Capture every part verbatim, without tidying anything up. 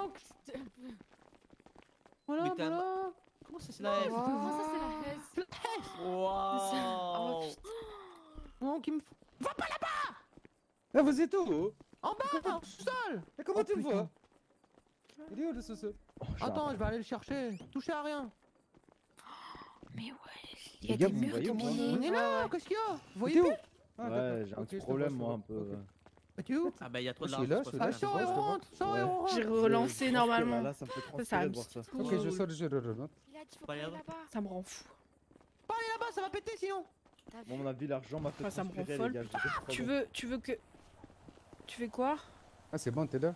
donc. Voilà, Mais t'as- voilà. Comment ça c'est la F? Comment ça, c'est la S? Waouh. Non, qui me. Va pas là-bas. Ah, vous êtes où? En bas, en sol. Et comment Oh, tu le putain. vois? Il est où le soso? Attends, je vais aller le chercher. Touchez à rien. Mais ouais, il y Les a gars, des vous murs voyez de ou pas? billets. On est là, qu'est-ce qu'il y a? Vous voyez T'es où? plus? Ah, Ouais, d'accord. j'ai un Ok, petit je te problème vois, moi un je te peu. vois. ouais. Bah, tu es où? Ah bah y'a trop de Je suis l'argent. là, c'est je suis pas là. Ah, possible. sors et je te on vois. rentre, sors et Ouais. on rentre. J'ai Je- relancé je pense que normalement. Là, là, ça me fait trop Ça, stresser ça de me voir ça. saoule. Ok, je sors, je remonte. Il a dit faut Pas pas aller là-bas. là-bas. Ça me rend fou. Pas aller là-bas, ça va péter sinon. T'as vu? Bon, mon avis, l'argent m'a fait Ah, ça me rend transpirer, folle. les gars. je sais pas Tu bon. veux, tu veux que... Tu fais quoi? Ah, c'est bon, t'es là?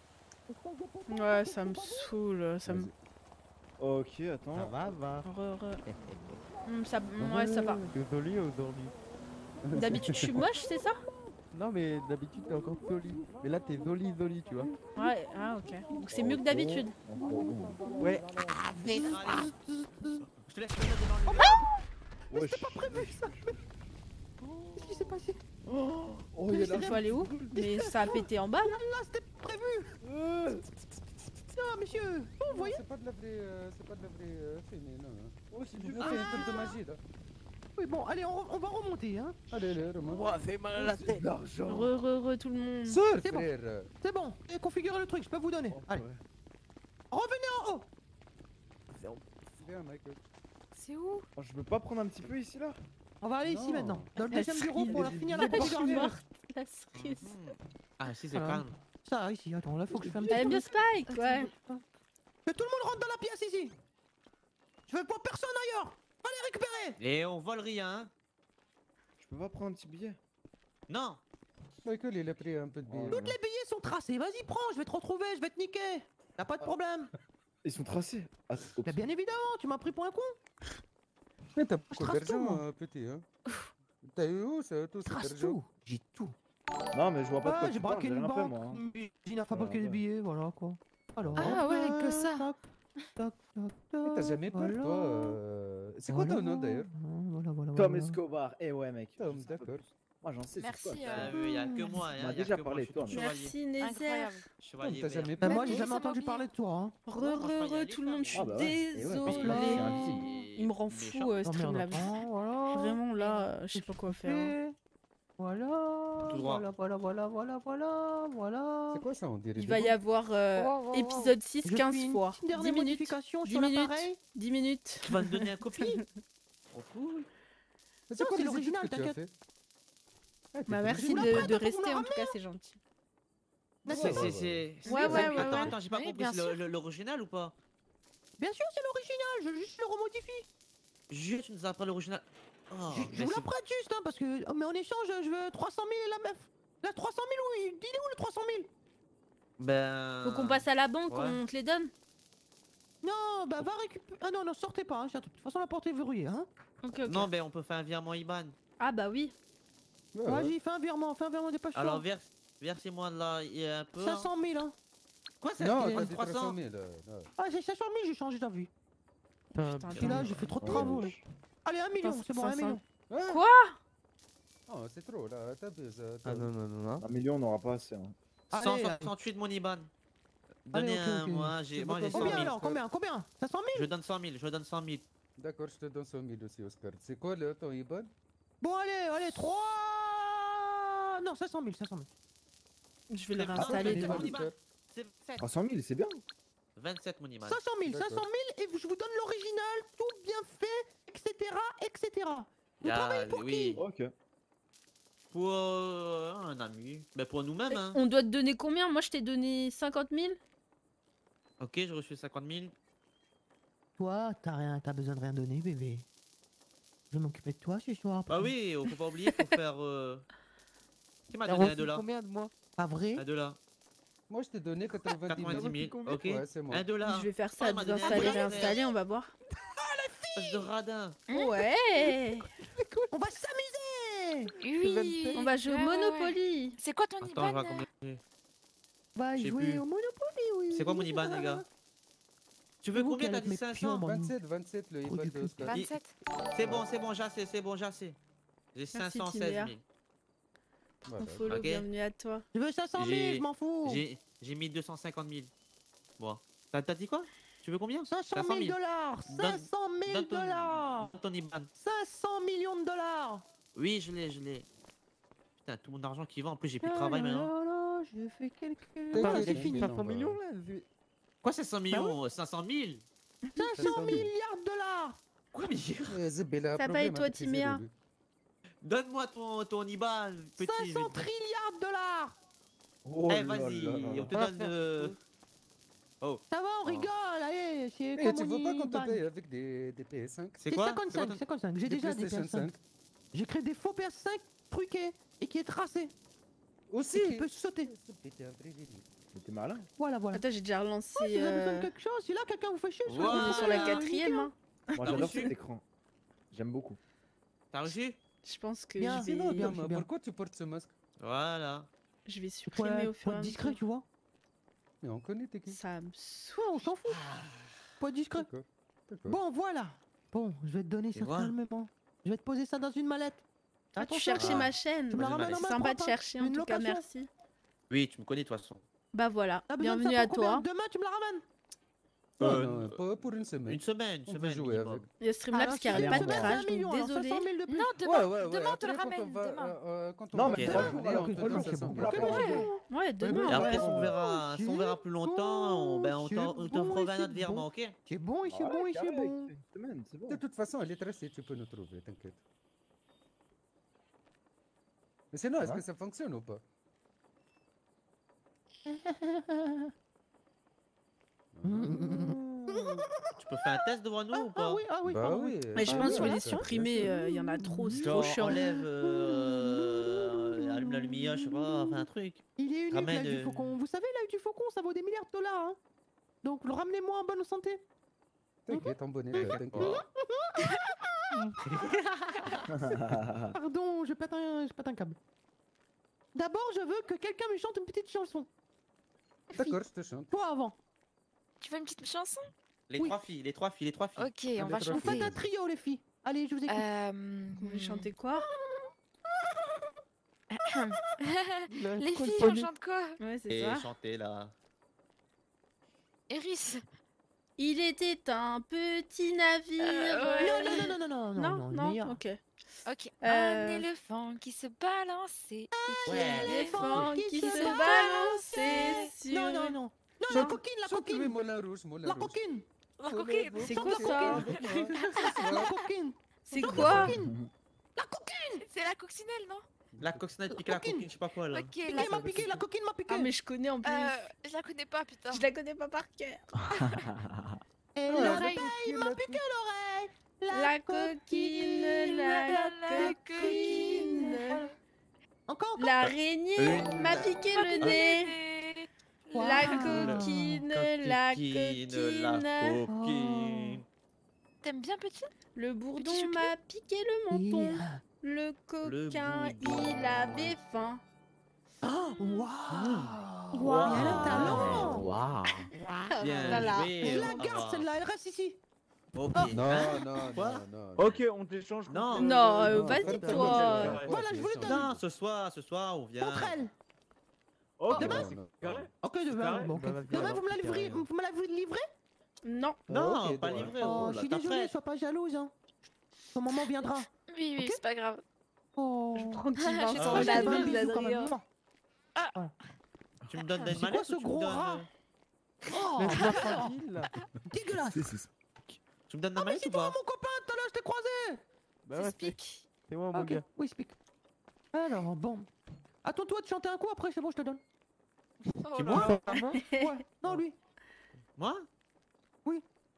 Ouais, ça me saoule, ça me... Vas-y. Ok, attends. Ça va, va. Re, re. Hum, ça... Ouais, ça va. Désolé aujourd'hui. D'habitude, je suis moche, c'est ça? Non, mais d'habitude, t'es encore Zoli. Mais là, t'es Zoli, Zoli, tu vois. Ouais, ah ok. Donc c'est mieux que d'habitude. Ouais. Je te laisse le mettre devant lui. Wesh. Qu'est-ce qui s'est passé? Oh, il y a Il faut aller où? Mais ça a pété en bas, non? Là, c'était prévu. Non, messieurs. Oh, vous voyez? C'est pas de la vraie. euh, C'est pas de la vraie. euh, fini, non. hein. Oh, c'est Je du vais faire un truc de magie là. Oui, bon, allez, on, on va remonter, hein. Allez, allez, remonte. Ouah, fait mal à la tête. l'argent. Re, re, re, tout le monde. Sors, C'est bon. frère. C'est bon, j'ai configuré le truc, je peux vous donner. Allez, revenez en haut. Viens, Michael. C'est où? Oh, je peux pas prendre un petit peu ici là? On va aller ici Non. maintenant, dans le La deuxième bureau pour la cerise. finir la Je suis configuration. morte, la cerise. Ah si c'est Alors. calme. Ça, ici, attends, là, faut que je fasse un Elle aime bien petit Spike, ouais. Que tout le monde rentre dans la pièce ici. Je veux pas personne ailleurs. Allez, récupérer. Et on vole rien. hein. Je peux pas prendre un petit billet? Non. Michael, il a pris un peu de billet. Toutes les billets sont tracés, vas-y, prends, je vais te retrouver, je vais te niquer. Y'a pas de problème. Ils sont tracés. Ah, oups. Bah, bien évidemment, tu m'as pris pour un con. Mais t'as Je beaucoup trace tout, d'argent, moi. euh, petit, hein. T'as eu où ça, tout Je cet trace argent? tout, j'ai tout. Non, mais je vois pas de Ah, quoi j'ai tu parles, braqué j'ai une rien fait banque, moi. hein. j'ai n'a fabriqué Ouais, des ouais. billets, voilà quoi. Alors, Ah ouais, que ça. tac, tac, tac, Mais T'as tac, jamais peur, voilà. toi euh, C'est quoi ton nom d'ailleurs? Voilà, voilà, Tom voilà. Escobar. Eh ouais, mec. Tom, je sais pas d'accord. plus. Moi, j'en sais sur Merci, toi. euh, Ah oui, y'a que moi. On hein, m'a y a déjà que parlé moi, de toi, je suis mais- chevalier. Merci, Nézer. Incroyable. Chevalier T'as vert. jamais Bah, peur? moi, j'ai Oui, jamais ça entendu m'a parler de toi, hein. Re, Non, moi, je crois re, y aller, re, tout le monde, je suis Ah bah ouais. Et ouais, parce que là, désolée. c'est invisible. Il me rend fou, Méchant. euh, Non, merde, Streamlabs. attends, voilà. Vraiment, là, euh, je sais pas quoi faire. hein. Et Voilà, Tout droit. voilà, voilà, voilà, voilà, voilà, voilà. C'est quoi ça, on dirait Il des va y bombes? avoir euh, Wow, wow, wow. épisode six, Je quinze fais une fois. petite dernière dix minutes. modification dix sur minutes. l'appareil. dix minutes. Tu vas me donner un copie? Trop cool. Mais Non, quoi c'est les l'original, études que tu as t'inquiète. fait? Ah, t'es Bah, pas merci Vous la de, prête, de on vous la rester, en ramène. tout cas, c'est gentil. Mais C'est c'est- ouais, ouais. c'est c'est. Ouais, c'est- ouais, ouais, Attends, ouais. attends, j'ai pas Oui, compris. bien C'est le- sûr. le- l'original ou pas? Bien sûr, c'est l'original, je juste le remodifie. Juste, tu nous as pas l'original. Oh, je je vous merci. la prête juste, hein, parce que. oh, mais en échange, je veux trois cent mille et la meuf. Là, trois cent mille, oui, il est où le trois cent mille? Ben. Faut qu'on passe à la banque, ouais. on te les donne. Non, bah va récupérer. Ah non, non, sortez pas, hein, de toute façon, la porte est verrouillée, hein. Ok, ok. Non, ben on peut faire un virement I B A N. Ah bah oui. Ouais, ouais. Vas-y, fais un virement, fais un virement, dépêche-toi. Alors, verse, versez-moi là, il y a un peu. cinq cent mille, hein. Quoi, ça Non, fait t'as dit trois trois cent cents? mille. euh, non. Ah, j'ai cinq cent mille, j'ai changé d'avis. Putain, Parce que là, j'ai fait trop de travaux, là. Allez, un million, c'est bon, un cinq cents. million. Hein? Quoi? Oh, c'est trop là, t'abuses. euh, Ah Tom. non, non, non, non. Un million, on n'aura pas assez. hein. Allez, cent soixante-huit mon I B A N. Donnez Allez, ok, un, ok. moi j'ai C'est moi pas j'ai comme cent Combien ça. mille. alors? Combien? Combien? cinq cent mille? Je donne cent mille, je donne cent mille. D'accord, je te donne cent mille aussi, Oscar. C'est quoi le ton I B A N? Bon, allez, allez, trois. Non, cinq cent mille, cinq cent mille. Je vais le Ah, réinstaller. c'est demain. bon. C'est vingt-sept. trois cent mille, c'est bien. vingt-sept mon I B A N. cinq cent mille, cinq D'accord. cent mille, et je vous donne l'original, tout bien fait, et cetera, et cetera. Vous Ah, travaillez pour oui. qui? Ok. Pour euh, un ami. Ben pour nous-mêmes hein. On doit te donner combien? Moi, je t'ai donné cinquante mille. Ok, j'ai reçu cinquante mille. Toi, t'as rien, t'as besoin de rien donner, bébé. Je vais m'occuper de toi ce soir. Bah oui, faut pas oublier, faut faire. Euh... Qui m'a T'as donné un reçu dollar? combien de moi? Pas vrai? Un dollar. Moi, je t'ai donné quatre-vingt-dix quatre-vingt-dix mille. mille. Ok. Ouais, c'est moi. Un dollar. Je vais faire Ah, ça, il m'a donné un désinstaller, dollar. réinstaller, on va voir. Espèce de radin. Ouais. On va s'amuser. Oui. On va jouer au Ouais, ouais, ouais. Monopoly. C'est quoi ton Attends, on I B A va N? combien? On va Je sais jouer plus. au Monopoly, oui. C'est quoi mon I B A N, les gars? Tu veux Vous combien? qui T'as allez dit mettre cinq pion, cents? bon. vingt-sept, vingt-sept le I B A N de Oscar. Il- vingt-sept. C'est bon, c'est bon, j'assais, c'est bon, j'assais. J'ai cinq Merci, cent seize Timéa. mille. Voilà. On follow, Ok. bienvenue à toi. Je veux cinq cent mille, J'ai- je m'en fous. J'ai j'ai mis deux cent cinquante mille. Bon. T'as t'as dit quoi? Tu veux combien? cinq cent mille dollars. Donne- cinq cent mille donne ton- dollars. donne ton I B A N. cinq cents millions de dollars. Oui, je l'ai, je l'ai. Putain, tout mon argent qui va. En plus, j'ai plus de travail maintenant. Oh là là, je fais quelque T'as chose. fait C'est fini. cinq cents millions là. c'est- Quoi, c'est cent millions? cinq cent mille? cinq cents milliards de dollars. Quoi, mais Ça va et toi, Timéa? donne-moi ton, ton I B A N, petit. cinq cents trilliards de dollars. Oh Eh, là vas-y, là là. on te donne. euh, Oh, Ça va, on rigole. Allez, c'est Eh, comme tu on veux pas y qu'on te banne. paye avec des, des P S cinq? c'est C'est quoi? cinquante-cinq, C'est quoi cinquante-cinq. J'ai Des déjà des P PlayStation S cinq. cinq. J'ai créé des faux P S cinq truqués et qui est tracé Aussi. et qui peut sauter. C'était un vrai génie. Mais t'es malin. Voilà, voilà. Attends, j'ai déjà relancé. Oh, si vous avez besoin de euh, quelque chose, si là quelqu'un vous fait chier, Ouais. On est sur la Ah, quatrième. Hein. Moi T'as j'adore reçu cet écran. J'aime beaucoup. T'as reçu? Je pense que Bien, je vais, Sinon, bien, Dom, c'est bien. pourquoi tu portes ce masque? Voilà. je vais Faut supprimer être, au faut fur et à être discret, mesure. tu vois. Mais on connaît t'es qui? Ça me saoule. Ouais, on s'en fout. Faut être discret. D'accord. D'accord. Bon, voilà. Bon, je vais te donner Et ça voilà. calmement. Je vais te poser ça dans une mallette. Ah, tu Attention, cherchais Ah. ma chaîne. Tu me la Vas-y, ramènes Malek. en main Sympa de propre, hein. chercher en Une tout cas, location. merci. Oui, tu me connais de toute façon. Bah voilà, T'as besoin de bienvenue ça à pour combien? toi. Demain, tu me la ramènes. Non, Euh, non, pas pour une semaine. Une semaine, une On peut semaine. jouer minimum. avec. Il y a Streamlabs Alors, qui si arrête une pas de semaine, c'est crash, un donc million, alors désolé. cinq cent mille de plus. Non, Ouais, demain, ouais, ouais. demain on te Après, le quand on ramène. va, Demain. euh, euh, quand on Non, va mais Ok. faire trois jours, la alors vidéo, que on trois te jours, donne c'est ça bon. sans Après, blague. on va Ouais. jouer. Ouais, Et demain. après, ouais. on verra, si on verra plus longtemps, on- ben, on c'est t'en- on te bon, fera un c'est autre virement, bon. ok? C'est bon, et c'est Ah bon, ouais, et c'est carré, bon. Une semaine, c'est bon. De toute façon, elle est tracée, tu peux nous trouver, t'inquiète. Mais sinon, est-ce Ouais. que ça fonctionne ou pas? Tu peux faire un test devant nous ou pas? Ah oui, ah oui, Bah pardon, oui. Mais je bah pense oui, qu'il faut on les va faire supprimer, ça. euh, il y en a trop, c'est trop Genre, chiant. enlève, euh, allume la lumière, je sais pas, enfin un truc. Il est unique, Ramène, l'œil du euh, faucon. Vous savez, l'œil du faucon, ça vaut des milliards de dollars. Hein. Donc, le ramenez-moi en bonne santé. T'inquiète, en bon état, T'inquiète t'inquiète. pas. Pardon, je pète un, je pète un câble. D'abord, je veux que quelqu'un me chante une petite chanson. D'accord, je te chante. Toi avant. Tu veux une petite chanson? Les Oui. trois filles, les trois filles, les trois filles. Ok, on va trois Vous chanter. faites un trio, les filles. Allez, je vous écoute. Euh, Vous voulez chanter quoi? Les filles, on chante quoi? Ouais, c'est Et ça. chanter là. Eris. Il était un petit navire. Euh, ouais. Non, non, non, non, non, non, Non, non, le non, meilleur. ok. Ok. Euh, Un éléphant qui se balançait. et qui Ouais. allait L'éléphant qui qui se se balançait. balançait sur... Non, non, non. Non, la Chante- coquine, la Chante-lui coquine. Moulin Rouge, Moulin La Rouge. coquine. La coquine. C'est Chante quoi la ça? La coquine. C'est Chante quoi? La coquine. La coquine. C'est la coccinelle, non? La coccinelle pique la Coquine. coquine, je sais pas quoi là. Ok, Piqué la m'a piqué, la coquine m'a piqué. Ah mais je connais en plus. Euh, je la connais pas, putain. Je la connais pas par cœur. Et Ouais. l'oreille m'a piqué l'oreille. La coquine, la coquine. Encore, encore. L'araignée Une- m'a piqué le nez. Wow. La coquine, la Coquine, la coquine. coquine. T'aimes bien, petit? Le bourdon Petit choupi. m'a piqué le menton. Yeah. Le coquin, bourdon. il avait faim. Oh, waouh. Waouh. Il a un talent. Waouh. Bien Voilà. joué, Je la ça garde va. celle-là, elle reste ici. Ok. Non, Hein non, Quoi non, non. Ok, on t'échange. Non. contre- Non, euh, non, vas-y, pas de toi. problème. Voilà, je vous le donne. Non, ce soir, ce soir, on vient. Contre elle. Ok, Demain, bah, c'est- c'est carré. Ok, demain. carré. Bon, ok. Bah, vas-y, Demain, alors, vous me la c'est livrez, carré. vous me la livrez? Non. Non, Ok, pas d'accord. livré. Oh, Oh, je là, suis t'as désolée, prête. sois pas jalouse. Hein. Ton moment viendra. Oui, oui, Ok. c'est pas grave. Oh. Tranquille, Je suis Vincent, trop la gênée. Un bise, bisou quand même. Adrien. Tu me donnes des C'est quoi mallettes ce ou tu me gros donnes... rat euh, Oh, Laisse-moi tranquille. dégueulasse. Tu me donnes des Ah, mais mallettes c'est ou toi, pas? mon copain, tout à l'heure, je t'ai croisé. Bah ouais, c'est Speak. c'est moi, Ah, mon ok, gars. oui, speak. Alors, bon. Attends-toi de chanter un coup, après, c'est bon, je te donne. Oh C'est là bon là. Ouais, non, lui. Moi? Oui.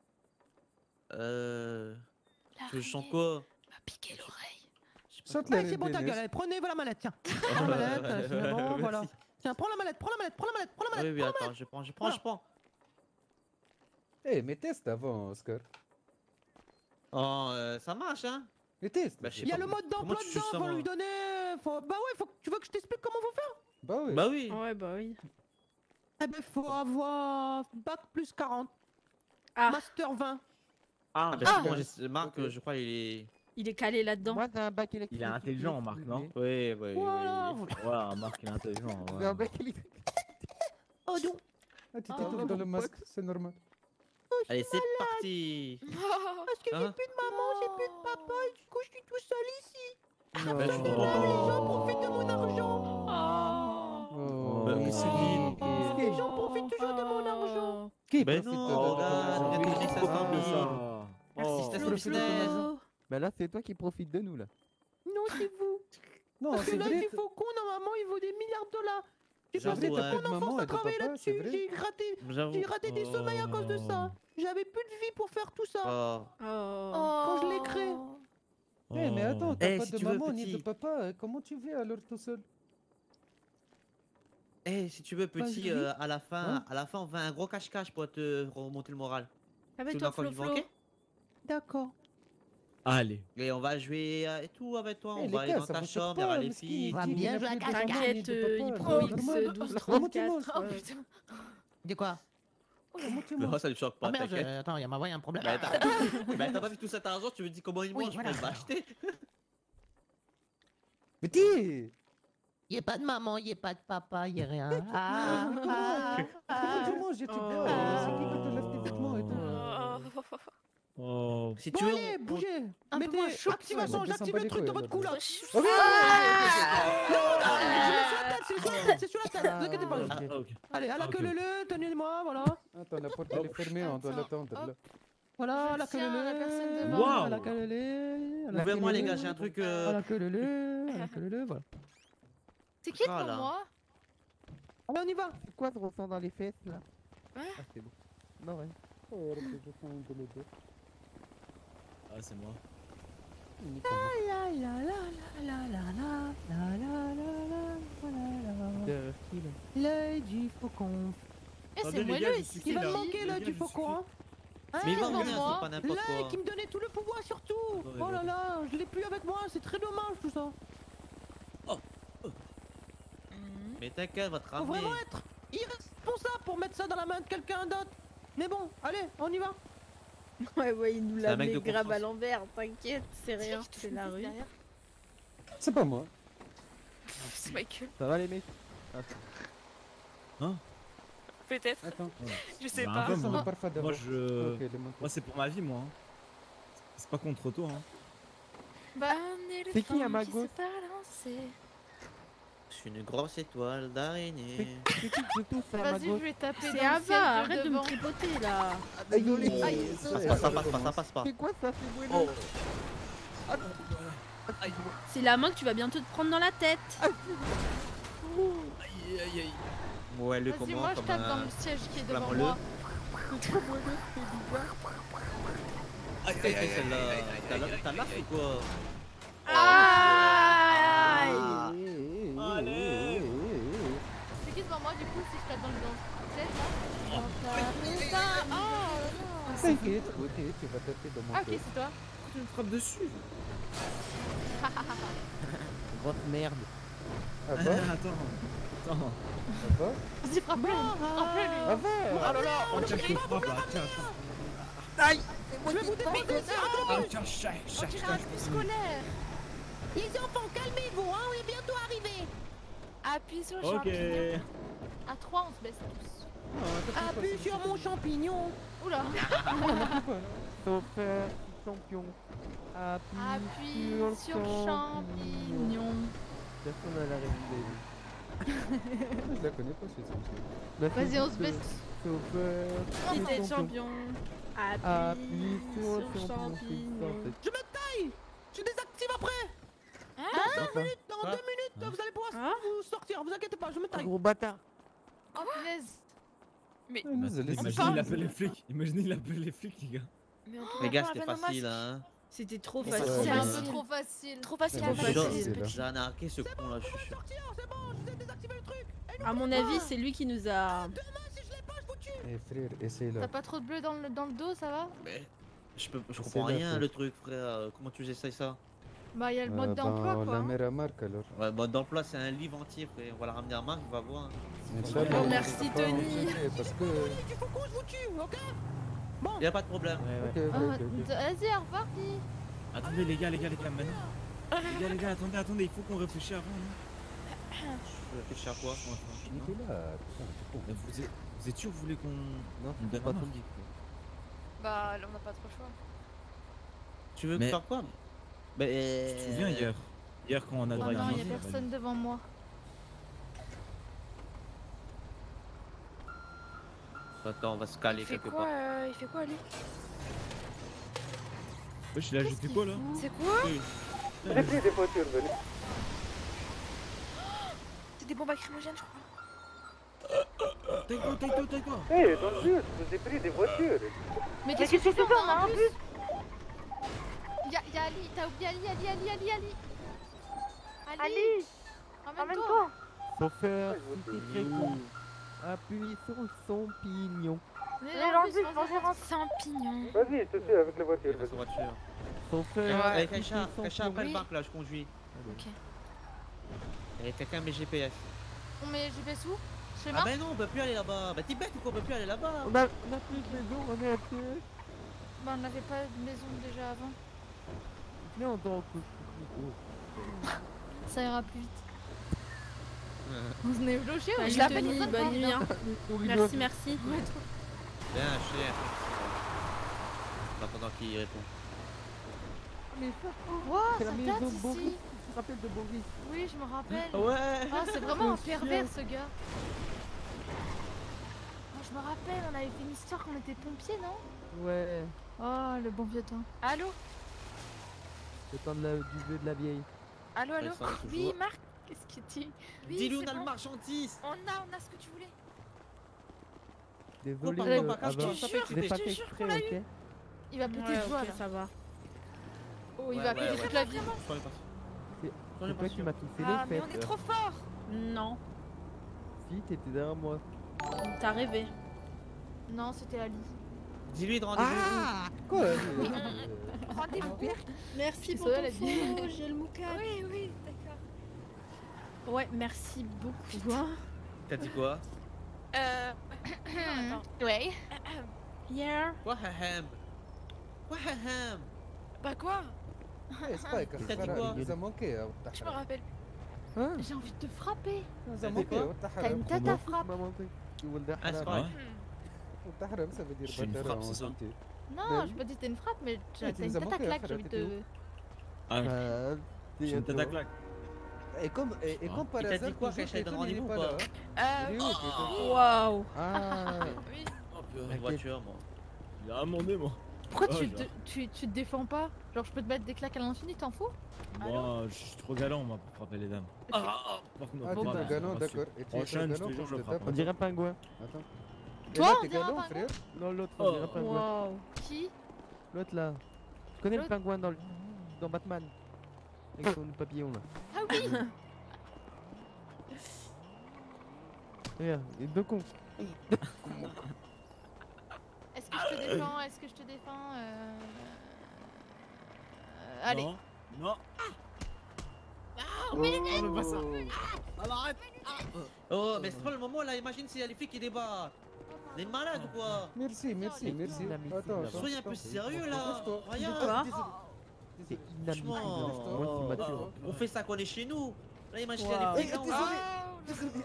Euh... Tu veux que je chante L'araignée quoi? m'a piqué l'oreille. Je sais pas Chante quoi. la Allez, c'est bon, ta Reine gueule. des Allez, prenez, voilà la mallette, tiens. Prends la mallette, euh, c'est bon, Merci. voilà. Tiens, prends la mallette, prends la mallette, prends la mallette, prends la Ah mallette. oui, oui, attends, je prends, je prends, je prends. Eh, mais teste avant, Oscar. Oh, euh, ça marche, hein? Mais teste. Bah, je sais Il y a pas. le mode Comment d'emploi tu dedans, fais ça, faut moi lui donner. Faut... Bah ouais, faut... tu veux que je t'explique comment faut faire? Bah oui. Bah oui. Ouais, bah oui. Eh ben, faut avoir bac plus quarante, Ah, master vingt. Ah, Ah, bah, Ah. c'est bon, j'ai- Marc, Ok. euh, je crois, il est... il est calé là-dedans. moi, j'ai un bac électrique. Il est intelligent, Marc, non? Oui, oui, Voilà. oui. Ouais, Marc, il est intelligent. J'ai Ouais. un bac électrique. Oh, donc. Ah, tu Ah, t'étouffes dans le masque, c'est normal. Allez, c'est parti. Parce que j'ai Hein? plus de maman, j'ai plus de papa, et du coup je suis tout seul ici. Non. Bah, je- Là, les gens profitent de mon argent. Oh, Bah, mais c'est Mickey. Les gens profitent toujours de mon argent. Qui Ben profite non, de ton regarde, argent? regarde, Oui, Chris, ça oh, s'en mais vit. ça. Merci Oh. Flo, profite de ton Flo. argent. Bah là, c'est toi qui profites de nous là. Non, c'est vous. Non, Parce que c'est là, vrai. du faucon, normalement, il vaut des milliards de dollars. J'ai J'avoue, passé toute ouais. mon De maman enfance et à de travailler papa, c'est là-dessus. vrai. J'ai raté, J'avoue. j'ai raté des sommeils à cause de ça. J'avais plus de vie pour faire tout ça. Oh. Oh. Quand je l'ai créé. Eh, mais attends, t'as Eh, pas si de tu veux, maman ni de petit. papa, euh, comment tu vis alors tout seul? Eh, si tu veux, Bah, je petit, vis. euh, à la fin, Hein? à la fin, on fait un gros cache-cache pour te remonter le moral. Ah bah Tu toi veux Flo encore Flo. vivre, ok? D'accord. Allez. Et on va jouer euh, et tout avec toi. Eh, On les va aller gars, dans ça ta vous choque chambre, il y pas, aura les Miskin, filles. il Va dit qu'il bien n'a jouer à plus de cache-cache. maman ni T'inquiète, de euh, il papa, prend alors X normal. douze Comment tu trente-quatre. manges? Oh ouais. putain. De quoi? Comment tu Non, manges? ça lui choque Oh pas, merde, t'inquiète. je- attends, il y a envoyé un problème. Bah, t'as bah, t'as pas vu tout cet argent, tu me dis comment il Oui, mange, voilà. il va acheter. Mais dis! Il n'y a pas de maman, il n'y a pas de papa, il n'y a rien. Ah, ah, Comment ah. tu manges et tu Oh. bois? euh, C'est qui qui te lave tes vêtements et tout? Oh. Si Bon, tu veux, allez, on- bougez. Un peu Mettez, moins chaud. activation, Ouais, j'active bah, le truc les dans votre cou là. Oh, Ok. Non, non, c'est sur la tête, c'est sur la tête, c'est sur la tête, ne vous inquiétez pas. Ah, Ah, ok. Allez, à la Ok. queue le tenez-moi, voilà. Attends, la porte elle est fermée, on doit Attends, l'attendre là. Voilà, Je la queue tiens la le personne le, devant. Waouh. à la queue le le, à la ouvrez-moi queue les le gars, le, j'ai un truc. à euh, la queue le le, à la queue le le, voilà. C'est qui devant Voilà. moi? Allez, on y va. C'est quoi ce ressent dans les fesses là? Ouais. Ah, c'est bon. Non, ouais. Ah, c'est moi. La la la la la la la la la la la la. Euh, qui, là? L'œil du faucon. Eh, Attendez, c'est les moelleux gars, je ici. suis Il va là. me manquer Les l'œil gars, du je faucon, hein. Ah, Mais il va devant revenir, moi. c'est pas n'importe L'œil quoi. qui me donnait tout le pouvoir surtout. Attends, Oh là attends. là, je l'ai plus avec moi, c'est très dommage tout ça. Mhm. Mais t'inquiète, va te Faut ramener. vraiment être irresponsable pour mettre ça dans la main de quelqu'un d'autre. Mais bon, allez, on y va. Ouais ouais il nous C'est un l'a mec mis de grave à confiance. l'envers, t'inquiète, c'est rien, qui touche c'est une la fille rue. derrière. C'est pas moi. C'est Michael. Ça va les mecs? Peut-être. Attends. Je sais Bah, pas. un peu, Ça moi. me parfois d'abord. Moi, je. Ok, les montées. Moi, c'est pour ma vie, moi. hein. C'est pas contre toi. Hein. Bah, un éléphant C'est qui, à ma qui gauche? s'est balancé. Je suis une grosse étoile d'araignée. C'est qui qui se touche à ma Vas-y, je gauche? vais taper C'est dans le Ava, ciel de arrête de me devant. tripoter là. Désolé. Aïe. Ça passe pas, ça passe pas, ça passe pas. C'est quoi ça? C'est moelleux. C'est la main que tu vas bientôt te prendre dans la tête. Aïe, aïe, aïe. Ouais, le Vas-y, comment moi je comme tape dans un... le siège qui est devant Flamme-le. moi. Aïe, Qu'est-ce aïe, que aïe, c'est celle-là aïe, aïe, T'as aïe, la- aïe, T'as l'as aïe. ou quoi Aïe. Allez. C'est qui devant moi du coup si je tape dans le dans le siège là? Oh, ça. Oh, T'inquiète, ok, tu vas taper dans mon Ah, ok, cœur. c'est toi. Tu me frappes dessus. Grosse merde. Ah Ah, bah, attends. Attends. ah bah, Vas-y, frappe-le. Frappe-le lui. ah bah. Oh là là. Oh, tiens, je te frappe là. Tiens, tiens. Je vais vous défoncer ça. Ah, tiens, chais, On chais, dirait un chais. bus scolaire. Les enfants, calmez-vous, hein, on est bientôt arrivé. Appuie sur le Ok. champignon. À trois, on se baisse tous. Appuie sur mon champignon. Oula. Sauveur, champion. Appuie, Appuie sur champignon. champignon. Personne n'a la réalité. Je la connais pas, c'est ça. Bah, Vas-y, c'est on juste se baisse. le Sauveur, Qui t'es champion. champion. Appuie Appuie sur sur le champignon. champignon. Je me taille. Je désactive après. Hein? Dans minutes, dans Quoi deux minutes, vous allez pouvoir Hein vous sortir. Vous inquiétez pas, je me taille. Gros bâtard. Oh punaise. Ah, nous, elle est- Imaginez, parle. il appelle les flics. Imaginez, il appelle les flics, les gars. Mais on peut Les pas gars, enlever c'était nos facile, masques. hein. C'était trop C'est facile. C'est un Ouais. peu trop facile. Trop C'est facile à trop passer. facile, là. J'ai un arqué ce con là, je suis sûr. Sortir, c'est bon, je vous ai désactivé le truc. Et À mon avis, c'est lui qui nous a. demain, si je l'ai pas, je vous tue. Eh frère, essaye là. T'as pas trop de bleu dans le, dans le dos, ça va? Mais je, peux, je C'est comprends là, rien frère. le truc, frère. Euh, Comment tu essayes ça? Bah, il y a le mode Euh, d'emploi ben, quoi. La hein. mère à Marc alors. Ouais, mode d'emploi, c'est un livre entier, frère. On va la ramener à Marc, il va voir. Inch'Allah, on merci, va pas Tony. enchaîner, Parce que. Il faut qu'on je vous tue, ok? Y'a pas de problème. Ok, ok, Ah, ok, ok. Vas-y, au revoir, Pi. Attendez, les gars, les gars, les gars, maintenant. Les gars, les gars, attendez, attendez, il faut qu'on réfléchisse avant. Non Je réfléchis à quoi? Nicolas, putain, c'est con. Mais vous êtes. Vous êtes sûr que vous voulez qu'on. Non, On c'est donne pas un ton marque. dit. Bah, là, on n'a pas trop le choix. Tu veux Mais- faire quoi? Bah, Tu te souviens hier Hier quand on a Oh droit à non, il manger, y a bah, personne devant moi. Attends, on va se caler Il fait quelque quoi part. euh, Il fait quoi lui? Wesh, il a ajouté quoi là C'est quoi? J'ai pris des voitures, venez. C'est des bombes lacrymogènes je crois. Taiko, taiko, taiko. Hé, dans le bus, je vous ai pris des voitures. Mais qu'est-ce que tu fais on a un bus Y'a y a Ali, t'as oublié Ali, Ali, Ali, Ali, Ali Ali Emmène-toi. Chauffeur, si t'es très con, appuie sur son pignon. On est dans le bus, on est rentré. Champignon. Vas-y, je te suis avec la voiture. Dans sa voiture. Chauffeur, Eh, appuie Kacha, sur son Kacha, après le pignon. banc là, je conduis. Ok. Et quelqu'un met G P S. On met G P S où Chez Ah moi bah non, on peut plus aller là-bas. Bah t'es bête ou quoi, on peut plus aller là-bas. On a, on a plus de maison, on est à pied. Bah on n'avait pas de maison déjà avant. Viens, on dort au coup. Ça ira plus vite. On est logé, on Salut je l'appelle Tony, Ethan, bonne hein. nuit. Hein. Merci, merci. Bien, cher. En attendant qu'il répond. Mais ça, Wow, c'est ça la date maison de Boris. ici. Tu te rappelles de Boris? Oui, je me rappelle. Ouais. Ah, c'est vraiment un Le pervers chien. ce gars. Oh, je me rappelle, on avait fait une histoire qu'on était pompiers, non Ouais, Oh, le bon vieux temps. Allô? le temps de la, du jeu de la vieille. Allô, allô? Ça, toujours. Oui, Marc? Qu'est-ce que tu... Oui, Dis-lui, c'est on a le bon. marchandise. On a, on a ce que tu voulais. Désolé, Copain, euh, copain, cache-toi, avant. ça fait Je l'ai exprès. pas je fait te jure exprès, qu'on l'a ok? Il va péter Ouais, de joie ok, là. ça va. Oh, il Ouais, va ouais, péter ouais. toute la vie. Je crois pas. C'est J'en ai c'est pas toi qui sûr. m'as touché Ah, les mais on est fesses. trop fort. Non, Si, t'étais derrière moi. t'as rêvé. Non, c'était Ali. Dis-lui de rendez-vous. Quoi? Rendez-vous. Merci pour pour ton ton follow, j'ai le mouka. Oui, oui, d'accord. Ouais, merci beaucoup. Quoi? T'as dit quoi? Euh. Attends. Ouais. Yeah. Quoi, hahem? Quoi, hahem? Bah quoi? ايه سبايك T'as dit quoi? اذا manqué Je me rappelle. Hein? J'ai envie de te frapper. اذا dit manqué quoi? T'as une tête à frappe. Maman, tu veux le dire Ah, c'est حرام. vrai. Hmm. والتحرم ça veut dire Je fais une battre frappe, en c'est ça? entier. Non, je peux dire t'as une frappe, mais t'as Ouais, tu une nous as tête à manqué, claque, j'ai frère, envie de t'étais te... Ah, Ah, j'ai une tête à claque. Et comme, et, et comme par Il t'a hasard, dit quoi, toujours, Kacha, il donne Clayton, il est rendez-vous pas ou là, pas? hein. Il est Euh. où, Clayton? Waouh. Ah, Oui. Oh, peu, T'inquiète. voiture, moi. Il a amendé moi. Pourquoi Oh, tu, genre. te, tu, tu te défends pas? Genre je peux te mettre des claques à l'infini, t'en fous? Moi, je suis trop galant moi pour frapper les dames. Ah, ah, par contre, Ah, non, t'es pas, un galant, pas sûr. d'accord. Et tu es un Prochaine, je te galant jure, quand je le te frappe. tape. on dirait un pingouin. Attends. Et Toi, là, on t'es dirait un galant, pingouin. frère. Non, l'autre, Oh. on dirait un pingouin. Waouh. Qui? L'autre là. Tu connais le L'autre. pingouin dans, le... dans Batman? Avec son papillon là. Ah oui. Regarde, les deux cons. Est-ce que je te défends? Est-ce que je te défends? euh... euh, Allez. Non, non. Oh, mais pas ça. Alors arrête. Oh, mais c'est pas le moment là, imagine s'il y a les flics qui débarquent. On est malade ou quoi? Merci, merci, merci. Inadmissible, Attends, là-bas. attends. Soyez un peu attends. sérieux là. Repose-toi. Regarde. Quoi? C'est inadmissible. Franchement, Moi, c'est oh, mature. on fait ça qu'on est chez nous. Là, imagine Wow. les flics là. on- Désolé.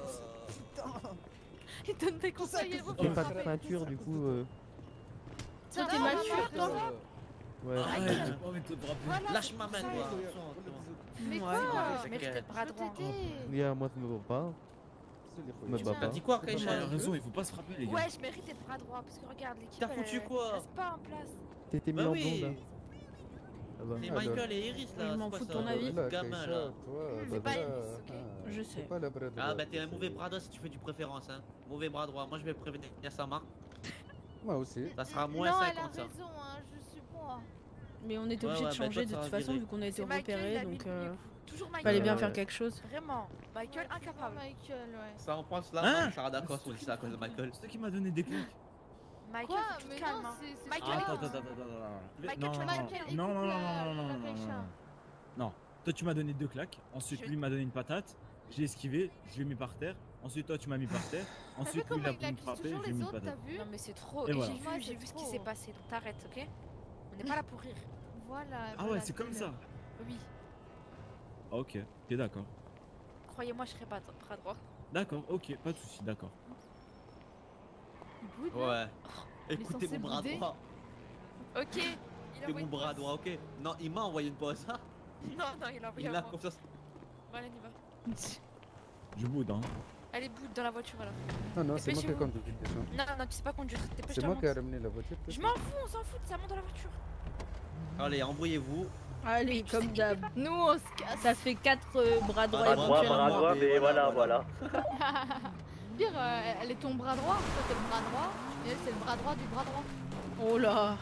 Il donne des conseils et vous J'ai pas de peinture, du coup. Euh... Tiens, t'es t'es mature, mature, toi. Ouais. Arrête, j'ai pas envie de te frapper. Lâche ma main, toi. Mais Ouais. quoi? Je mérite d'être bras Je droit. t'aider. Regarde, moi, ça me va pas. Me bat T'as pas. dit quoi, Il Kaïcha? a raison, il faut pas se frapper les gars. Ouais, je mérite d'être bras droit parce que regarde l'équipe. T'as foutu elle- quoi? elle reste pas en place. T'étais mis Bah en oui. blonde là. Ça va. C'est Alors. Michael et Iris là. Je m'en c'est fous de quoi ton ça? avis. Le gamin là. C'est pas là, Iris, ok. ah, Je c'est sais. pas la bras droit, Ah bah t'es un c'est- mauvais bras droit si tu fais du préférence hein. Mauvais bras droit. Moi je vais prévenir Samar. Moi aussi. Ça sera moins Non, elle a cinquante ça. raison, hein, je suis moi. Mais on était Ouais, obligé ouais, de bah, changer toi, de ça toute va façon virer. vu qu'on a été C'est Michael, il repérés a mis donc le- euh, Toujours Michael. fallait bien Ouais, faire ouais. quelque chose. Vraiment. Michael incapable. Michael, ouais. Ça en pense là. Hein? Ça sera d'accord si on dit ça à cause de Michael. C'est toi qui m'a donné des claques. Michael, Quoi? faut que tu Mais te calmes. non, hein. c'est... c'est Michael, pas- Attends, attends, attends, attends, attends. Michael, Non, tu non, m'as- non, Michael, non, écoute non, non, la- non, non, la non, non, Kaïcha. non. Non, toi tu m'as donné deux claques, ensuite Je- lui m'a donné une patate, j'ai esquivé, je l'ai mis par terre, ensuite toi tu m'as mis par terre, T'as vu ensuite lui comment il a il voulu me accuse frapper, toujours je lui ai les mis une autres, t'as patate. vu? Non mais c'est trop. Et Et voilà. j'ai Ouais, vu, j'ai c'est vu ce qui trop. s'est passé. Donc t'arrêtes, ok? On n'est pas là pour rire. Voilà. Ah ouais, c'est comme ça. Oui. Ah, ok, ok, d'accord. Croyez-moi, je serai pas bras droit. D'accord, ok, pas de soucis, d'accord. boude là. Ouais. Il est Écoutez censé mon bras bouder. droit. Ok. Il Écoutez envoie mon une bras pause. droit, ok. Non, il m'a envoyé une pause. Non, non, il a envoyé Il un a moi. confiance. Bon, allez, on y va. Je boude, hein. Allez, boude dans la voiture alors. Non, non, c'est moi qui ai Dépêchez-vous. conduit déjà. Non, non, non, tu sais pas conduire. C'est Dépêche-toi, moi qui ai monte. ramené la voiture. tout Je ça. m'en fous, on s'en fout, ça monte dans la voiture. Allez, embrouillez-vous. Allez, comme d'hab. Nous, on se casse. Ça fait quatre euh, bras droits Bras droit, éventuellement. bras droit, mais voilà, voilà. Pire, euh, elle est ton bras droit, toi t'es le bras droit, et elle c'est le bras droit du bras droit. Oh là.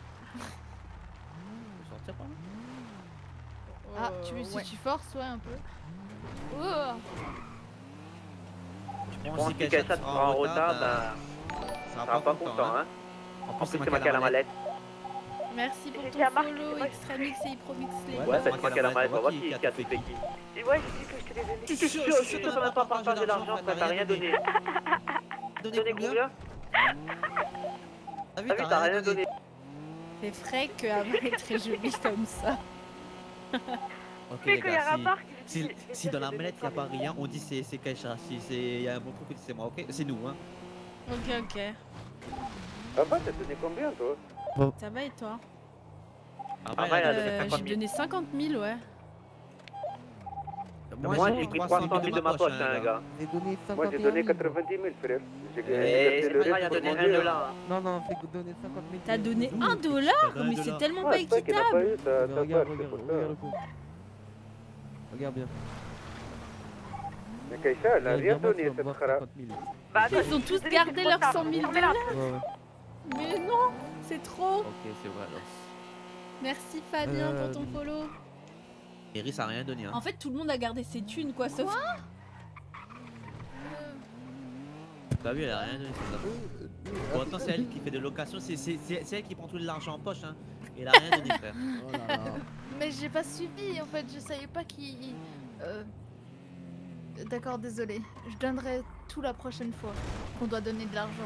Sortir par là. Ah, tu veux si ouais. tu forces, ouais, un peu. Oh. Bon, si quelqu'un sera en retard, bah. Ça sera pas content, hein. En plus, c'est moi qui ai la mallette. Merci pour J'ai ton dit à Marc, follow, c'est moi- Extramix et Promixley. Ouais, c'est moi qui ai la mallette, on voit qui a fait qui. Et ouais, j'ai dit que je te l'ai donné. Tu suis sûr, je suis sûr que t'as même pas partagé l'argent, t'as rien donné. Donné combien? T'as vu, t'as rien donné. C'est vrai qu'avant est très joli comme ça. Ok, Mais les quand il y a gars, un si, parc, si, il- il- si il- dans la il- mallette il n'y a pas rien, on dit c'est c'est Kaisha. Si il y a un bon truc, on dit c'est moi, ok? C'est nous, hein. Ok, ok. Papa, t'as donné combien, toi? Ça va et toi? Après, Ah, elle a Euh, donné J'ai cinquante mille. donné cinquante mille, ouais. Moi, j'ai pris trois cent mille de ma poche, hein, gars. J'ai donné Moi, j'ai cinquante et un donné mille. quatre-vingt-dix mille, frère. J'ai Eh, gagné c'est le pas grave, il a reste donné pour un mon Dieu. dollar. Non, non, fais donner cinquante mille. T'as donné Ouh, un dollar? t'as donné Mais un c'est dollar. tellement Ouais, pas c'est toi qui n'as pas équitable. eu ta, ta Regarde, part, regarde, c'est pour regarde le ça. coup. Regarde bien. Mais Kaisha, elle a Regarde rien bien, moi, donné, tu vas cette voir khara. cinquante mille. Bah, attends, Ils ont je tous te dis, gardé c'est trop leurs tard. cent mille Fermez-la. dollars. Ouais, ouais. Mais non, c'est trop. Ok, c'est vrai alors. Merci Fabien Euh, pour ton follow. Iris a rien donné, hein. En fait, tout le monde a gardé ses thunes, quoi, sauf. T'as vu, elle a rien donné, c'est ça. Pour autant, c'est elle qui fait des locations, c'est c'est- c'est- c'est elle qui prend tout l'argent en poche, hein. Et elle a rien donné, frère. Oh là là. Mais j'ai pas suivi, en fait, je savais pas qui. Euh... D'accord, désolé. Je donnerai tout la prochaine fois qu'on doit donner de l'argent.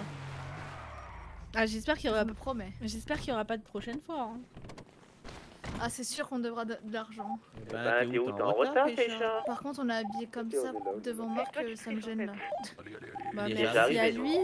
Ah, j'espère qu'il y Je aura. me promets. J'espère qu'il y aura pas de prochaine fois. hein. Ah, c'est sûr qu'on devra de, de l'argent. Ben, t'es où? T'es en retard, Kaisha? Par contre, on a habillé comme ça devant Marc, toi, tu euh, ça me fais gêne là. Bah, Il est merci déjà à arrivé, lui.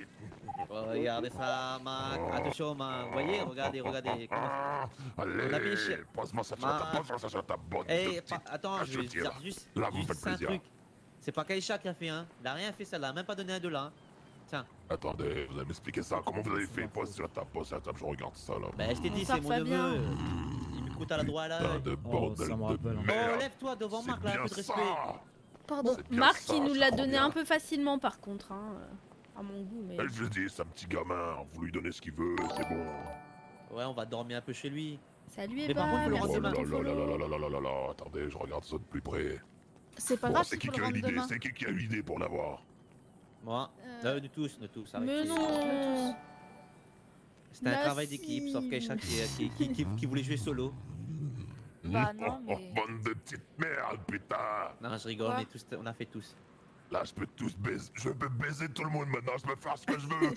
Oh, regardez ça, Marc. Attention, Marc. Vous voyez, regardez, regardez. Comment... On a mis cher. Passe-moi ça sur ta Marc. passe ça sur ta bonne. Eh, de pa- petite attends, je vais cachotière. dire juste, Là, vous me juste faites un plaisir. truc. C'est pas Kaisha qui a fait, hein. Il a rien fait, ça l'a même pas donné un dollar. Hein. Tiens. Attendez, vous allez m'expliquer ça. Comment vous avez fait? Pose sur ta pose sur la table, je regarde ça là. Bah, je t'ai dit, Bonsoir, c'est mon Fabien. neveu. Il me coûte à la droite là. Putain de Oh, bordel ça me de rappelle, hein. Oh, merde. lève-toi devant C'est Marc là, un bien peu de respect. ça. Pardon. C'est bien Marc, ça, il nous je l'a comprends donné bien. un peu facilement, par contre. Hein. euh, À mon goût, mais. Elle, je dis, c'est un petit gamin. Vous lui donnez ce qu'il veut, c'est bon. Ouais, on va dormir un peu chez lui. Salut Mais Eva, par contre, faut le merci Oh rendre là pour là ton là là follow. là là là là là là. Attendez, je regarde ça de plus près. C'est pas Bon, grave, c'est il qui faut qui le a eu rendre l'idée? demain. C'est qui qui a eu l'idée pour l'avoir? Moi. Euh, Euh, nous tous, nous tous. Mais arrêtez. non. C'était un Bah travail si. d'équipe, sauf Kaisha qui, qui, qui, qui, qui voulait jouer solo. Bah Oh, non, oh, mais. bande de petites merdes, putain. Non, je rigole, Quoi? mais tous, on a fait tous. Là, je peux tous baiser. Je peux baiser tout le monde maintenant. Je peux faire ce que je veux.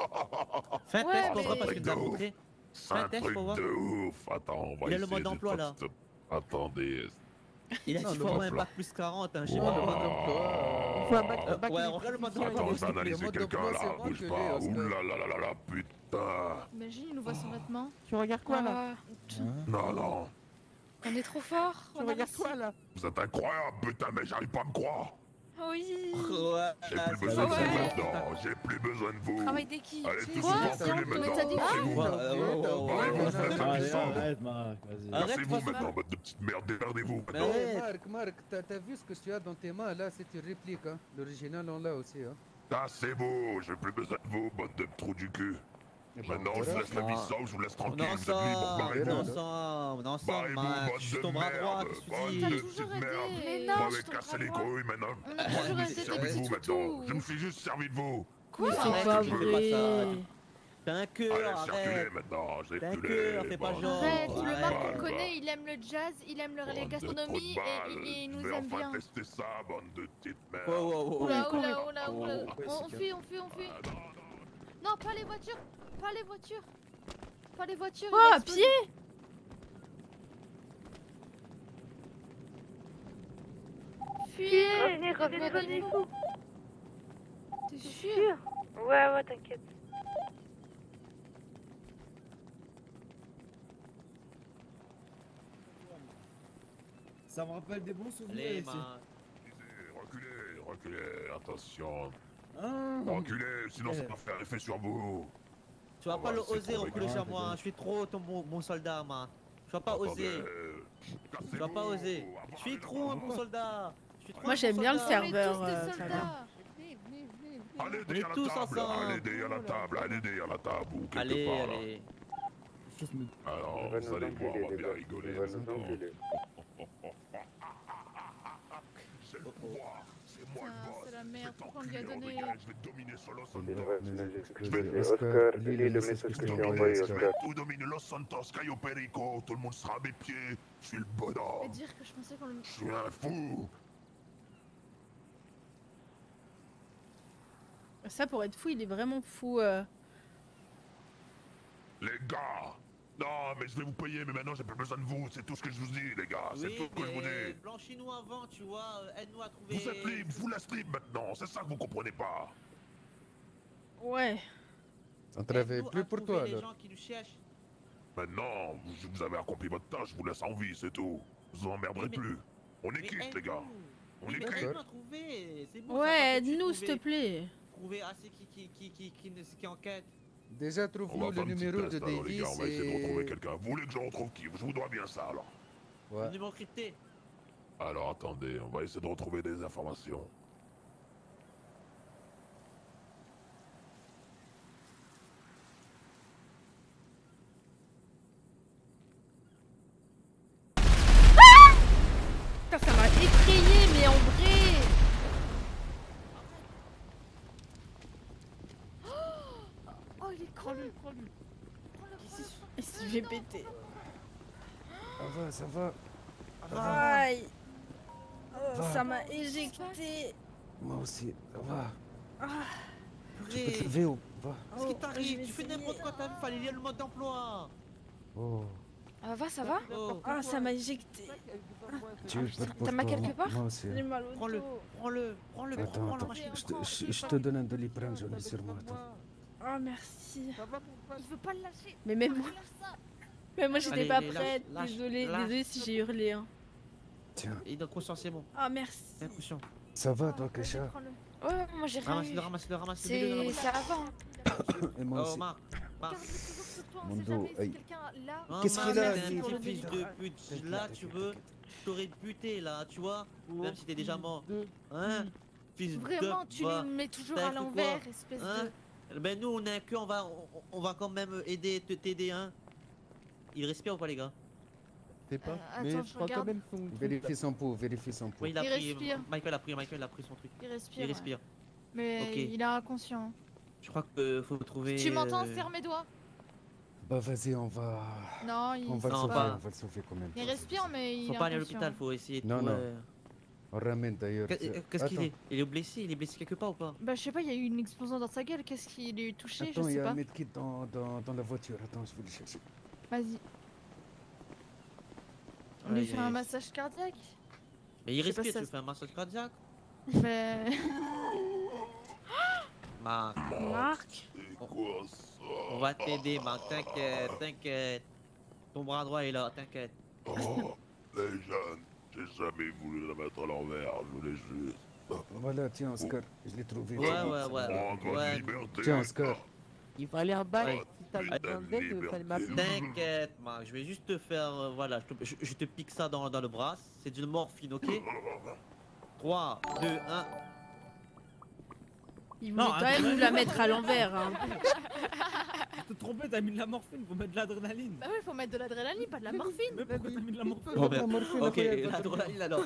Fais un Ouais, test pour mais- voir parce qu'il nous a Truc de montré. C'est Fais un un test truc pour voir. de ouf. Attends, on va Il a essayer. le mode de d'emploi, pas là. stop. Attendez. Il a Non, dit le faut mode un d'emploi. bac plus quarante, hein, je sais Wow. pas. Le mode d'emploi. Il faut un bac, Euh, un bac ouais, électricien, regarde le mode il y a Attends, des- je vais analyser mode quelqu'un d'emploi, là. c'est moi Bouge que pas. j'ai, Oscar. Ouh là là là là là, putain. Imagine, il nous voit sans vêtements. Tu regardes quoi là? Ah, Non, non. on est trop fort. Tu on a regardes réussi. quoi là? Vous êtes incroyable, putain, mais j'arrive pas à me croire. Oui. Ouais, J'ai là, plus c'est besoin de pas vous vrai. maintenant. J'ai plus besoin de vous. Travail d'équipe. Allez, tous vous Quoi? enculer Mais maintenant. t'as dit quoi? C'est vous. Ouais, ouais, ouais, ouais, Allez, ouais. vous faites la Allez, puissance. arrête, Marc, vas-y. Arrête, Cassez-vous François. maintenant, bande de petites merdes. Démerdez-vous Mais maintenant. ouais. Eh, Marc, Marc, t'as t'as vu ce que tu as dans tes mains là? C'est une réplique, hein. L'original on l'a aussi, hein. Cassez-vous. J'ai plus besoin de vous, bande de trous du cul. Eh ben, Maintenant, je vous voilà. laisse la vie Ah. sauve, je vous laisse On tranquille. est Vous êtes libres, ensemble, on est barrez-vous. ensemble, on est ensemble, Barrez-vous, Marc. bande Je suis de ton bras droit, merde. qu'est-ce que tu Bande dis? T'as de toujours petites aidé. merdes. Mais Vous non, m'avez je te cassé les crois pas. couilles maintenant. On a toujours Je me aidé suis des servi de petits vous maintenant. toutous. Je me suis juste servi de vous. Mais Arrête, c'est pas je fais pas vrai. ça. T'as un cœur, Allez, circulez arrête. maintenant. J'ai T'as un plus cœur, les... fais pas Bon, genre. Arrête, le Arrête. Marc Bah, qu'on bah. connaît, il aime le jazz, il aime le- Bande les de trous de gastronomies balles. et, et- et il Je nous vais aime enfin bien. tester ça, bande de petites merdes. Oh, oh, oh, oh. Oula, cours, oula, oula, oula. Oh, On, on fuit, on fuit, on fuit. Ah, non, non. Non, pas les voitures, pas les voitures. Pas les voitures. Oh, il va à exploser. pied? Fuyez. Revenez, revenez, revenez. T'es sûr? Ouais, ouais, t'inquiète. Ça me rappelle des bons souvenirs Allez, ici. Marc. Reculez, reculez, attention. Ah. Reculez, sinon ça va faire effet sur vous. Tu vas Oh, pas bah, le c'est oser trop reculer grave, sur moi, hein. Je suis trop ton bon, bon soldat, moi. Tu vas pas Attendez, oser. euh, Tu vas pas oser. Je suis trop un bon soldat. Je suis trop Moi un j'aime bon bien le soldat. serveur. On est tous euh, des Fabien. soldats. Venez, venez, venez, venez. Allez On est derrière la tous table, ensemble. allez derrière la table, allez derrière la table ou quelque Allez, part là. allez. Alors, Il va vous nous allez voir, on enculer, va les bien gars. rigoler. Il va nous ensemble. enculer. C'est le pouvoir, c'est moi le Putain, boss. c'est la merde, Je vais pourquoi on lui a t'enculer, donné regarde, je vais dominer sur Los C'est une Santos. vraie message que Je je vais- dis. Oscar, lis le message que je t'ai envoyé, Je Oscar. vais tout dominer Los Santos, Cayo Perico, tout le monde sera à mes pieds. Je suis le Et bonhomme. dire que je pensais qu'on le. Je suis un fou. Ça, pour être fou, il est vraiment fou. euh. Les gars. Non, mais je vais vous payer, mais maintenant j'ai plus besoin de vous. C'est tout ce que je vous dis, les gars. C'est Oui, tout ce que je vous mais dis. blanchis-nous avant, tu vois. euh, Aide-nous à trouver. Vous êtes libre, je vous laisse libre maintenant. C'est ça que vous comprenez pas. Ouais. On travaille Aide-nous plus à pour trouver toi les alors. gens qui nous cherchent. Maintenant, vous, vous avez accompli votre tâche, je vous laisse en vie, c'est tout. Je vous emmerderai Oui, mais- plus. On est Mais quitte, les gars. aide-nous. On Oui, est mais quitte. aide-nous à trouver. C'est bon, ça Ouais, va tout de suite aide-nous, s'il te trouver- plaît. Trouver assez qui qui qui qui qui qui qui enquête. Déjà, On va trouve-nous faire le un petit numéro test, de alors, les Davis gars. On va essayer de retrouver et... quelqu'un. Vous voulez que je retrouve qui Je vous dois bien ça, alors. Ouais. Le numéro crypté. Alors, attendez, on va essayer de retrouver des informations. Putain, ça m'a effrayé, mais en vrai. Oh, il est con. Prends-le, prends-le. Prends-le, prends-le. Et si je vais péter. Ça va, ça va. Aïe. Oh, Va. ça m'a éjecté. Moi aussi, ça va. Ah. Tu peux te lever ou va. Qu'est-ce qui Oh, je t'arrive? vais Tu fais essayer. n'importe quoi, t'as vu? Fallait lire le mode d'emploi. Oh. Ah, va, ça va? Oh, Ah, ça m'a éjecté. Tu veux putain, peur pour t'as mal toi, quelque part moi aussi. J'ai mal au Prends-le, dos. prends-le, prends-le, Attends, prends la attends. machine. Je te, je, je te donne un doliprane, j'en ai sur moi. Attends. Ah, merci. Il veut pas le lâcher. Mais même moi, Lâche ça. même moi j'étais Allez, pas allez, lâche, prête. lâche, Désolée, lâche. désolée si j'ai hurlé. Hein. Tiens, Il est conscient, c'est bon. Ah, merci. Inconscient. ça va toi, Vas-y, Kesha? prends-le. Ouais, moi j'ai rien Ramasse-le, eu. ramasse-le, ramasse-le. mets-le dans la C'est machine. c'est avant. Et moi Oh, aussi. Marc, Marc. Garde toujours sur toi, on Mon sait dos, jamais si aïe. quelqu'un là. Oh, Qu'est-ce Marc, qu'il a, t'es un lui? petit T'inquiète, fils de t'inquiète, pute. t'inquiète, Là, tu t'inquiète, veux, t'inquiète. je t'aurais buté, là, tu vois? Même si t'es déjà mort. Hein? Fils de Vraiment, tu va. le mets toujours T'as à cru quoi? l'envers, espèce Hein? de. Ben nous, on est que, on va, on, on va quand même aider, te t'aider, hein? Il respire ou pas, les gars? C'est pas. Euh, mais attends, je je prends quand regarde. même son truc, là. Vérifie son pouls, vérifie son pouls. Oui, il a Il pris. respire. Michael a pris, Michael a pris son truc. Il respire. Il ouais. respire. Mais Ok. il est inconscient. Je crois qu'il faut trouver. Tu m'entends? euh, Serre mes doigts. Bah vas-y, on va... Non, il. On va le Non, sauver, pas- on va le sauver quand même. Il respire, mais il Faut est pas aller à inconscient. l'hôpital, faut essayer de Non, trouver, non. euh, On ramène d'ailleurs. qu'est- euh, Qu'est-ce qu'il attends. est? Il est blessé? Il est blessé quelque part ou pas? Bah, je sais pas, il y a eu une explosion dans sa gueule. Qu'est-ce qu'il est touché? Attends, Je il y sais a pas. un medkit dans, dans, dans la voiture. Attends, je vais le chercher. Vas-y. On Ouais, lui il fait est- un massage cardiaque. Mais il Je sais pas respire, si tu ça fais un massage cardiaque? Mais. Marc, Marc. C'est quoi ça on va t'aider, Marc, t'inquiète, t'inquiète. Ton bras droit est là, t'inquiète. Oh, les jeunes, j'ai jamais voulu la mettre à l'envers, je voulais juste... Voilà, tiens, Oscar, je l'ai trouvé. Ouais, c'est bon, ouais, c'est ouais. bon. Prendre Ouais. liberté. Tiens, Oscar. Il fallait un bail. Ouais. Si t'as besoin d'aide, il fallait m'appeler. T'inquiète, Marc, je vais juste te faire. euh, voilà, je te, je- je te pique ça dans, dans le bras. C'est d'une morphine, ok? trois, deux, un. Il voulait Non, quand même attends, nous la mettre à l'envers. Hein. Tu te trompé, t'as mis de la morphine, faut mettre de l'adrénaline. Bah, ouais, faut mettre de l'adrénaline, pas de la morphine. Mais pourquoi t'as mis de la morphine? Oh, merde. La morphine, Ok, après, la drôle, alors.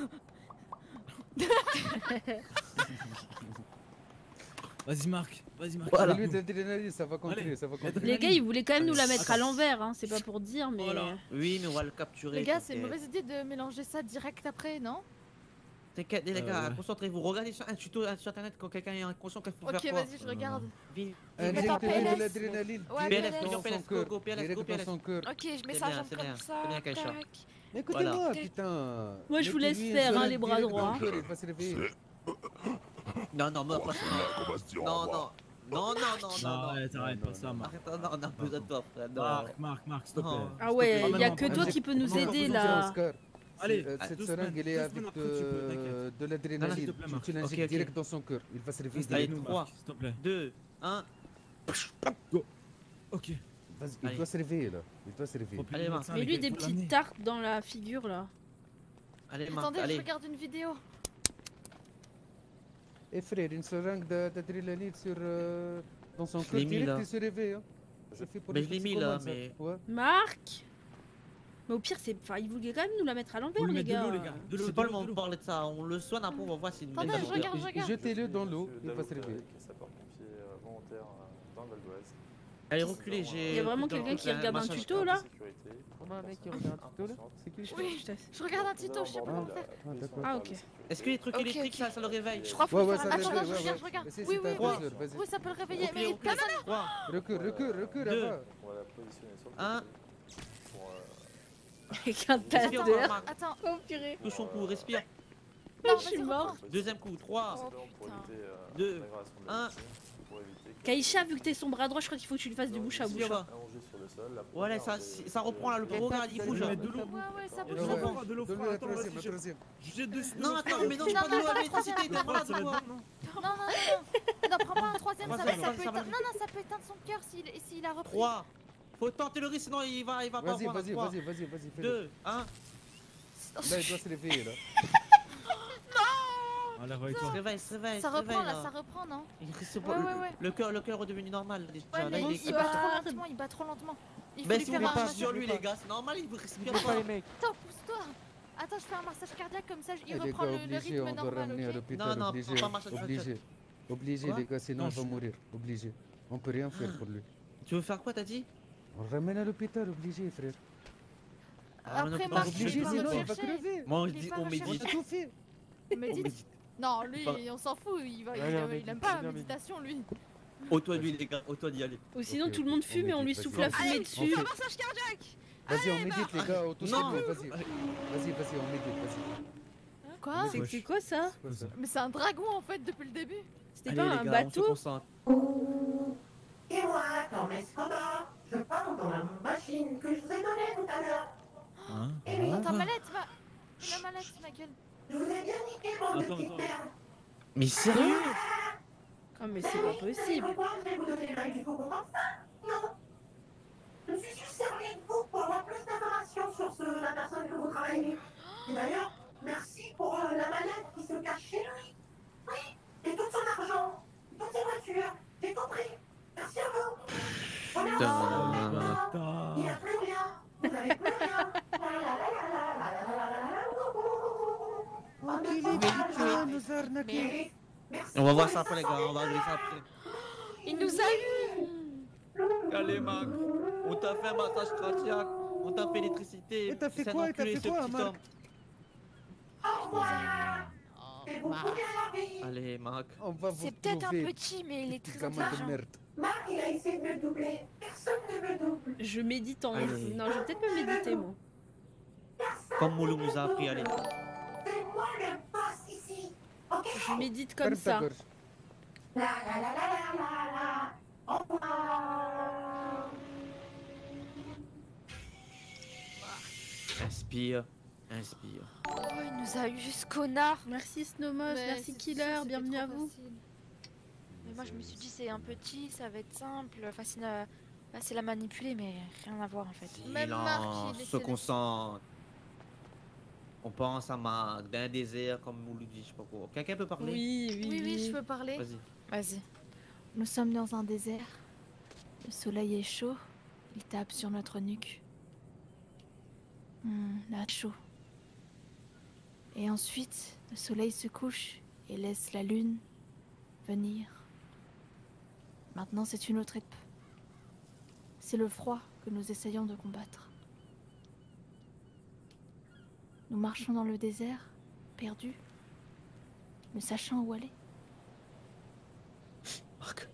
Vas-y, Marc, vas-y, Marc. Voilà. Lui, de l'adrénaline, ça va continuer, Allez. ça va continuer. Les gars, ils voulaient quand même nous la mettre à Attends. l'envers. Hein. C'est pas pour dire, mais. Voilà. Oui, mais on va le capturer. Les gars, c'est une t'inquiète. mauvaise idée de mélanger ça direct après, non? T'inquiète, les Euh, gars, ouais. concentrez-vous. Regardez sur un tuto euh, sur internet quand quelqu'un est inconscient, qu'il faut Ok, faire quoi? vas-y, je regarde. Vite. Injecte-lui P L S. de l'adrénaline. Ouais, P L S, direct P L S. dans P L S, son cœur. go, P L S, Direct go, P L S. dans son cœur. Ok, je mets C'est ça bien, jambe c'est comme bien, ça. c'est bien, Kaïcha. tac. Écoutez-moi, Voilà. putain. Moi, je vous laisse Mettez-lui faire, une hein, seule les bras direct dans droits. le cœur, Il va se réveiller. Non, non, moi, Oh, moi, c'est là qu'on va se dire au non, revoir. non, non, non, non, non, Non, non. arrête, arrête Non, pas ça, non, Marc. Arrête, non, on a besoin de toi, frère. Non. Marc, Marc, Marc, s'il te plaît. Non. Ah ouais, S'il te il plaît. y a que toi qui peux nous Non, non, aider non, là. Oscar. Allez, Euh, ah, cette deux seringue, semaines, elle est deux avec semaines après, tu peux, de, t'inquiète. de Non, non, l'adrénaline. s'il te plaît, Tu, Marc. tu l'injectes Ok, ok. direct dans son cœur. Il va se réveiller. Allez, Installe-nous, trois, Marc, s'il te plaît. deux, un. Ok. Vas-y, il Allez. doit se réveiller là. Il doit se réveiller. Remplis Allez, le Marc. médecin, Mais les lui, gars, des il faut l'amener. petites tartes dans la figure là. Allez, Marc, Attendez, je allez. regarde une vidéo. Et frère, une seringue de- d'adrénaline sur, euh, dans son Je cœur l'ai mis, direct, là. il se réveille. Hein. C'est fait pour Mais les je l'ai mis, là, toxicomanes, ça. mais- Ouais. Marc. Mais au pire, c'est. Enfin, il voulait quand même nous la mettre à Faut l'envers, lui les mettre de gars. l'eau, les gars. De l'eau, C'est de pas le l'eau, moment de de l'eau. parler de ça. On le soigne après, on va voir s'il nous Attendez, met je dans le- regarde, je regarde. Jetez-le dans l'eau, il va se réveiller. Allez, reculez, Il j'ai. y a vraiment dans le quelqu'un truc, qui là, regarde un machin, tuto là. On a un mec qui regarde un tuto là. C'est qui je Oui, Je teste. je regarde un tuto, je sais pas comment faire. Ah, d'accord. Ah, ok. Est-ce que les trucs Ok, électriques, ok. ça, ça le réveille? Je crois qu'il Ouais, faut ouais, faire ça un- Attends, réveille, je ouais, regarde, ouais. je regarde. Mais c'est- Oui, c'est oui, un oui. buzzer, vas-y. Oui, ça peut le réveiller, mais Reculez, personne. reculez. trois, Recule, recule, recule, Deux. avant. un. Avec un Respire encore, taser. Marc. Attends, Oh purée. Touche son cou, respire. non, Je suis vas-y, mort. reprends. Deuxième coup, trois, Oh putain. deux, un. Kaïcha, vu que t'es son bras droit, je crois qu'il faut que tu le fasses du bouche à bouche. Respire pas. Voilà, ça, ça reprend là, le regarde, il bouge. Je vais mettre de l'eau. Ouais, ouais, ça Il bouge. y a Ouais, de ça l'eau, bouge. de l'eau, Donne-lui frère. la Attends, troisième, vas-y, la je- troisième. je jette dessus. Non, attends, mais non, je pas de l'eau à l'électricité, t'es malade ou quoi? Non, non, non, non. Non, prends pas un troisième, ça, Troisième, ça peut ça va. éteindre. Non, non, ça peut éteindre son cœur s'il s'il a repris. trois. Faut tenter le risque, sinon il va, il va pas Vas-y, prendre. vas-y, trois, vas-y, vas-y, vas-y, fais-le. deux, un. Là, il doit se réveiller là. Allez, Il se réveille-toi. réveille, se réveille, Ça se réveille, reprend là, ça reprend, non? Il risque Ouais, pas. ouais, ouais. Le cœur, le cœur est redevenu normal. déjà. Ouais, Là, mais il est- il bat trop lentement, il bat trop lentement. Il faut Ben lui si vous faire mettez un pas sur lui, massage. les gars, c'est normal, il respire N'oublie pas pas. les mecs. Attends, pousse-toi. Attends, je fais un massage cardiaque comme ça, il Eh, les reprend gars, le, le obligé, rythme on doit normal, ramener à ok? l'hôpital, Non, non, obligé, pas massage obligé. Obligé, Quoi les gars, sinon Non, il va je- mourir. Obligé. On peut rien faire pour lui. Tu veux faire quoi, t'as dit? On le ramène à l'hôpital, obligé, frère. Ah, mais Après, non, Marc, je il suis est Obligé, pas obligé, sinon il va recherché. crever. Moi, on, Il est dit, pas on recherché. On médite. a tout fait. On médite. Non, lui, Pas- on s'en fout, il, va, il, Allez, on il médite, aime pas la allez, on méditation, lui. Auto lui, les gars, auto d'y aller. Ou sinon, Ok, tout le ok, monde on fume et on lui médite, souffle vas-y. la fumée Allez, dessus. on fait- massage cardiaque. Vas-y, on médite, les gars, auto Non. vas-y. Vas-y, vas-y, on médite, vas-y. Quoi? C'est c'est quoi ça? C'est quoi ça? Mais c'est un dragon en fait depuis le début. C'était Allez, pas les un gars, on se bateau? concentre. Et moi, comme Escobar, je parle dans la machine que je vous ai donnée tout à l'heure. Hein? Et oui, Dans ta mallette, ma... La mallette, ma gueule. je vous ai bien niqué, bande de Attends, petites attends. merdes. Mais sérieux? Oh, mais c'est pas Et possible. pourquoi je vais vous donner le règle du faut comprendre ça? Non. Je me suis juste servi de vous pour avoir plus d'informations sur ce, la personne que vous travaillez. Et d'ailleurs, merci pour euh, la mallette qui se cache chez lui. Oui, et tout son argent, toutes ses voitures, j'ai compris. Merci à vous. Voilà. Putain. Il n'y a plus rien. Vous n'avez plus rien. La la la la la la la la la. Oh, il est putain, nous a arnaqué. Merci. On va voir ça après, les gars, on va régler ça après. Il nous a eu. Allez, Marc, on t'a fait un massage cardiaque, on t'a fait l'électricité. Et t'as fait c'est un quoi, et t'as enculé, fait ce quoi, petit Marc? homme. Au revoir. Oh, Et vous Marc. pouvez la vie. Allez, Marc. On va vous C'est peut-être un trouver, petit, mais il est petit très gamin de intelligent. merde. Marc, il a essayé de me doubler. Personne ne me double. Je médite en. Allez. Non, je vais peut-être me méditer, moi. Comme Moulou nous a appris, allez. C'est moi le boss ici. Ok? Je médite comme Ferme ta ça. gorge. La la la la la la la. Au revoir. Inspire, inspire. Oh, il nous a eu, ce connard. Merci Snomos, Mais merci c'est Killer, sûr, c'était bienvenue trop à vous. facile. Mais moi, je me suis dit, c'est un petit, ça va être simple, facile à, facile à manipuler, mais rien à voir en fait. Même Marc, Silence, il est se sélectionné. concentre. On pense à Marc, d'un désert comme Moulou dit, je sais pas quoi. Quelqu'un peut parler? Oui, oui, Oui, oui, oui. je peux parler. Vas-y. Vas-y. Nous sommes dans un désert. Le soleil est chaud. Il tape sur notre nuque. Hmm, là, chaud. Et ensuite, le soleil se couche et laisse la lune venir. Maintenant, c'est une autre étape. C'est le froid que nous essayons de combattre. Nous marchons dans le désert, perdus, ne sachant où aller. Marc.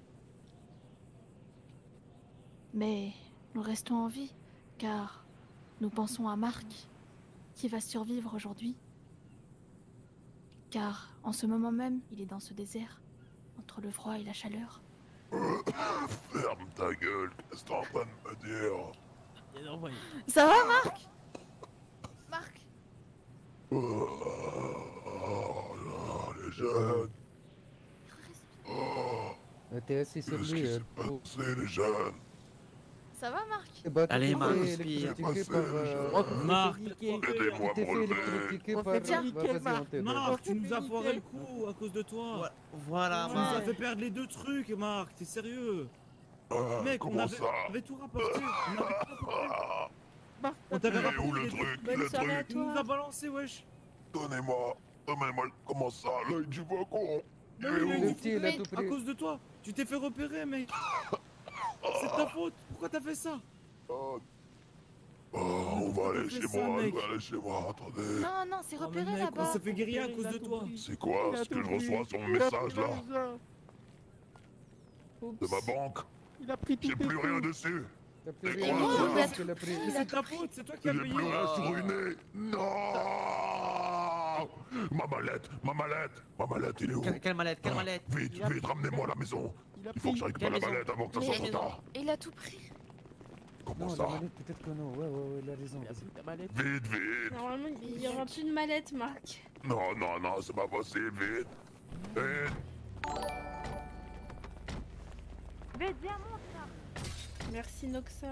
Mais nous restons en vie, car nous pensons à Marc, qui va survivre aujourd'hui. Car en ce moment même, il est dans ce désert, entre le froid et la chaleur. Ferme ta gueule, qu'est-ce que t'es en train de me dire? Ça va, Marc? Marc, Oh là, les jeunes. Oh, Euh, T'es assis sur qu'est-ce lui. qui euh, s'est pour- passé, les jeunes? Ça va, Marc? Eh bah, tu Allez, t'es Marc, fait respire. électrocuter Passez, par... les euh, jeunes. Marc, niquer. t'as Aidez-moi Tu à t'es me fait relever. électrocuter On par... s'est fait Bah, niquer, vas-y, Marc. on t'aide. Marc, tu nous as Nickel. foiré le coup à cause de toi. Voilà, Tu nous as Marc. fait perdre les deux trucs, Marc, t'es sérieux? Ah, Mec, on comment avait, ça? on avait tout rapporté. On avait tout rapporté. Ah, Marc, On t'avait il est où rapporté le les deux. truc? Bonne Le soirée à truc? Tu nous toi. as balancé, wesh. Donnez-moi. Donnez-moi. Comment ça? L'œil du wagon? Il Mais est oui, où? mais Le du petit, il a foutu, tout à pris. cause de toi. Tu t'es fait repérer, mec. C'est de ta faute. Pourquoi t'as fait ça? Oh, oh, on va aller Pourquoi chez tu fais moi, ça, on mec? va aller chez moi, attendez. Non, non, c'est Oh, mais repéré mec, là-bas. on s'est fait guérir à cause de toi. C'est quoi Il a ce que tout je pris. reçois sur mon Il a message pris là? l'argent. De ma banque? Il a pris tout J'ai plus rien dessus. T'as plus C'est rien quoi, à ça? dire, parce qu'il a pris. Mais c'est ta faute, c'est toi qui as J'ai payé. plus rien, je suis ruiné. Non! Ma mallette, ma mallette, ma mallette, il est où? Quelle, quelle mallette, quelle Ah, mallette? Vite, Il a- vite, ramenez-moi à la maison. Il a Il faut que pris. je récupère la Quelle mallette avant que ça Mais- soit trop tard. Il a tout pris. Comment Non, ça? la manette, peut-être que non. Ouais, ouais, ouais, il a raison. Il a vas-y. pris ta mallette. Vite, vite. Normalement, il y aura plus de mallette, Marc. Non, non, non, c'est pas possible, vite. Vite. Vite, viens, monte là. Merci, Noxor.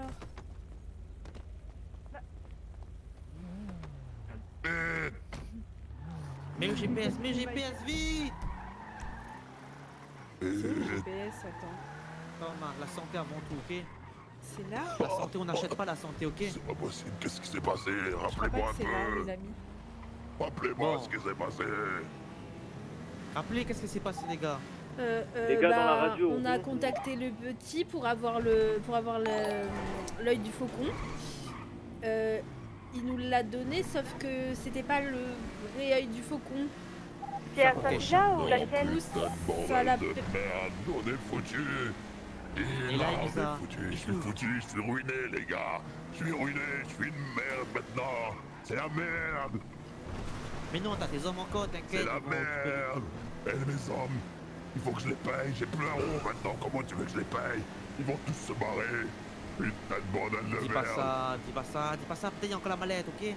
Vite. Mais le G P S, mais le G P S, vite! C'est où le G Vite. P S? Attends. Non, Marc, la santé avant tout, ok? C'est là? La santé, on n'achète pas la santé, ok? C'est pas possible, qu'est-ce qui s'est passé? Je crois pas Rappelez-moi que un c'est là, peu. il a mis. Rappelez-moi Bon. ce qui s'est passé. Rappelez, qu'est-ce qui s'est passé, les gars? Euh, euh, Les gars, dans la bah, radio. on a contacté le petit pour avoir le pour avoir le- l'œil du faucon. Euh, il nous l'a donné, sauf que c'était pas le vrai œil du faucon. C'est à Ok, Saint-Jean ou Non, la putain chaîne de Ça l'a bordel de peut-être- merde, on est foutus. Et, Et là, là, il on dit ça. est foutus, je suis foutu, je suis ruiné, les gars. Je suis ruiné, je suis une merde maintenant. C'est la merde, Mais non, t'as tes hommes encore, t'inquiète. c'est la ils vont récupérer. merde. Et mes hommes, il faut que je les paye. J'ai plus un rond maintenant, comment tu veux que je les paye? Ils vont tous se barrer. Putain de bordel de Dis pas merde. ça, dis pas ça, dis pas ça, peut-être il y a encore la mallette, ok?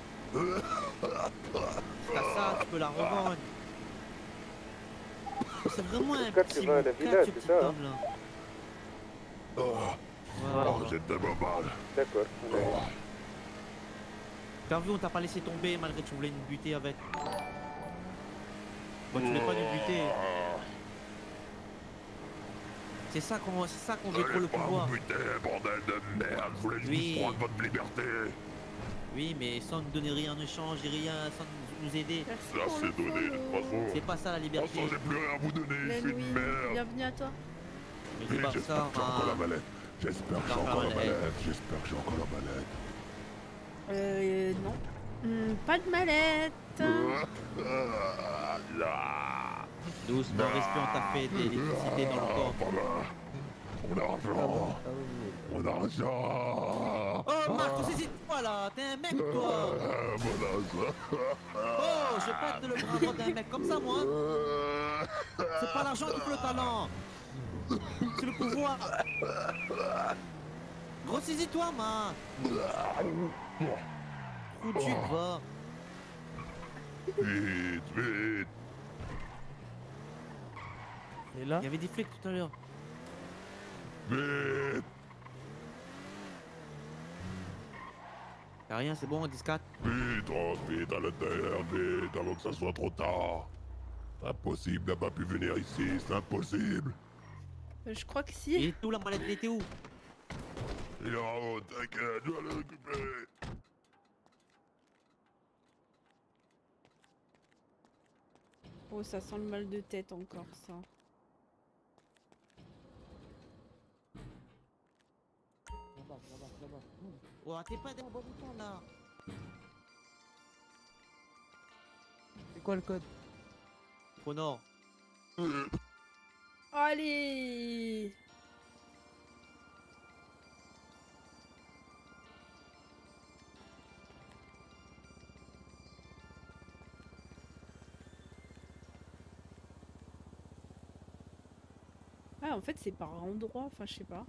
T'as ça, tu peux la revendre. C'est vraiment un Quand tu petit vas à la bouquin, villa, ce c'est petit ça, hein? homme là. Oh, Voilà. oh, j'ai tellement mal. D'accord. on est- Oh. T'as vu, on t'a pas laissé tomber malgré que tu voulais nous buter avec. Bon, tu voulais pas nous buter. C'est ça qu'on c'est ça qu'on veut trop Allez le pas pouvoir. me buter, bordel de merde. Je voulais juste Oui. prendre votre liberté. Oui, mais sans nous donner rien en échange et rien, sans nous- nous aider. Merci Ça, pour c'est le donné, de toute follow. façon. C'est pas ça la De liberté. toute façon, j'ai plus rien à vous donner. Je suis Len, oui, une merde. bienvenue à toi. Mais Oui, dis pas j'espère ça, que j'ai encore la hein. mallette. J'espère que j'ai Encore la encore la mallette. mallette. J'espère que j'ai encore la mallette. Euh, non. Hmm, pas de mallette. Ah, là. Doucement, respire, on t'a fait de l'électricité dans le Ah, corps. pas mal. Mon argent. Ah oui, Mon argent. Oh, Marc, saisis-toi là, t'es un mec toi. Ah, mon argent. Oh, je vais pas te le prendre d'un mec comme ça, moi. C'est pas l'argent qui fait le talent. C'est le pouvoir. Gros, saisis-toi, man. Où tu vas? Vite, vite. Et là, Il y avait des flics tout à l'heure. Vite. Y'a rien, c'est bon, dix quatre. Vite, rentre vite à l'intérieur, vite, avant que ça soit trop tard. Impossible, n'a pas pu venir ici, c'est impossible. Euh, Je crois que Il si. est où la mallette? Il était où? Il est en haut, t'inquiète, je vais le récupérer. Oh, ça sent le mal de tête encore, ça. Là-bas, là-bas, là-bas. Ouh. Oh, t'es pas dans le bon bouton là. C'est quoi le code? Connor. Allez! Ah, en fait, c'est par endroit, enfin, je sais pas.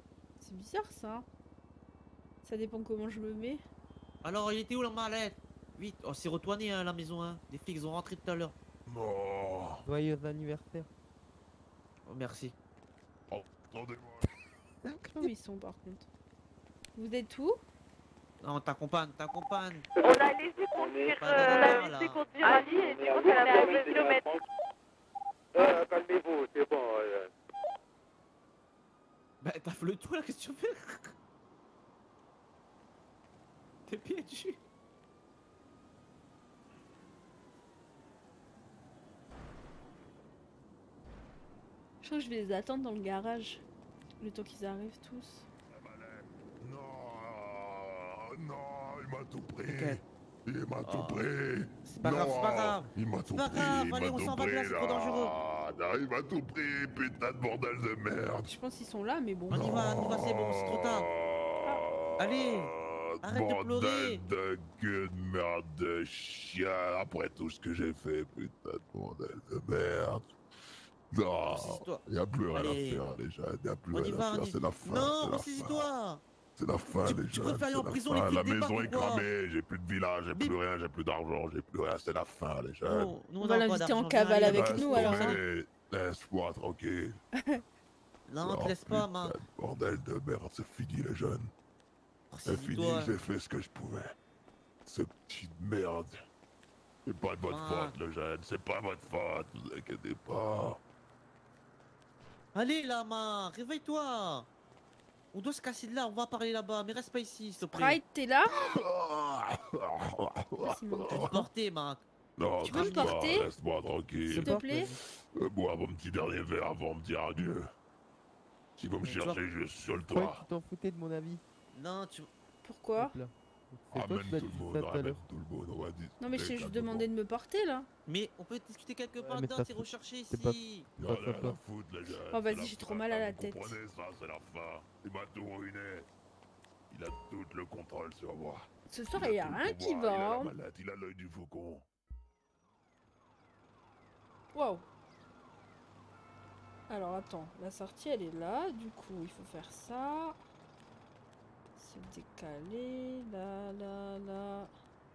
C'est bizarre, ça. Ça dépend comment je me mets. Alors, il était où la mallette? Vite, on s'est retourné à la maison, hein. Les flics ils ont rentré tout à l'heure. Non. Joyeux anniversaire. Oh, merci. Attendez-moi. Où ils sont par contre? Vous êtes où? Non, t'accompagne, t'accompagne. On a laissé conduire, Pas euh, dans la la- laissé conduire Ali et du coup elle a fait un kilomètre. Euh, calmez-vous, c'est bon. euh. Bah t'as fait le tour là, qu'est-ce que tu fais? T'es pieds dessus. Je crois que je vais les attendre dans le garage. Le temps qu'ils arrivent tous. Non, non, il m'a tout pris. Ok. Il m'a Oh. tout pris. C'est pas grave, c'est pas Non, grave. Il m'a tout pas pris. grave, il allez, m'a on tout s'en va de là, pris, c'est trop dangereux. Non, il m'a tout pris, putain de bordel de merde. Je pense qu'ils sont là, mais bon. On y va, on y va, c'est bon, c'est trop tard. Allez, arrête de pleurer. Bordel de queue de merde de chien, après tout ce que j'ai fait, putain de bordel de merde. Non, Saisis-toi. y a plus rien Allez. à faire les jeunes, y a plus On y rien va, à on faire, y- c'est la fin. Non, c'est la fin. ressaisis-toi. C'est la fin, Tu- les tu jeunes. préfères aller c'est en la prison, fin. les flics La débarquent maison ou est quoi? cramée, j'ai plus de village, j'ai plus rien, j'ai plus d'argent, j'ai plus rien, c'est la fin, les jeunes. Nous, nous, On on va a pas l'inviter en d'argent, cavale viens, avec allez, nous, laisse alors, tomber. hein. Laisse-moi tranquille. Non, Oh, te laisse pas, putain main. de bordel de merde, c'est fini, les jeunes. C'est fini, Ressaisis-toi. j'ai fait ce que je pouvais. Ce petit merde. C'est pas de votre Ah. faute, les jeunes, c'est pas votre faute, vous inquiétez pas. Allez là, main, réveille-toi. On doit se casser de là, on va parler là-bas, mais reste pas ici, s'il te plaît. Pride, t'es là? Tu peux me porter, Marc. Non, Tu peux me touche pas, porter? laisse-moi tranquille. S'il te plaît? Euh, bois mon petit dernier verre avant de me dire adieu. Si vous me Tu vas- cherchez, je suis sur le Pourquoi toit. tu t'en foutais de mon avis? Non, tu... Pourquoi? Hop là. C'est toi Ramène qui m'as tout dit le monde, ça tout à ramène l'heure. tout le monde, on va discuter Non mais je t'ai juste calmement. demandé de me porter là. Mais on peut discuter quelque part mais dedans, t'as t'es fait- recherché c'est pas- ici. Il y Pas a rien sympa. à foutre, les gars. Oh, vas-y, c'est la j'ai trop fin, mal à la vous tête. comprenez ça, c'est la fin. Il m'a tout ruiné. Il a tout le contrôle sur moi. Ce soir a il y a tout le rien qui pouvoir, Il a va. la hein. mallette, il a l'œil du faucon. Waouh. Alors attends, la sortie elle est là, du coup il faut faire ça. Se décaler, là, là, là.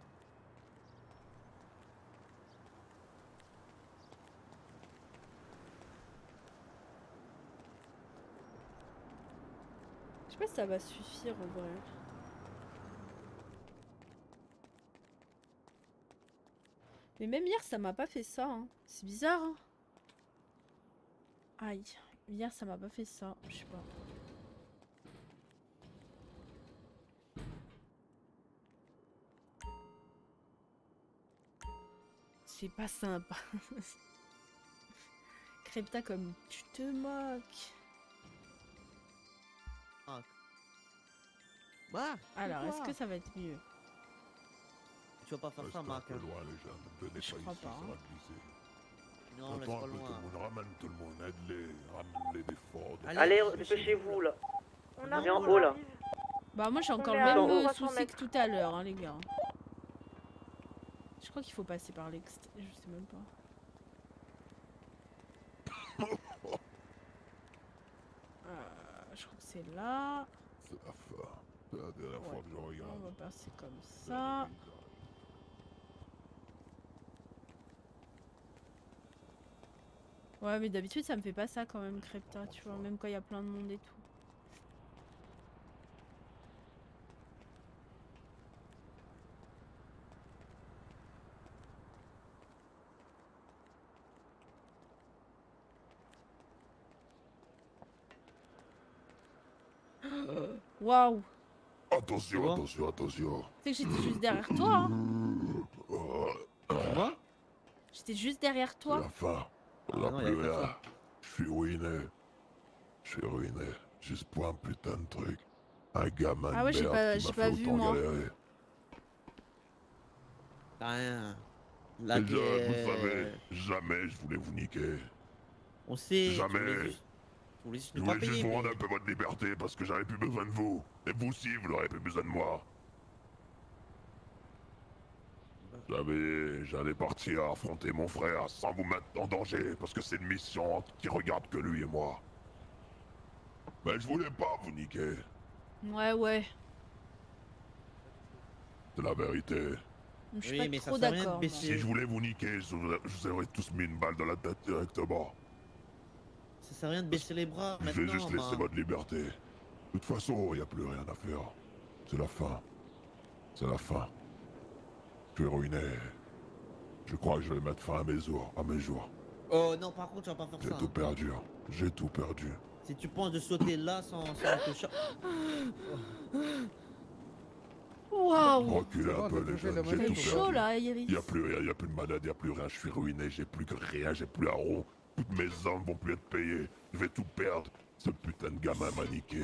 Je sais pas si ça va suffire en vrai. Mais même hier ça m'a pas fait ça, hein. C'est bizarre, hein. Aïe, hier ça m'a pas fait ça, je sais pas. C'est pas sympa. Crepta comme tu te moques. Marc. Marc, Alors, est-ce quoi que ça va être mieux? Tu vas pas faire ça, Restez un Marc. peu loin, les gens. Ne venez Je pas crois ici, pas, ça hein. va glisser. Non, laisse Attends pas un peu tout loin. le monde, ramène tout le monde, aide-les, ramène-les des forts. des- Allez, Allez, dépêchez-vous là. On On arrive, est en on haut, là. arrive. Bah moi j'ai encore le est à même trois euh, cents souci que mètres. tout à l'heure, hein, les gars. Je crois qu'il faut passer par l'extérieur, je sais même pas. Euh, je crois que c'est là. C'est la fin. C'est la dernière fois Ouais. que je regarde. On va passer comme C'est ça. la vie. Ouais, mais d'habitude ça me fait pas ça quand même, Crepta, tu vois, même quand il y a plein de monde et tout. Waouh! Attention, bon attention, attention. Tu sais que j'étais juste derrière toi, hein. Oh, Moi J'étais juste derrière c'est toi. la fin. On Ah n'a non, y plus avait pas rien. ça. Je suis ruiné. Je suis ruiné. Juste pour un putain de truc. Un gamin Ah ouais, de j'ai merde pas- qui j'ai m'a pas fait vu, autant moi. galérer. T'as rien. La Déjà, vous guerre. savez, jamais je voulais vous niquer. On sait. Jamais. Tu voulais juste, tu voulais juste Je nous pas voulais juste payer. vous rendre mais- un peu votre liberté parce que j'avais plus besoin de vous. Et vous aussi, vous n'aurez plus besoin de moi. J'avais... J'allais partir affronter mon frère sans vous mettre en danger parce que c'est une mission qui regarde que lui et moi. Mais je voulais pas vous niquer. Ouais, ouais. C'est la vérité. Je suis Oui, pas mais ça trop sert à rien de d'accord. baisser. Si je voulais vous niquer, je vous, je vous aurais tous mis une balle dans la tête directement. Ça sert à rien de baisser les bras Je maintenant. vais juste laisser man. votre liberté. De toute façon, il n'y a plus rien à faire. C'est la fin. C'est la fin. Je vais ruiner. Je crois que je vais mettre fin à mes jours. À mes jours. Oh non, par contre, tu vas pas faire J'ai ça. tout hein. perdu. J'ai tout perdu. Si tu penses de sauter là sans, sans te cha- Waouh. Reculez bon, un peu t'as les trouvé la jeunes. J'ai T'as manette eu tout ou chaud perdu. là, Iris. Il n'y a plus rien, il n'y a plus de malade, il n'y a plus rien. Je suis ruiné, j'ai plus que rien, j'ai plus un rond. Toutes mes armes vont plus être payées. Je vais tout perdre. Ce putain de gamin m'a niqué.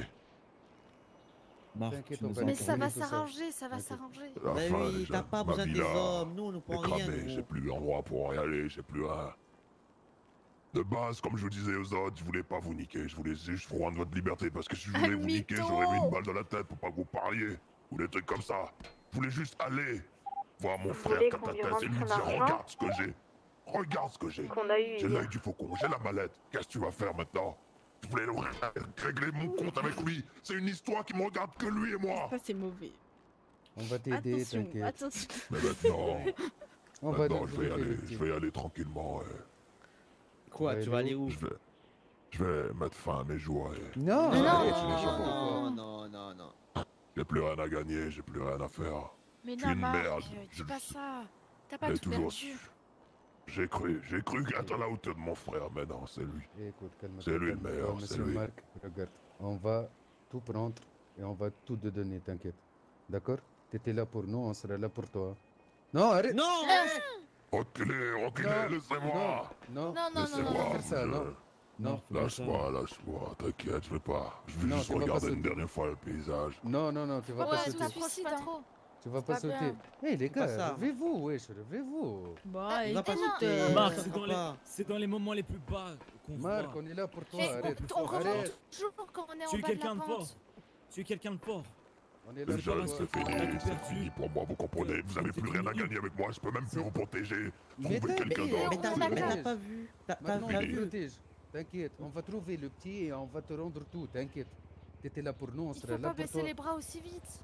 Marc, T'inquiète, tu on nous va as Mais T'inquiète, ça on va est tout seul. s'arranger, ça va T'inquiète. s'arranger. La Bah fin, oui, les t'as jeunes. pas Ma besoin des villa hommes. Nous, on ne est prend rien. cramée, j'ai gros. plus d'endroit pour y aller, j'ai plus un. De base, comme je vous disais aux autres, je voulais pas vous niquer, je voulais juste vous rendre votre liberté parce que si je voulais vous niquer, mytho. j'aurais mis une balle dans la tête pour pas que vous parliez ou des trucs comme ça. Je voulais juste aller voir mon Vous frère voulez qu'on lui Catatas et rende lui son dire argent regarde ce que j'ai, regarde ce que j'ai. Qu'on a eu J'ai hier. l'œil du faucon, j'ai la mallette. Qu'est-ce que tu vas faire maintenant? Je voulais régler mon compte avec lui. C'est une histoire qui me regarde que lui et moi. Ça c'est mauvais. On va t'aider, Attention, t'inquiète. attention. Mais maintenant, On va maintenant je vais y trouver aller, le je petit. vais y aller tranquillement. et Quoi, Ouais, tu vas aller où? Je vais, je vais mettre fin à mes jours. et Non, Mais non. arrête, tu les gens. Non, non, non, non. J'ai plus rien à gagner, j'ai plus rien à faire. Mais Je suis non, une Marc, merde, euh, je dis le pas sais. ça. T'as pas J'ai tout toujours perdu. J'ai cru, j'ai cru être à la hauteur de mon frère, mais non, c'est lui. Écoute, calme-toi. C'est lui le calme-toi, meilleur, c'est Monsieur lui. Marc, regarde, on va tout prendre et on va tout te donner, t'inquiète. D'accord? T'étais là pour nous, on sera là pour toi. Non, arrête! Non, arrête. Reculez, reculez, Non, laissez-moi! Non, Non, non, non, Laissez-moi, non, non. faire ça, je- non. Non, Lâche-moi, lâche-moi, t'inquiète, je vais pas. Je vais Non, juste tu vas pas regarder sauter. une dernière fois le paysage. non, non, non, tu vas Ouais, pas tu sauter. t'approches pas trop. Tu vas c'est pas pas sauter. bien. Hé les pas gars, ça. levez-vous, wesh, levez-vous. Bah, Il va pas écoute, sauter. euh, Marc, ça c'est va dans, les... pas. c'est dans les moments les plus bas qu'on Marc, voit. on est là pour toi, Mais arrête. on, on remonte Arrête, toujours quand on est Tu es en bas de quelqu'un la de fort. pente. Tu es quelqu'un de fort. on est là Les pour jeunes, toi. c'est T'as fini, tout c'est perdu. fini pour moi, vous comprenez? Vous avez T'es plus rien à fini. gagner avec moi, je peux même plus C'est- vous protéger. Mais Trouvez t'as- quelqu'un mais- d'autre. Mais t'as on mais a t'as pas vu. T'as t'as Maintenant, t'as on te vu. protège. T'inquiète, on va trouver le petit et on va te rendre tout, t'inquiète. T'étais là pour nous, on Il sera faut là pas pour baisser toi. les bras aussi vite.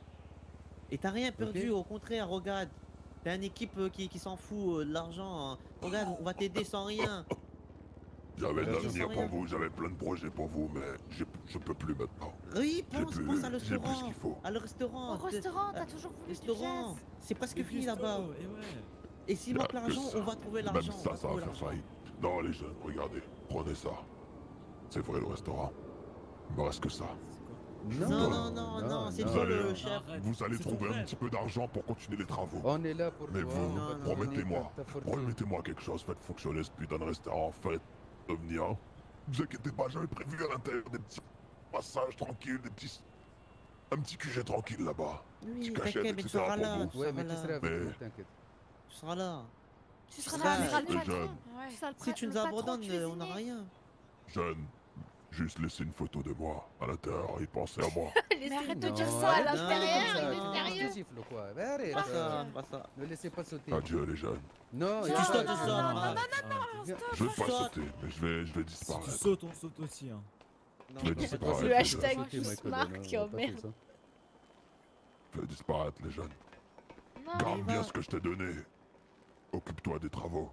Et t'as rien perdu, Ok. au contraire, regarde. T'as une équipe euh, qui, qui s'en fout euh, de l'argent. hein. Regarde, on va t'aider sans rien. J'avais de Euh, l'avenir sans pour rien. vous, j'avais plein de projets pour vous, mais j'ai- je peux plus maintenant. Oui, J'ai pense, plus- pense à j'ai plus ce restaurant. qu'il faut. À le restaurant. Au te- restaurant, euh, t'as toujours voulu du Restaurant. jazz. C'est presque Le fini Gusto, là-bas. Et ouais. Et s'il Y a manque que l'argent, ça. on va trouver Même l'argent. ça, on va ça va trouver faire l'argent. faillite. Non, les jeunes, regardez, prenez ça. C'est vrai, le restaurant. Il me reste que ça. Non, non, non, non, c'est toi le non. chef. Arrête. Vous allez C'est ton trouver un frère. petit peu d'argent pour continuer les travaux. On est là pour Mais toi. vous, on va non, te non, donner promettez-moi, ta- ta fortune. promettez-moi quelque chose, faites fonctionner ce putain de restaurant, faites devenir. Vous inquiétez pas, j'avais prévu à l'intérieur des petits passages tranquilles, des petits. Un petit Q G tranquille là-bas. Oui, Petit cachette, t'inquiète, mais et tu cetera seras pour là. vous. Tu Ouais, seras mais tu là. seras avec Mais- nous, t'inquiète. Tu seras là. Tu seras Ça, là, tu seras les le patron. jeunes. Tu seras le Si pra- tu le nous patron abandonnes, euh, on cuisinier. n'a rien. Jeune, juste laissez une photo de moi à l'intérieur et pensez à moi. Mais arrête de Non, dire ça à arrête de l'intérieur, parler il comme ça, est tu te sérieux. gifles ou quoi? Mais arrête, Pas euh, ça, pas ça. ne laissez pas sauter. Adieu les jeunes. Non, Si il y a tu pas sautes, de- tu sautes. Arrête, Viens. arrête. Je vais pas saute. sauter, mais je vais, je vais Si tu disparaître. sautes, on saute aussi. Hein. Non, Je vais non, disparaître. Le les hashtag jeunes. Sauter, juste Michael, Marc, non, on oh, va pas faire merde. ça. Je vais disparaître les jeunes. Non, Garde il bien va. ce que je t'ai donné. Occupe-toi des travaux.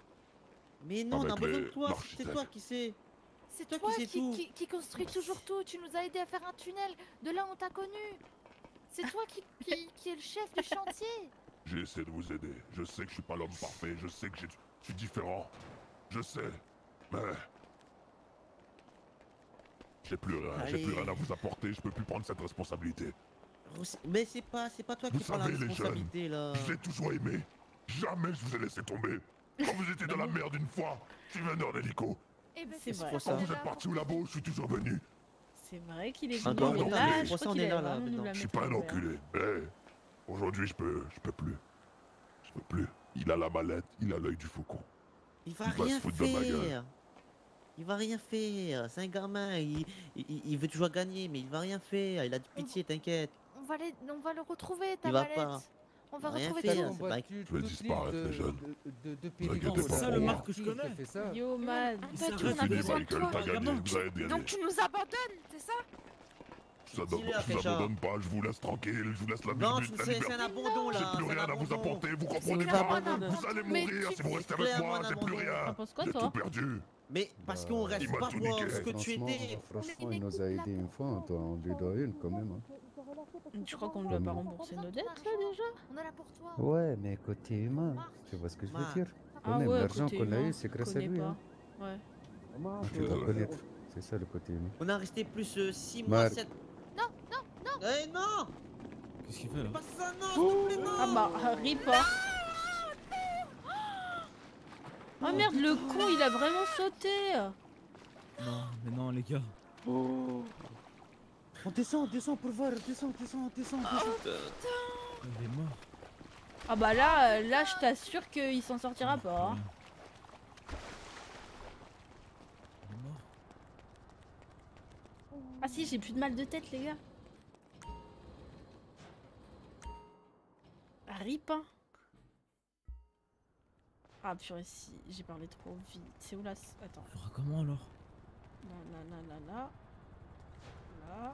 Mais non, on a Avec besoin de les- toi. C'est l'architecte. toi qui sais. c'est toi qui toi sais qui, tout. qui, qui construis toujours tout. Tu nous as aidé à faire un tunnel. De là, on t'a connu. C'est toi qui, qui, qui est le chef du chantier. J'ai essayé de vous aider. Je sais que je suis pas l'homme parfait. Je sais que j'ai- je suis différent. Je sais. Mais. J'ai plus rien. J'ai plus Allez. rien à vous apporter. Je peux plus prendre cette responsabilité. Mais c'est pas, c'est pas toi Vous qui prends la savez, les jeunes, responsabilité là. Je vous ai toujours aimé. Jamais je vous ai laissé tomber. Quand vous étiez dans la merde une fois, je suis venu en hélico. Eh ben, C'est c'est vrai. pour Quand ça. vous êtes parti au labo, je suis toujours venu. C'est vrai qu'il est Ah, venu, toi, mais non, là, mais- je pour ça, crois on qu'il est a là, là, vraiment nous maintenant. la Je suis mettre pas un à l'envers. enculé. Mais aujourd'hui, je peux, je peux plus. Je peux plus. Il a la mallette, il a l'œil du faucon. Il va Il va rien se foutre de ma gueule. faire. Il va rien faire. C'est un gamin. Il, il, il veut toujours gagner, mais il va rien faire. Il a de pitié, t'inquiète. On va, les, on va le retrouver, ta Il va mallette. pas. On va Rien retrouver faire, tout. c'est On va pas- tuer Je vais toute l'île disparaître, de- les jeunes. de- de- de inquiétez Périgord, pas là. pour C'est ça, le moi. Marc que je Qui t'a connais. fait ça? Yo man. En Il fait, s'arrête. on a C'est fini, besoin de Michael, toi. t'as gagné, Regarde-moi. vous avez gagné. Donc tu nous abandonnes, c'est ça? Ça donne, Dis-le à je vous Richard. abandonne pas, je vous laisse tranquille, je vous laisse la, Non, la tu- c'est c'est liberté. un abandon là. J'ai plus c'est un rien à vous abandon. apporter, vous C'est comprenez clairement pas? un abandon. Vous allez Mais mourir tu- si vous restez c'est avec clairement moi, un j'ai plus abandon. rien. T'en penses quoi, J'ai toi? tout perdu. Mais parce qu'on reste il m'a pas tout pour niqué. ce que tu Franchement, étais. franchement, il nous a aidé une fois, on, doit- on lui doit une quand même. hein. Tu crois qu'on ne doit pas rembourser nos dettes là déjà? On est là pour toi. Ouais, mais côté humain, tu vois ce que je veux Marc. dire? Quand Ah même, ouais, l'argent côté qu'on a humain, eu, c'est grâce à connais lui. pas. Hein. Ouais. Tu dois connaître. C'est ça le côté humain. On a resté plus six mois, Marc. sept. Non, non, non. Eh non! Qu'est-ce qu'il fait là? Pas ça, non, s'il te plaît, non! Ah bah, rip hein. Oh merde, le con il a vraiment sauté. Non, mais non, les gars. On descend, descend pour voir, descend, descend, descend, descend. Il est mort. Ah bah là, euh, là je t'assure qu'il s'en sortira pas. hein. Il est mort. Ah si, j'ai plus de mal de tête les gars. Ah, rip hein. Ah purée, si j'ai parlé trop vite. C'est où là? Attends. Il fera comment alors? Là, là, là, là, là. Là.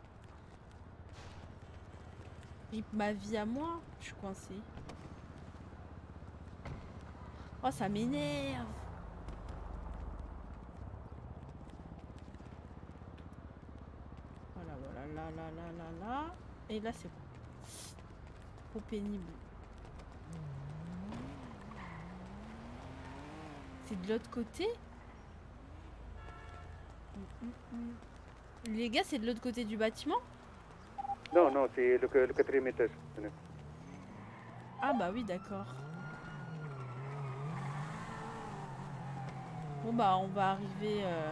Rip ma vie à moi. Je suis coincée. Oh, ça m'énerve. Voilà, voilà, là, là, là, là, là. Et là, c'est trop pénible. C'est de l'autre côté? Mm, mm, mm. Les gars, c'est de l'autre côté du bâtiment? Non, non, c'est le, le quatrième étage. Ah bah oui, d'accord. Bon bah on va arriver... euh,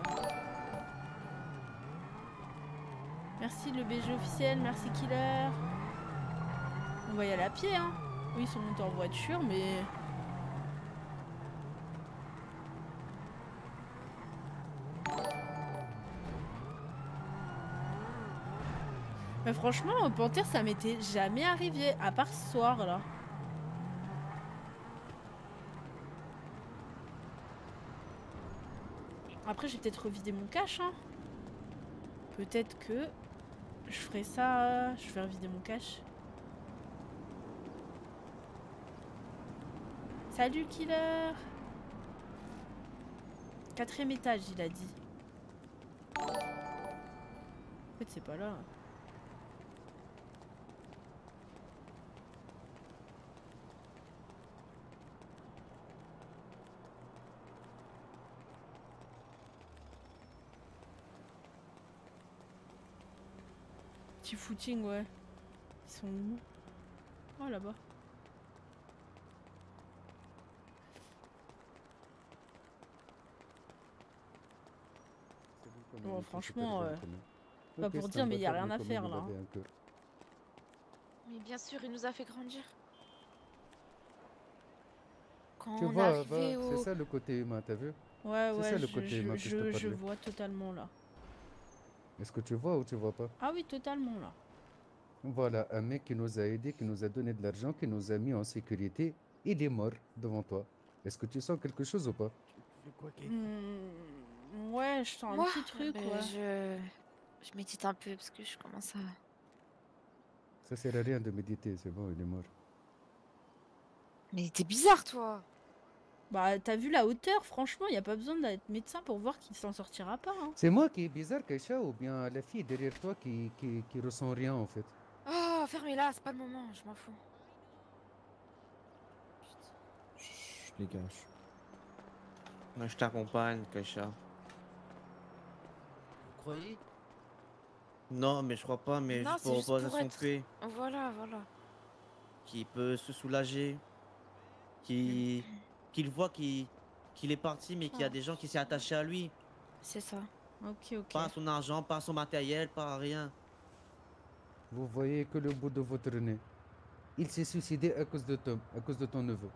Merci le B G officiel, merci Killer. On va y aller à pied hein. Oui, ils sont montés en voiture mais... Mais franchement, Panthère ça m'était jamais arrivé, à part ce soir là. Après, j'ai peut-être revidé mon cash. Hein. Peut-être que je ferai ça. Je vais revider mon cash. Salut, Killer. Quatrième étage, il a dit. En fait, c'est pas là. Petit footing, ouais. Ils sont où? Oh, là-bas. Bon, franchement, euh, pas pour dire, mais il n'y a rien à faire là. hein. Mais bien sûr, il nous a fait grandir. Quand Tu on est vois, arrivé va, au... c'est ça le côté humain, t'as vu? Ouais, C'est ouais, ça le je, côté je, humain que je je, te je parlais. vois totalement là. Est-ce que tu vois ou tu vois pas? Ah oui, totalement là. Voilà, un mec qui nous a aidés, qui nous a donné de l'argent, qui nous a mis en sécurité, il est mort devant toi. Est-ce que tu sens quelque chose ou pas? Hmm, ouais, je sens un Moi, petit truc, euh, ouais. je... je médite un peu parce que je commence à... Ça sert à rien de méditer, c'est bon, il est mort. Mais t'es bizarre, toi. Bah, t'as vu la hauteur, franchement, y a pas besoin d'être médecin pour voir qu'il s'en sortira pas. Hein. C'est moi qui est bizarre, Kaisha, ou bien la fille derrière toi qui, qui, qui ressent rien en fait? Oh, fermez-la, c'est pas le moment, je m'en fous. Chut, les gars. chut. Moi, je t'accompagne, Kaisha. Vous croyez? Non, mais je crois pas, mais Non, juste c'est pour juste reposer pour son être- paix, Voilà, voilà. qui peut se soulager, qui qu'il voit qu'il qu'il est parti, mais qu'il y a des gens qui s'est attaché à lui. C'est ça. Ok, ok. Pas à son argent, pas à son matériel, pas à rien. Vous voyez que le bout de votre nez. Il s'est suicidé à cause de Tom, à cause de ton neveu.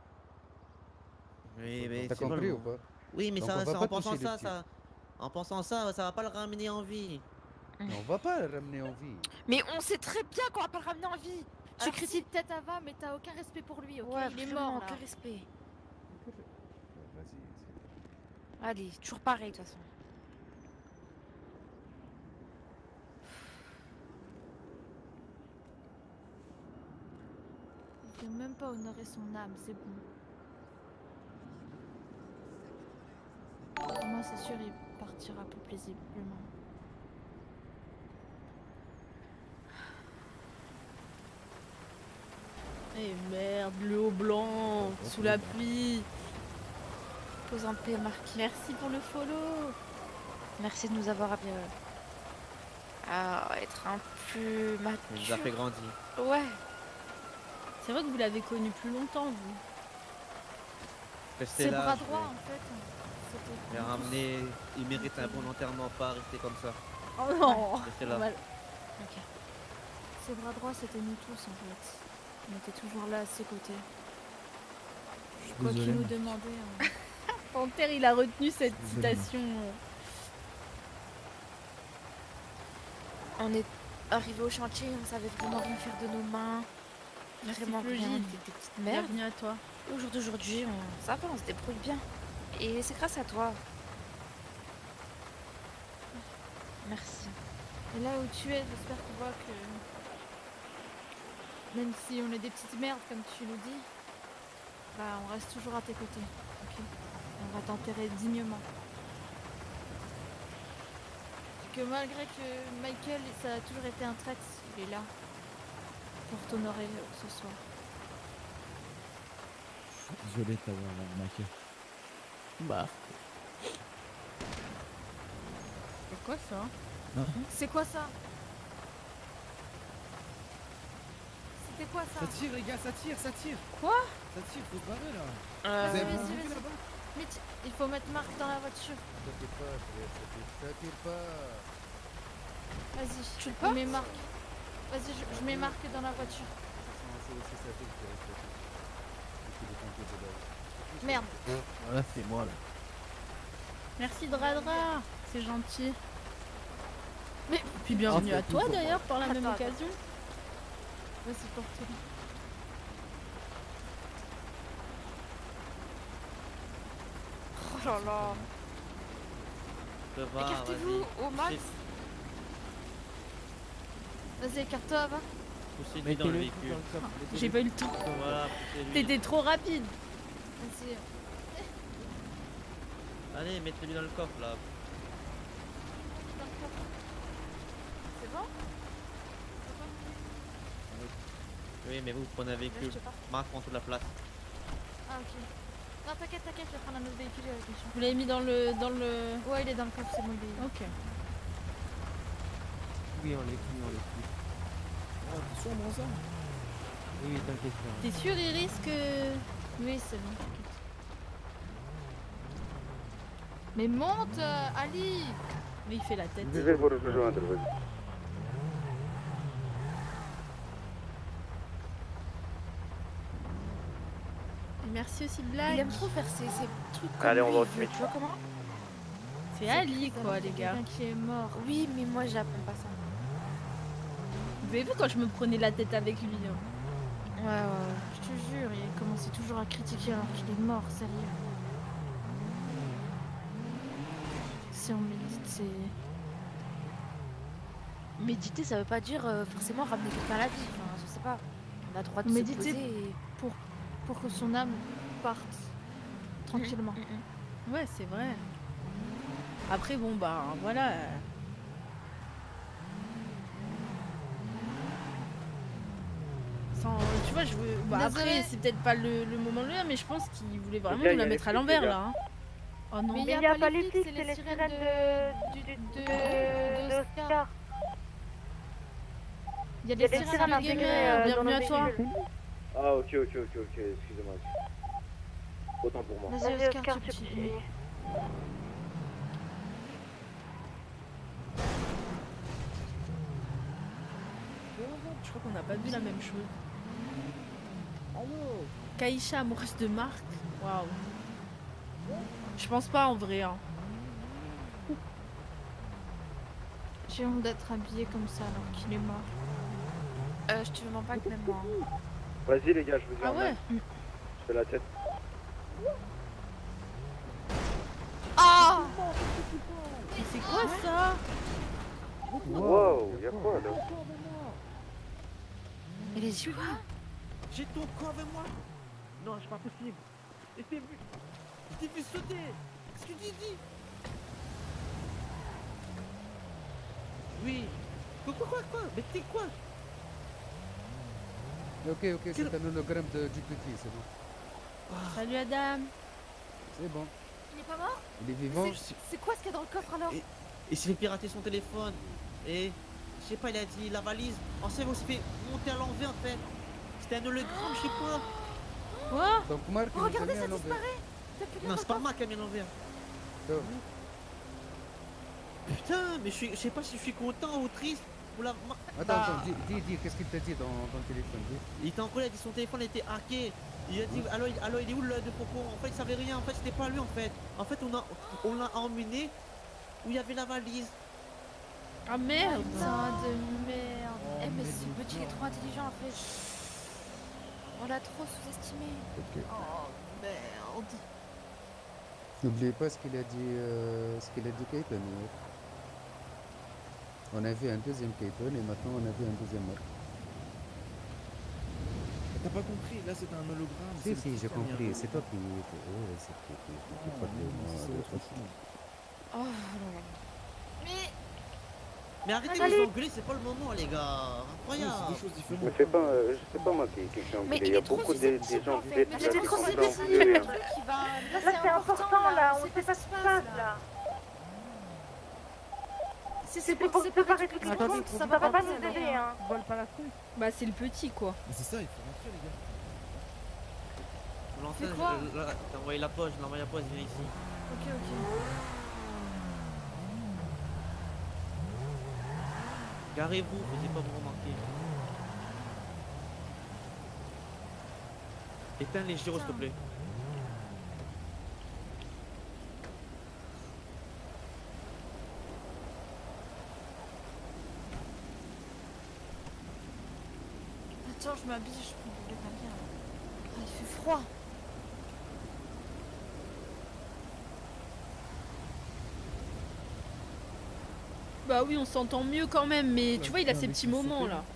Oui, mais T'as c'est pas compris le- ou pas? Oui, mais Donc ça, on va ça- pas en pensant toucher le ça, petit. ça, en pensant ça, ça va pas le ramener en vie. Mais on va pas le ramener en vie. Mais on sait très bien qu'on va pas le ramener en vie. Tu Alors, critiques... si, peut-être Ava, mais t'as aucun respect pour lui, ok? Ouais, Il est vraiment, mort là. aucun respect. Vas-y, c'est- Allez, toujours pareil de toute façon. fait même pas honorer son âme, c'est bon. Moi, c'est sûr, il partira plus paisiblement. Eh merde, le haut blanc, sous la pluie. Pose en paix, Marc. Merci pour le follow. Merci de nous avoir appris à être un peu mature. Il nous a fait grandir. Ouais. C'est vrai que vous l'avez connu plus longtemps, vous. Restez C'est là. bras je vais- droit, en fait. C'était Je vais ramener. Il mérite un bon enterrement, pas rester comme ça. Oh non. Restez là. Mal. Ok. Ses bras droits, c'était nous tous, en fait. On était toujours là à ses côtés. Quoi qu'il désolé, nous moi. demandait. hein. Panthère, il a retenu cette Désolé. citation. euh. On est arrivé au chantier, on savait vraiment rien faire de nos mains. Merci Vraiment rien, on Flogide. était des petites merdes. Bienvenue à toi. Au jour d'aujourd'hui, on... ça va, on se débrouille bien. Et c'est grâce à toi. Merci. Et là où tu es, j'espère que tu vois que. Même si on est des petites merdes, comme tu nous dis, bah on reste toujours à tes côtés. Ok. On va t'enterrer dignement. Que malgré que Michael, ça a toujours été un traître, il est là pour t'honorer ce soir. Désolé de t'avoir remarqué. Bah. C'est quoi ça? C'est quoi ça? C'était quoi ça? Ça tire, les gars, ça tire, ça tire. Quoi? Ça tire, faut se barrer là. Euh, Vous avez vas-y, pas vu vas-y. là-bas? Mais tu- il faut mettre Marc dans la voiture. Ça tire pas, frère, ça tire, ça tire pas. Vas-y, Tu le je mets Marc. Vas-y, je, je mets Marc dans la voiture. Non, c'est aussi ça tire qui reste. Et puis, les pompiers de là. Merde. Voilà, c'est moi là. Merci Dradra. C'est gentil. Mais Puis bienvenue Oh, à c'est toi tout pour d'ailleurs par la même Attends, attends. occasion. Vas-y, porte-le. Oh là là. Je vais voir, Écartez-vous vas-y. au max. Vas-y, écarte-toi, va. Poussez-lui dans le véhicule. J'ai pas eu le temps. Voilà, poussez-lui. T'étais trop rapide. Vas-y. Allez, mettez-lui dans le coffre là. C'est bon? Oui, mais vous, vous prenez un véhicule. Là, je te porte. Marc prend toute la place. Ah, ok. Non, t'inquiète, t'inquiète, je vais prendre un autre véhicule avec les chiens. Vous l'avez mis dans le dans le. Ouais, il est dans le coffre, c'est bon, il est. Ok. Oui, on les fuit, on les fuit. Oh, t'es sûr, moi ça? Oui, t'inquiète pas. T'es sûr Iris que. Oui, c'est bon, t'inquiète. Mais monte, euh, Ali! Mais il fait la tête. Je vais vous rejoindre, vas-y. Et merci aussi Il Black. aime trop faire ces, ces trucs comme Allez, on lui, va au il veut, Twitch. tu vois comment? C'est Ali quoi les gars. Quelqu'un qui est mort. Oui, mais moi j'apprends pas ça. Vous avez vu quand je me prenais la tête avec lui hein. Ouais, ouais, ouais. Je te jure, il commençait toujours à critiquer alors qu'il est mort, sérieux. Si on médite, c'est. Méditer, ça veut pas dire euh, forcément ramener quelqu'un à la vie. Enfin, je sais pas. On a le droit de Méditer se poser et... pour, pour que son âme parte tranquillement. Ouais c'est vrai. Après bon bah voilà. euh. Sans, tu vois je veux. Bah, après Désolée. c'est peut-être pas le, le moment là mais je pense qu'il voulait vraiment gars, nous la il y a mettre à les flics, l'envers les là. Hein. Oh non. Mais il Mais n'y a, pas les flics, c'est les sirènes de. de- de. de- de. d'Oscar. Il y a Il y a des des sirènes sirènes de intégrées guerrière. euh, dans bienvenue nos à toi. véhicules. Ah, ok, ok, ok, ok, excusez-moi. Autant pour moi. Vas-y, Vas-y, Oscar, Oscar, tu tu peux- peux. Je crois qu'on n'a pas vu la même chose. Kaïcha amoureuse de Marc. Waouh. Je pense pas en vrai. Hein. J'ai honte d'être habillée comme ça alors qu'il est mort. Euh, je te mens pas que même moi. hein. Vas-y, les gars, je vous dis Ah en ouais. Je fais la tête. Ah Mais c'est quoi ça? Wow, y'a quoi là? Et les yeux là J'ai ton corps avec moi. Non, c'est pas possible. Et t'es vu. Je t'ai vu sauter. Qu'est-ce que tu dis? Oui. Quoi, quoi, quoi, quoi? Mais t'es quoi? Ok, ok, c'est un hologramme de G P T, c'est bon. Salut Adam. C'est bon. Il est pas mort? Il est vivant? C'est- C'est quoi ce qu'il y a dans le coffre alors? Et il s'est fait pirater son téléphone. Et je sais pas, il a dit la valise. En fait, on s'est fait monter à l'envers en fait. C'était un hologramme, je sais pas. Quoi? Donc Marc, Oh, il nous a regardez, mis à ça l'envers. disparaît. T'as plus rien Non, dans c'est le pas coffre. moi qui a mis à l'envers. Oh. Putain, mais je, suis, je sais pas si je suis content ou triste. Ou la... Attends, Bah, attends, dis, dis, dis, qu'est-ce qu'il t'a dit dans, dans le téléphone? Dis. Il était en colère, il a dit son téléphone était hacké. Il a dit, alors, il- alors il est où le de Faucon? En fait, il savait rien, en fait, c'était pas lui en fait. En fait, on a, on l'a emmené où il y avait la valise. Ah merde. Putain de merde. Eh mais ce petit est trop intelligent en fait. On l'a trop sous-estimé. Ok. Oh merde. N'oubliez pas ce qu'il a dit, euh, ce qu'il a dit Keaton hier. On a vu un deuxième Keaton et maintenant on a vu un deuxième Marc. T'as pas compris, là c'est un hologramme. Si, c'est si, le j'ai truc qui a mis un compris, c'est toi hologramme. qui... Ouais, c'est qui qui qui qui Non, pas de non, moi, c'est de autre façon. chose. Oh là là. Mais Mais arrêtez de Allez. vous engueuler, c'est pas le moment, les gars. Incroyable. C'est deux choses différentes. Mais c'est pas, euh, je sais pas moi qui, qui suis Mais engueulé. il Il y a est trop beaucoup de, susceptible, des gens en fait. bêtes Mais là j'étais qui trop sont susceptible, dans il y a le des rien. trucs qui va. Là, c'est important, là, on sait pas ce qui se passe, là. C'est C'est pour pour c'est préparer pour toutes les ça choses, ça ça va va pas nous nous aider, hein. Vole pas la truc. Bah c'est le petit quoi. Mais c'est ça, il faut rentrer les gars. L'ancien, C'est quoi? je- là, t'as envoyé la poche, j'ai envoyé la poche, viens ici. Ok ok. Garez-vous, faisiez pas vous remarquer. Éteins les gyros, s'il te plaît. Attends, je m'habille, je prends le bien. Ah, il fait froid. Bah oui, on s'entend mieux quand même, mais tu vois, il a ses avec petits son moments sauté. là.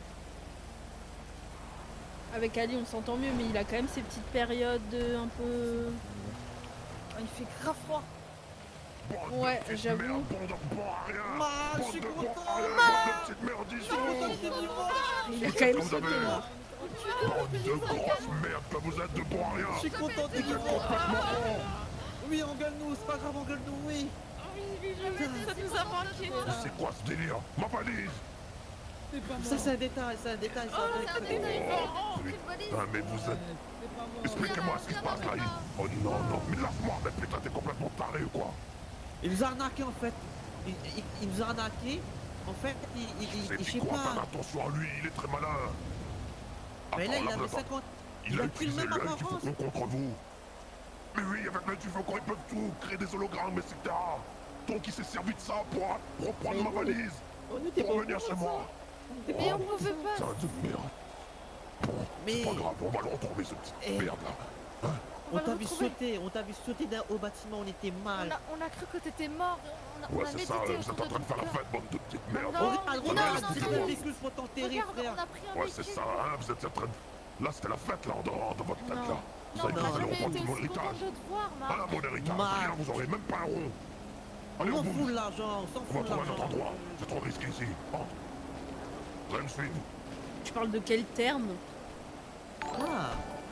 Avec Ali, on s'entend mieux, mais il a quand même ses petites périodes euh, un peu. Ah, il fait grave froid. Ouais, j'avoue. Merde, bande de bon à rien. Ma, je Bande suis de content, bon à rien, ma. bande de petites merditions. Il a quand même Vous sauté avez- là. Bande de grosses merdes que vous êtes de bon à rien. Je suis content de Vous êtes complètement cons. Oui, engueule-nous, c'est pas grave, engueule-nous, oui. Ça nous a manqué. Mais c'est quoi ce délire? Ma valise. Ça, c'est un détail, c'est un détail, c'est un détail. Putain, mais vous êtes... Expliquez-moi ce qui se passe là. il- Oh non, non, mais lâche-moi, mais putain, t'es complètement taré ou quoi? Il nous a arnaqué en fait. Il, il- il nous a arnaqué. En fait, il, il, il- C'est il- je dit sais quoi? Faites pas. attention à lui, il est très malin. Mais là, Attends, il vous avait êtes pas- cinquante. Il il a a plus le utilisé même l'œil du apparence. faucon contre vous. Mais oui, avec l'œil du faucon, ils peuvent tout, créer des hologrammes, et cetera. Donc il s'est servi de ça pour reprendre ma valise. On était Pour pas au revenir chez courant de moi. Mais on pouvait pas. Putain de merde. Mais C'est pas grave, on va le retrouver ce petit Eh. merde là. on va le t'a vu retrouver. sauter, on t'a vu sauter d'un- au bâtiment, on était On mal. a, on a cru que t'étais mort. On a, on Ouais, a c'est médité ça, vous êtes autour en train de faire la ton fête, bande de petites merdes. Non, On est pas le mais droit non, de non, tirer non. un véhicule pour t'enterrer, Regarde, frère. on a pris un Ouais, c'est véhicule. ça, hein, vous êtes en train de... Là, c'était la fête, là, en dehors de votre tête, Non. là. Vous Non, avez on cru n'a que jamais reprendre été mon aussi content héritage. de te voir, Ah, Marc. mon héritage, Marc. rien, vous aurez même pas un rond. On Allez, on s'en fout bouge. de l'argent, on s'en On va fout de trouver un autre l'argent. endroit. C'est trop risqué ici. Entre. Vous allez me suivre. Tu parles de quel terme? Ah.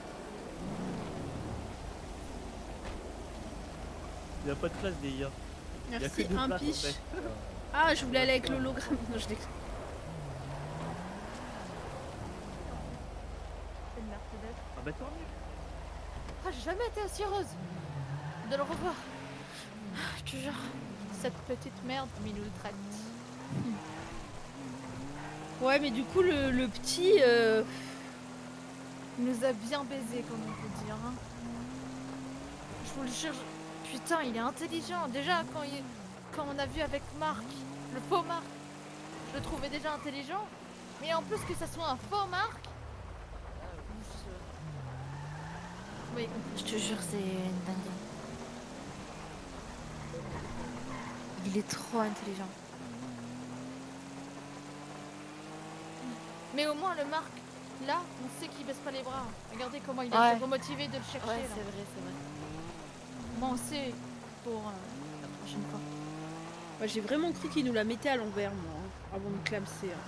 Il y a pas de place des I A. Y a que Merci, deux un places, en piche. fait. Ah, je voulais aller avec l'hologramme. Non, je déconne. Ah bah tant mieux. Ah, j'ai jamais été aussi heureuse de le revoir. Ah, je te jure, cette petite merde mais nous le traite. Ouais, mais du coup, le, le petit. euh, Il nous a bien baisé, comme on peut dire. Hein. Je vous le jure, je- putain, il est intelligent. Déjà, quand, il... quand on a vu avec Marc, le faux Marc, je le trouvais déjà intelligent. Mais en plus que ça soit un faux Marc. euh, je- Oui, Je te jure, c'est une dinguerie. Il est trop intelligent. mais au moins le Marc là, on sait qu'il baisse pas les bras. Regardez comment il Ouais. est remotivé de le chercher. Ouais, là. c'est vrai, c'est vrai. Moi, on sait pour euh, la prochaine fois. Moi, j'ai vraiment cru qu'il nous la mettait à l'envers, moi, hein, avant de clamser. hein.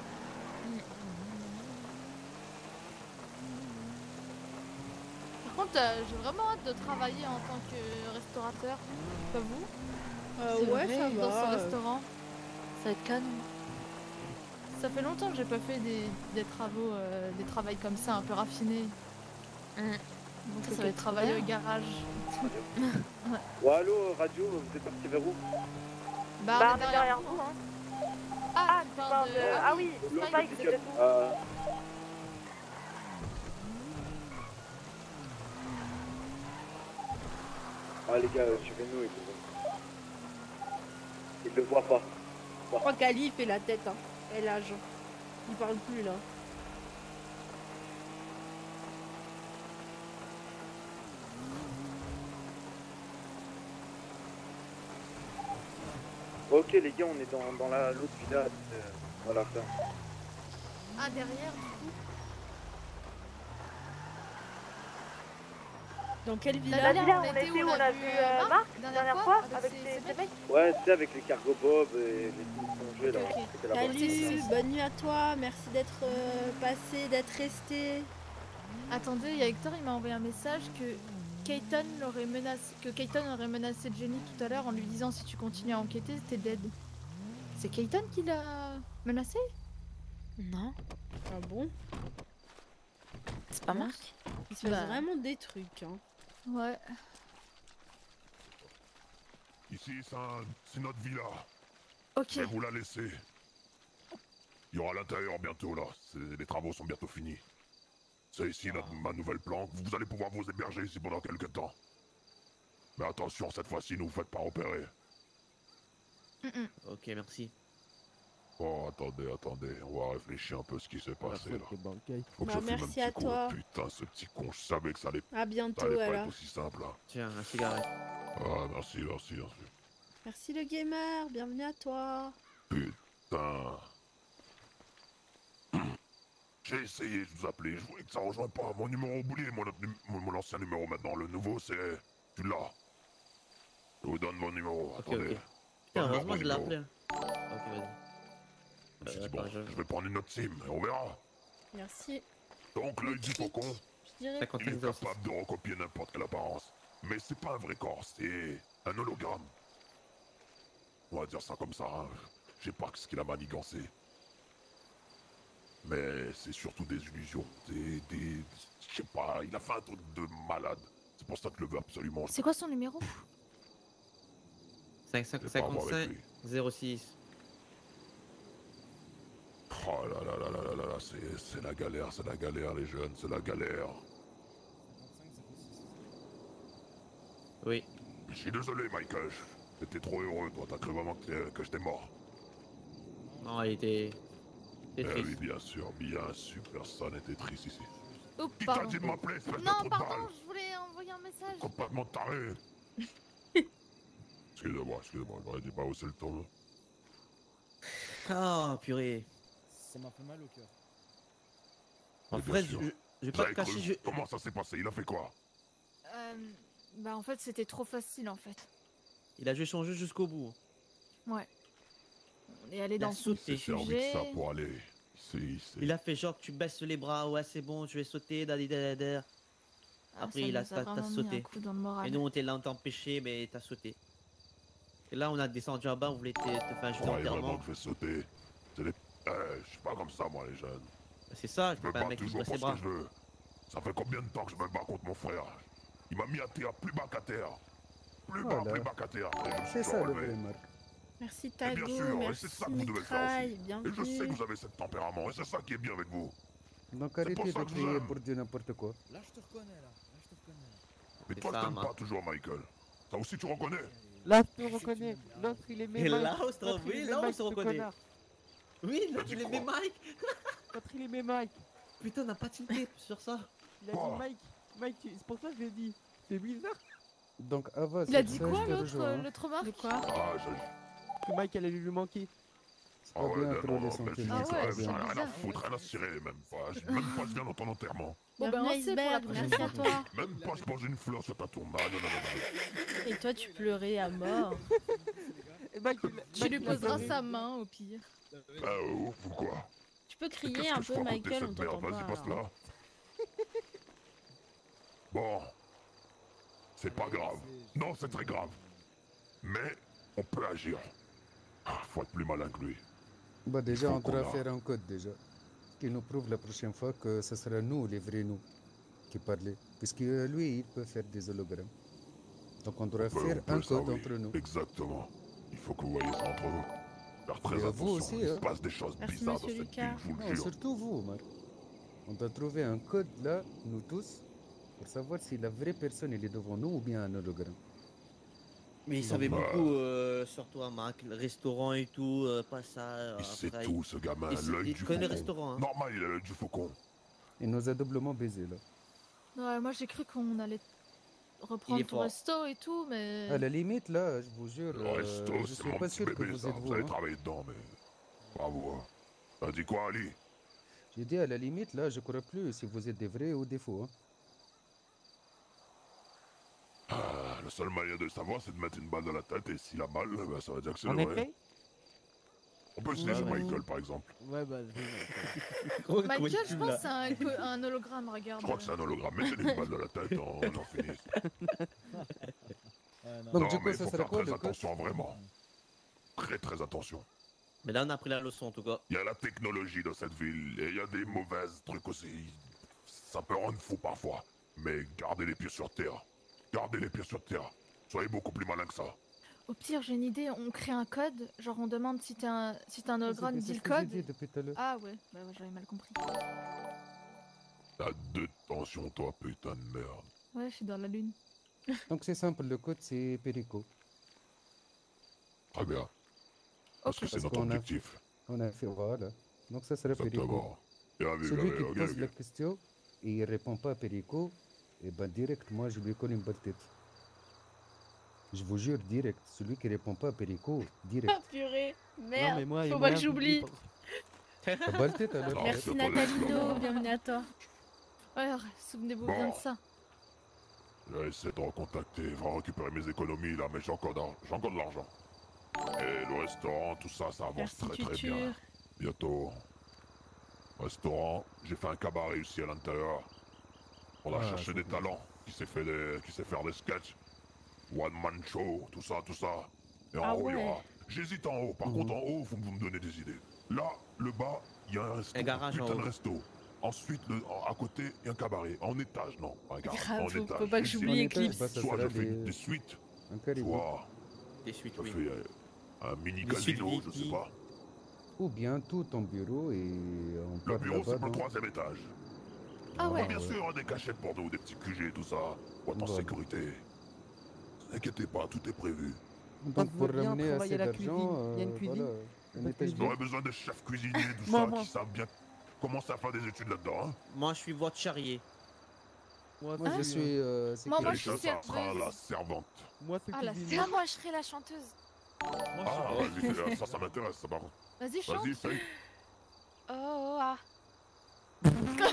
Par contre, euh, j'ai vraiment hâte de travailler en tant que restaurateur. Pas vous? Euh, C'est ouais, vrai, ça dans va. ce euh. restaurant. Ça va être canon. Ça fait longtemps que j'ai pas fait des, des travaux, euh, des travails comme ça, un peu raffinés. Mm. Donc Ça, ça, ça va va être être travailler bien. au garage. Ouais. Ouais, allô, radio, vous êtes parti vers où? Bah, Bah, on est derrière vous. hein. Ah, Ah, tu tu parles parles de... de... Ah oui, L'autre, Spike, le c'est pick-up. tout. Euh, Ah, les gars, suivez-nous, ils le... Ils le voient pas. Je crois qu'Ali fait la tête, hein. Elle âge. Il parle plus, là. Ok, les gars, on est dans, dans la l'autre villa. euh, Voilà, ça. Ah, derrière, du coup. Dans quelle La villa La villa, on était où? On a vu euh, Marc, la dernière fois, avec ses ses mecs. Ouais, c'est avec les cargo bob et les petits congés, là. Ok, ok. C'était là-bas. Salut, bonne nuit à toi. Merci d'être euh, passé, d'être resté. Attendez, il y a Hector, il m'a envoyé un message que Keaton l'aurait menacé, que Keaton aurait menacé Jenny tout à l'heure en lui disant si tu continues à enquêter, t'es dead. C'est Keaton qui l'a menacé? Non. Ah bon? C'est pas Marc? Il se passe Bah. vraiment des trucs, hein. Ouais. Ici, c'est un- c'est notre villa. Ok. Je vais vous la laisser. Il y aura l'intérieur bientôt, là. C'est- Les travaux sont bientôt finis. C'est ici notre- ma nouvelle planque. Vous allez pouvoir vous héberger ici pendant quelques temps. Mais attention, cette fois-ci, ne vous faites pas repérer. Ok, merci. Oh, attendez, attendez. On va réfléchir un peu ce qui s'est passé, là. Faut que Bah, je fume un merci petit à coup. toi. Putain, ce petit con, je savais que ça allait, À ça bientôt, allait pas alors. être aussi simple, là. Tiens, un cigarette. Ah, merci, merci, merci. Merci le gamer, bienvenue à toi. Putain. J'ai essayé de vous appeler, je voulais que ça rejoigne pas mon numéro oublié, mon, autre num- mon, mon ancien numéro maintenant. Le nouveau, c'est... Tu l'as. Je vous donne mon numéro, Ok, attendez. ok. Putain, Donne-moi heureusement mon je l'ai numéro. appelé. hein. Ok, vas-y. Je me suis Euh, dit, bon, attends, je- je vais prendre une autre sim, et on verra. Merci. Donc, l'œil du faucon, Je dirais. il cinquante-cinq est zéro six. capable de recopier n'importe quelle apparence. Mais c'est pas un vrai corps, c'est un hologramme. On va dire ça comme ça, hein. Je sais pas ce qu'il a manigancé. Mais c'est surtout des illusions, des... des... Je sais pas, il a fait un truc de malade. C'est pour ça que je le veux absolument. C'est quoi son numéro? cinq cinq Je vais pas avoir avec cinquante-cinq lui. zéro six. Oh là là là là là là là, c'est c'est la galère, c'est la galère les jeunes, c'est la galère. Oui. Je suis désolé Michael, j'étais trop heureux, toi t'as cru vraiment que, t'es- que j'étais mort. Non, il était... il était Eh oui, triste. bien sûr, bien sûr, personne n'était triste ici. Oups, Qui t'a pardon. dit de m'appeler, espèce de Non, trou de pardon, balle? je voulais envoyer un message. Complètement taré. Excusez-moi, excusez-moi, j'aurais dû pas hausser le ton. Ah, purée. Ça m'a fait mal au cœur. En Mais bien vrai, je, sûr. je- je vais Vous pas avez te cacher, cru je... Comment ça s'est passé? Il a fait quoi? Euh, bah en fait c'était trop facile en fait. il a joué son jeu jusqu'au bout. Ouais. On est allé Il a dans son sauté. C'est servi de ça sujet. pour aller ici, ici. Il a fait genre, tu baisses les bras, ouais, c'est bon, je vais sauter, dadi dadi dadi. Ah, Après, ça il a, nous t'as vraiment t'as mis sauté. un coup dans le moral. Et nous, on était là, on t'a empêché, mais t'as sauté. Et là, on a descendu en bas, on voulait te, te faire un jeu Ouais, vraiment d'enterrement. que je vais sauter. C'est les... Eh, je suis pas comme ça, moi, les jeunes. C'est ça, Je je me pas un bats mec qui se toujours baisse les pour ce bras. que je veux. Ça fait combien de temps que je me bats contre mon frère? Il m'a mis à terre, plus bas qu'à terre. Plus bas, Voilà. plus bas qu'à terre. Et je me suis C'est ça toujours le relevé. vrai Marc. Merci Et Tago, bien sûr, et merci c'est ça que vous devez faire Mitraille, aussi. Et je sais bienvenue. que vous avez ce tempérament, et c'est ça qui est bien avec vous. Donc C'est pour arrêtez ça de que je crier l'aime. pour dire n'importe quoi. Là, je te reconnais, là. Là, je te reconnais. Mais C'est toi, ça, je t'aime Marc. pas toujours, Michael. Ça aussi, tu reconnais? Là, je te reconnais. L'autre, il est Et mes là, on se L'autre, il oui, est là, on Mike, se ce reconnaît. connard. Oui, là, Mais il tu aimait crois. Mike. L'autre, il est mes Mike. Putain, on n'a pas tilté sur ça. Il a Quoi dit Mike. Mike, tu- c'est pour ça que j'ai dit. C'est bizarre. Donc Ava, Il a c'est dit ça, quoi je te l'autre rejoins, hein. l'autre marque? De quoi? Ah, je... Que Mike allait lui manquer. C'est Ah pas ouais, bien non, trop les non, mais sentiments. je c'est pas j'en ai bien. rien à foutre, rien à cirer, même pas. Je même pas je viens dans ton enterrement. Bon, ben, Bienvenue, on sait pour la Iceberg, prochaine merci à fois. toi. Même pas je pose une fleur sur ta tombe. Ah, non, non, non, non. Et toi, tu pleurais à mort. Et bah, tu Tu lui poseras sa main au pire. Ah, ouf ou quoi? Tu peux Et crier qu'est-ce un que je peu, peux raconter Michael, on cette merde? t'entend Vas-y, pas. passe alors. là. Bon. C'est pas grave. Non, c'est très grave. Mais on peut agir. Ah, faut être plus malin que lui. Bah déjà, faut on devra qu'on a- faire un code déjà. Qui nous prouve la prochaine fois que ce sera nous, les vrais nous, qui parlent. Puisque lui, il peut faire des hologrammes. Donc on devra On peut- faire on peut un ça, code oui. entre nous. Exactement. Il faut que vous voyez ça entre vous. Faire très Et à attention. vous aussi, Il se hein. passe des choses Merci, bizarres dans monsieur cette Lucas. ville, je vous Non, le jure. surtout vous, Marc. On doit trouver un code là, nous tous, pour savoir si la vraie personne elle est devant nous ou bien un hologramme. Mais il Donc, savait bah, beaucoup euh, sur toi, Marc, le restaurant et tout, euh, pas ça. euh, Il sait après, tout, ce gamin. il sait- L'œil il du connaît le faucon. restaurant, hein. Normal, il a l'œil du faucon. Il nous a doublement baisé là. Ouais, moi j'ai cru qu'on allait reprendre est ton fort. resto et tout, mais. À la limite là, je vous jure, Le euh, resto, je c'est suis mon pas petit sûr que bébé, vous ça. êtes Vous vous. avez hein. travaillé dedans, mais... Bravo. Hein. T'as dit quoi, Ali? J'ai dit à la limite là, je crois plus si vous êtes des vrais ou des faux. hein. Ah, le seul moyen de le savoir, c'est de mettre une balle dans la tête, et s'il a mal, bah, ça veut dire que c'est En le vrai. effet. On peut essayer Ouais, sur ouais. Michael, par exemple. Ouais, bah, je- Gros, Michael, gros, je tu pense l'as. que c'est un, co- un hologramme, regarde. Je crois que c'est un hologramme. Mettez une balle dans la tête, on, on en finit. Donc non, du coup, mais ça faut sera faire quoi très le code? attention, vraiment. Très, très attention. Mais là, on a pris la leçon, en tout cas. Il y a la technologie dans cette ville, et il y a des mauvaises trucs aussi. Ça peut rendre fou parfois. Mais gardez les pieds sur terre. Gardez les pieds sur terre. Soyez beaucoup plus malin que ça. Au pire, j'ai une idée, on crée un code, genre on demande si t'es un, si t'es un C'est hologramme, c'est dis ce le que j'ai code. dit depuis tout à l'heure. Ah ouais, bah ouais, j'avais mal compris. T'as deux tensions, toi, putain de merde. Ouais, je suis dans la lune. Donc c'est simple, le code c'est Perico. Très bien. Parce que c'est Parce notre qu'on a- objectif. On a fait voilà. Donc ça serait Perico. Exactement. Bien vu, Celui bien qui vu, ok, pose ok. la question et il répond pas à Perico, et ben direct, moi je lui colle une balle tête. Je vous jure, direct. Celui qui répond pas à Perico, direct. Ah, purée. Non, Merde. mais moi, Faut et pas moi, que j'oublie. La balle tête alors. Non, Merci c'est pas Nathalie les- Do, bienvenue à toi. Ouais, souvenez-vous Bon. bien de ça. Je vais essayer de recontacter, je vais récupérer mes économies là, mais j'ai encore, d'ar- j'ai encore de l'argent. Et le restaurant, tout ça, ça avance Merci très très Tutur. bien. Bientôt. Restaurant, j'ai fait un cabaret ici à l'intérieur. On a Ah, cherché c'est des bien. talents qui sait fait des, qui sait faire des sketchs. One man show, tout ça, tout ça. Et en Ah haut, il y ouais. aura. J'hésite en haut. Par Mhm. contre, en haut, vous, vous me donnez des idées. Là, le bas, il y a un resto. Un garage en putain de haut. resto. Ensuite, le- en- à côté, il y a un cabaret. En étage, non. Un garage. Grave, en faut- étage. faut pas que Ici, j'oublie En les étage, Eclipse. bah, ça Soit sera je fais des... des suites, un caribou. soit Des suites, je oui. fais euh, un mini Des suites casino, je sais V I P. pas. Ou bien tout ton bureau et on Le part bureau, là-bas. c'est pour le dans- troisième étage. Ah ouais. Bien sûr, hein, des cachettes pour nous, des petits Q G, tout ça. Pour être en Voilà. sécurité. Ne vous inquiétez pas, tout est prévu. Donc je pour veux bien ramener travailler assez la d'argent, cuisine. Il y a une euh, cuisine voilà, un Parce que étage Vous aurez besoin de chefs cuisiniers, tout Moi, ça, moi. qui savent bien commencer à faire des études là-dedans. Hein. Moi, je suis votre charrier. Moi, Moi je c'est- suis euh, Moi, moi, Et je suis ça, ça sera serveuse. la servante. Moi, c'est Ah, la cuisinier. Ah, moi je serai la chanteuse. Ah, vas-y, fais- ça, ça m'intéresse, ça, par contre. Vas-y, chante. Vas-y, fais. Oh, ah. Wow.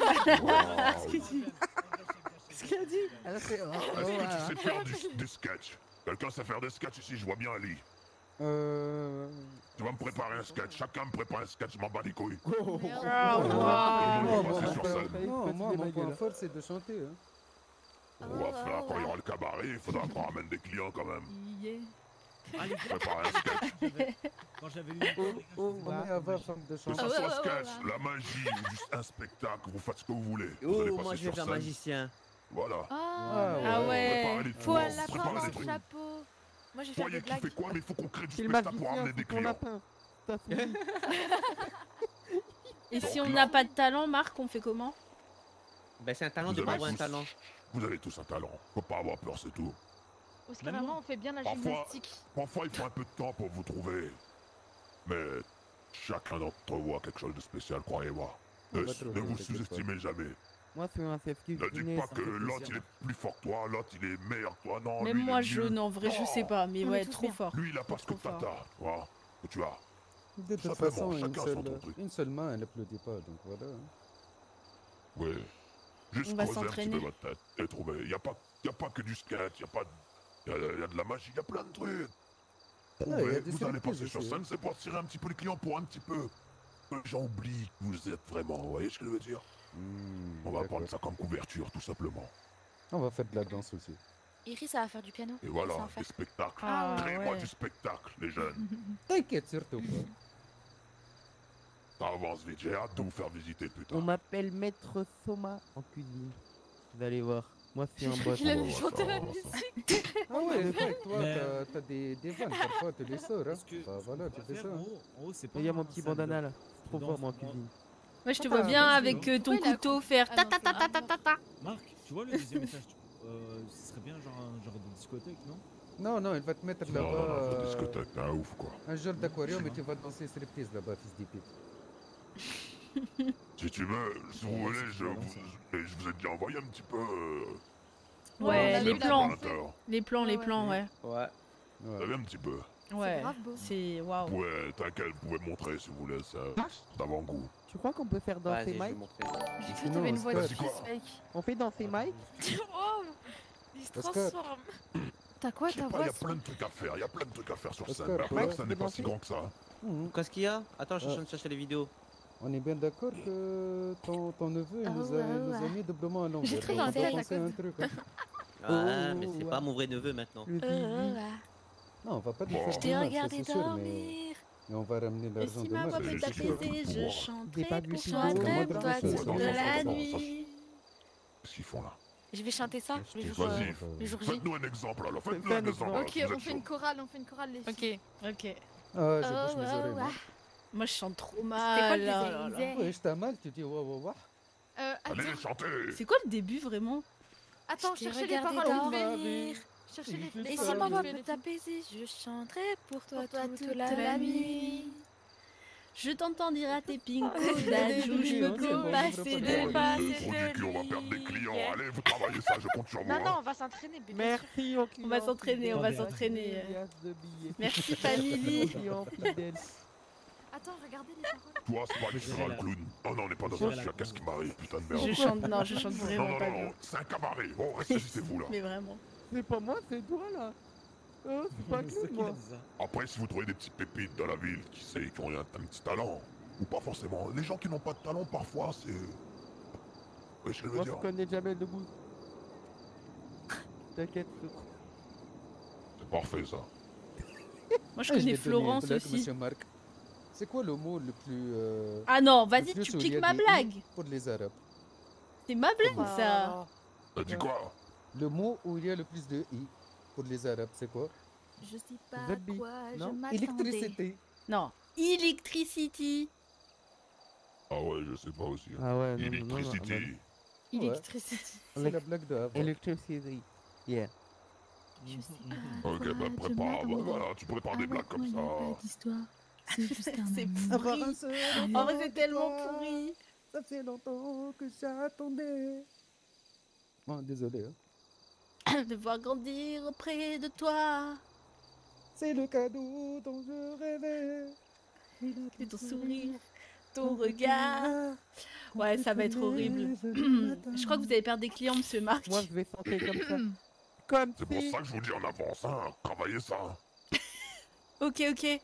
Qu'est-ce qu'il a dit? Elle a fait. Oh, Est-ce oh, que ah. tu sais faire du, du sketch? Quelqu'un sait faire des sketchs ici, je vois bien Ali. Euh... Tu vas me préparer un sketch, chacun me prépare un sketch, je m'en bats les couilles. Merde. Ah, Tout le monde waouh. va moi, passer mon sur point- scène. non, moi, mon ma point gueule. fort c'est de chanter. Hein. On va faire, quand il y aura le cabaret, il faudra qu'on ramène des clients quand même. Yeah. Allez, Préparer un sketch. quand j'avais eu Oh, une oh, On ah. est avant femme de Que chanter. ça Ah ouais, soit ouais, sketch, ouais, la magie ou juste un spectacle, vous faites ce que vous voulez. Vous allez Oh, passer moi, je vais sur faire scène. magicien. Voilà. Ah, Ah ouais. Préparez les faut tours, un lapin préparez dans des le trucs. chapeau. Moi, je vais faire Voyez des qui fait blagues. quoi, mais il faut qu'on crée du C'est le spectacle pour magicien, amener des c'est ton clients. lapin. T'as fini. Et si Donc on là- n'a pas de talent, Marc, on fait comment? Ben, c'est un talent Vous de pas avez avoir un tous- talent. Vous avez tous un talent. Faut pas avoir peur, c'est tout. Parce que Même vraiment, moi. on fait bien la Parfois- gymnastique. Parfois, il faut un peu de temps pour vous trouver. Mais chacun d'entre vous a quelque chose de spécial, croyez-moi. On Ne, va ne trouver, vous t'inquiète sous-estimez jamais. Moi, c'est un chef Ne dites cuisinier. pas ça que me fait l'autre plaisir. il est plus fort que toi, l'autre il est meilleur que toi. Non, Même lui, il moi, est je, mieux. non, en vrai, je Non. sais pas, mais On est ouais, tous trop bien. fort. Lui, il a pas ce que Trop toi fort. t'as. Voilà, que tu as. De toute Simplement, façon, une chacun son seule, truc. une seule main, elle applaudit pas, donc voilà. hein. Ouais. Juste On va creuser un petit s'entraîner. peu votre tête et trouver. Y a pas, y a pas que du skate, y a pas, de- y a, y a de la magie, y a plein de trucs. Ah, y a Trouvez, des vous allez surprises passer sur aussi, scène, hein. c'est pour attirer un petit peu les clients pour un petit peu. Que les gens oublient que vous êtes vraiment, vous voyez ce que je veux dire? Hmm, On va d'accord. prendre ça comme couverture, tout simplement. On va faire de la danse aussi. Iris, ça va faire du piano. Et voilà, Ça en des fait. spectacles. Ah, Créez-moi ouais. du spectacle, les jeunes. T'inquiète surtout pas. Ça avance vite, j'ai hâte de vous faire visiter plus On tard. m'appelle Maître Soma en cuisine. Vous allez voir. Moi, c'est un Je boss. qu'il allait ouais, chanter ça la va, ça musique. Ah ouais, c'est vrai que toi, Mais- t'as- t'as des, des vannes parfois, tu les sors, hein. Parce que Bah voilà, on tu va fais faire, ça. en hein. haut- en haut, c'est pas Il y a un mon petit salle de- bandana là. Trop de fort, moi, en danse. cuisine. Moi, je te Ah, vois bah, bien vas-y, avec euh, ton Ouais, il a couteau compris. faire Ah ta non, ta c'est ta ta ta vraiment ta ta. Marc, tu vois le deuxième étage, tu- euh, ce serait bien genre un genre de discothèque, non? Non, non, il va te mettre Non, non, là-bas non, la euh, discothèque, t'es un ouf, quoi. un genre d'aquarium et tu vas danser striptease là-bas, fils d'épite. Si tu veux, si vous Ouais, voulez, c'est je bien, vous, ça. je je vous ai déjà envoyé un petit peu. Euh, Ouais, on a les vu la plans. danse. Les plans, les Ouais, plans, ouais. Ouais. vous Ouais. avez un petit peu. Ouais. grave beau. C'est Vous waouh. pouvez, t'inquiète, vous pouvez montrer si vous voulez, ça d'avant-goût. Tu crois qu'on peut faire Vas-y, danser je vais Mike? montrer. J'ai cru que Sinon, t'avais une voix de Oscar, c'est fils, quoi mec. On fait danser Mike? Oh, il se Oscar. transforme. T'as quoi Je sais ta pas, voix y a plein de trucs à faire, y a plein de trucs à faire sur Oscar, scène. Mais toi, après, ça tu n'est peux pas si danser grand que ça. Mhm. Qu'est-ce qu'il y a? Attends, je suis en Ah. train de chercher les vidéos. On est bien d'accord que ton, ton neveu il Ah nous, a, ouais, il nous a ouais. mis doublement à l'envers. très On va gentil, penser à un truc. Hein. Ah, mais Oh, c'est ouais. pas mon vrai neveu maintenant. Le Euh, zizi. ouais. Non, on va pas te Bon. faire Je du t'ai mal, ça, regardé c'est sûr, mais, dormir. mais on va ramener Et l'argent si de ma voix Marc. peut c'est- c'est sûr, t'apaiser, tout je pour moi. chanterai J'ai pas pour vu toi Pipo. toute Moi, toute dans ce toute sens, la ça, ça, nuit. Qu'est-ce qu'ils font là? Je vais chanter ça le jour, Vas-y. euh, le jour J. Faites-nous un exemple alors, Fais- faites-nous fais un un exemple. exemple. Ok, vous on êtes fait chaud. une chorale, on fait une chorale les filles. Ok. Ok. Ah, je Oh, bouge mes ouais, oreilles. ouais. moi. Moi, je chante trop C'était quoi mal. le là, désir, là, il là. disait Ouais, je t'ai mal, tu dis ouah ouah ouah. Euh, Allez, attends, chantez. C'est quoi le début vraiment? attends, Je t'ai cherchez les regardé paroles. vite fait. dormir. Cherchez les, les Et si paroles. ma vite voix fait, peut les filles. t'apaiser, je chanterai pour toi, Pour toi toute, toute la, la nuit. Je t'entends dire à tes pinko, Allez, d'adjou, je allez, peux allez, plus allez, passer allez, de Oh, de pas, c'est c'est trop de du cul, on va perdre des lui. clients. Allez, vous travaillez ça, je compte sur vous. Non, hein. non, on va s'entraîner, bébé. Merci aux clients. On va s'entraîner, on va fidèles. s'entraîner. Milliards de billets. Merci Aux family. clients fidèles. Attends, regardez les paroles. Toi, c'est pas tu seras le clown. Oh non, on n'est pas dans J'irai un la- cirque, qu'est-ce qui m'arrive, putain de merde. Je chante, non, je chante Non, vraiment non, pas non, bien. non, c'est un cabaret. Bon, ressaisissez-vous là. Mais vraiment. C'est pas moi, c'est toi là. Oh, c'est pas C'est clown, qui qui a moi. dit ça? Après, si vous trouvez des petites pépites dans la ville, qui sait, qui ont un, un petit talent, ou pas forcément. Les gens qui n'ont pas de talent, parfois, c'est. Oui, je veux Moi, je dire. connais jamais le goût. T'inquiète, frérot. C'est parfait ça. Moi, je Eh, je connais vais te donner Florence une blague, aussi. Monsieur Marc. C'est quoi le mot le plus. euh, Ah non, le vas-y, plus tu où il y piques a ma des i blague. pour les Arabes? C'est ma blague, Oh. ça. T'as dit quoi? Le mot où il y a le plus de i pour les Arabes, c'est quoi? Je sais pas à Zabi, quoi je non m'attendais. Électricité. Non. Electricity. Ah ouais, je sais pas aussi. Ah ouais, non, non, non, Electricity. non, Ouais. Electricity. C'est la blague de avant. Electricity. Yeah. Je sais pas à Ok, quoi bah je prépare, bah, m'attendais. voilà, tu prépares des blagues Avec moi, comme y a pas ça. d'histoire. C'est juste un C'est amour. pourri. En vrai, c'est tellement pourri. Ça fait longtemps que j'attendais. Bon, désolé. Hein. De voir grandir auprès de toi. C'est le cadeau dont je rêvais. Et ton sourire, ton regard. Ouais, ça va être horrible. Je crois que vous allez perdre des clients, monsieur Marc. Moi, je vais chanter comme ça. Comme C'est pour si. ça que je vous dis en avance, hein. Travaillez ça. Ok, ok.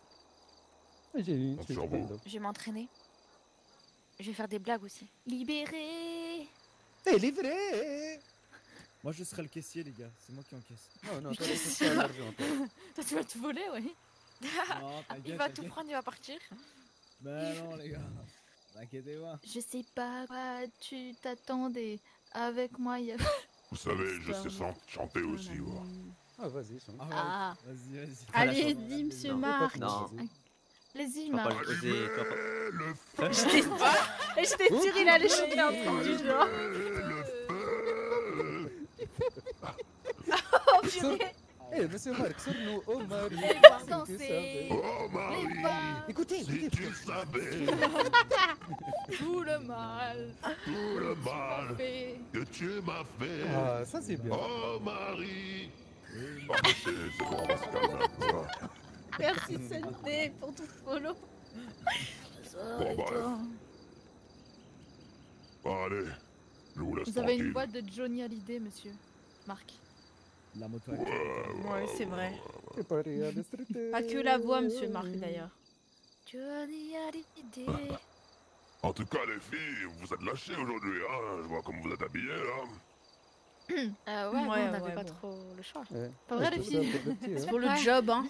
J'ai eu une Compte truc sur vous. là. Je vais m'entraîner. Je vais faire des blagues aussi. Libéré. T'es livré. Moi je serai le caissier les gars, c'est moi qui encaisse. Non, non, toi, c'est pas l'argent. toi. Toi, tu vas tout voler, oui. Non, Il t'inquiète, va tout t'inquiète. prendre, il va partir. Ben non les gars, t'inquiétez pas. Je sais pas à quoi tu t'attendais. Avec moi, il y a... Vous savez, je sais chan- chanter aussi, ouais. Ah, vas-y, chante. Ah, ouais, Ah. Vas-y, vas-y. Allez, Voilà, dis, monsieur non. Marc. Non. Vas-y, Tu vas pas Marc. le poser, tu vas pas- Allumez le Hein? feu. J'étais sûre- j'étais sûre il allait chanter un truc du genre. Le feu. Oh purée. Eh, monsieur Marc, sur-nous, oh Marie. Et voir si tu danser. savais. Oh Marie, Les femmes. Écoutez, si écoutez. tu savais Tout le mal. tout le mal Fait. que tu m'as fait. Ah, ça c'est bien. Oh Marie. Oh, mais c'est c'est bon, on va se calmer un peu. hein. Merci Sunday pour ton follow. Bon, bah, bon, allez, je vous laisse Vous avez une tranquille. voix de Johnny Hallyday, monsieur. Marc. La moto. Ouais, c'est vrai. Préparé à le Pas que la voix, monsieur Marc d'ailleurs. Johnny Hallyday. En tout cas, les filles, vous êtes lâchées aujourd'hui, hein. Je vois comme vous êtes habillées, là. Euh, ouais, Ouais, bon, on ouais, n'avait pas bon. trop le choix. Ouais. Pas vrai, Ouais, les tout ça filles? pour le petit, hein. C'est pour le Ouais. job, hein.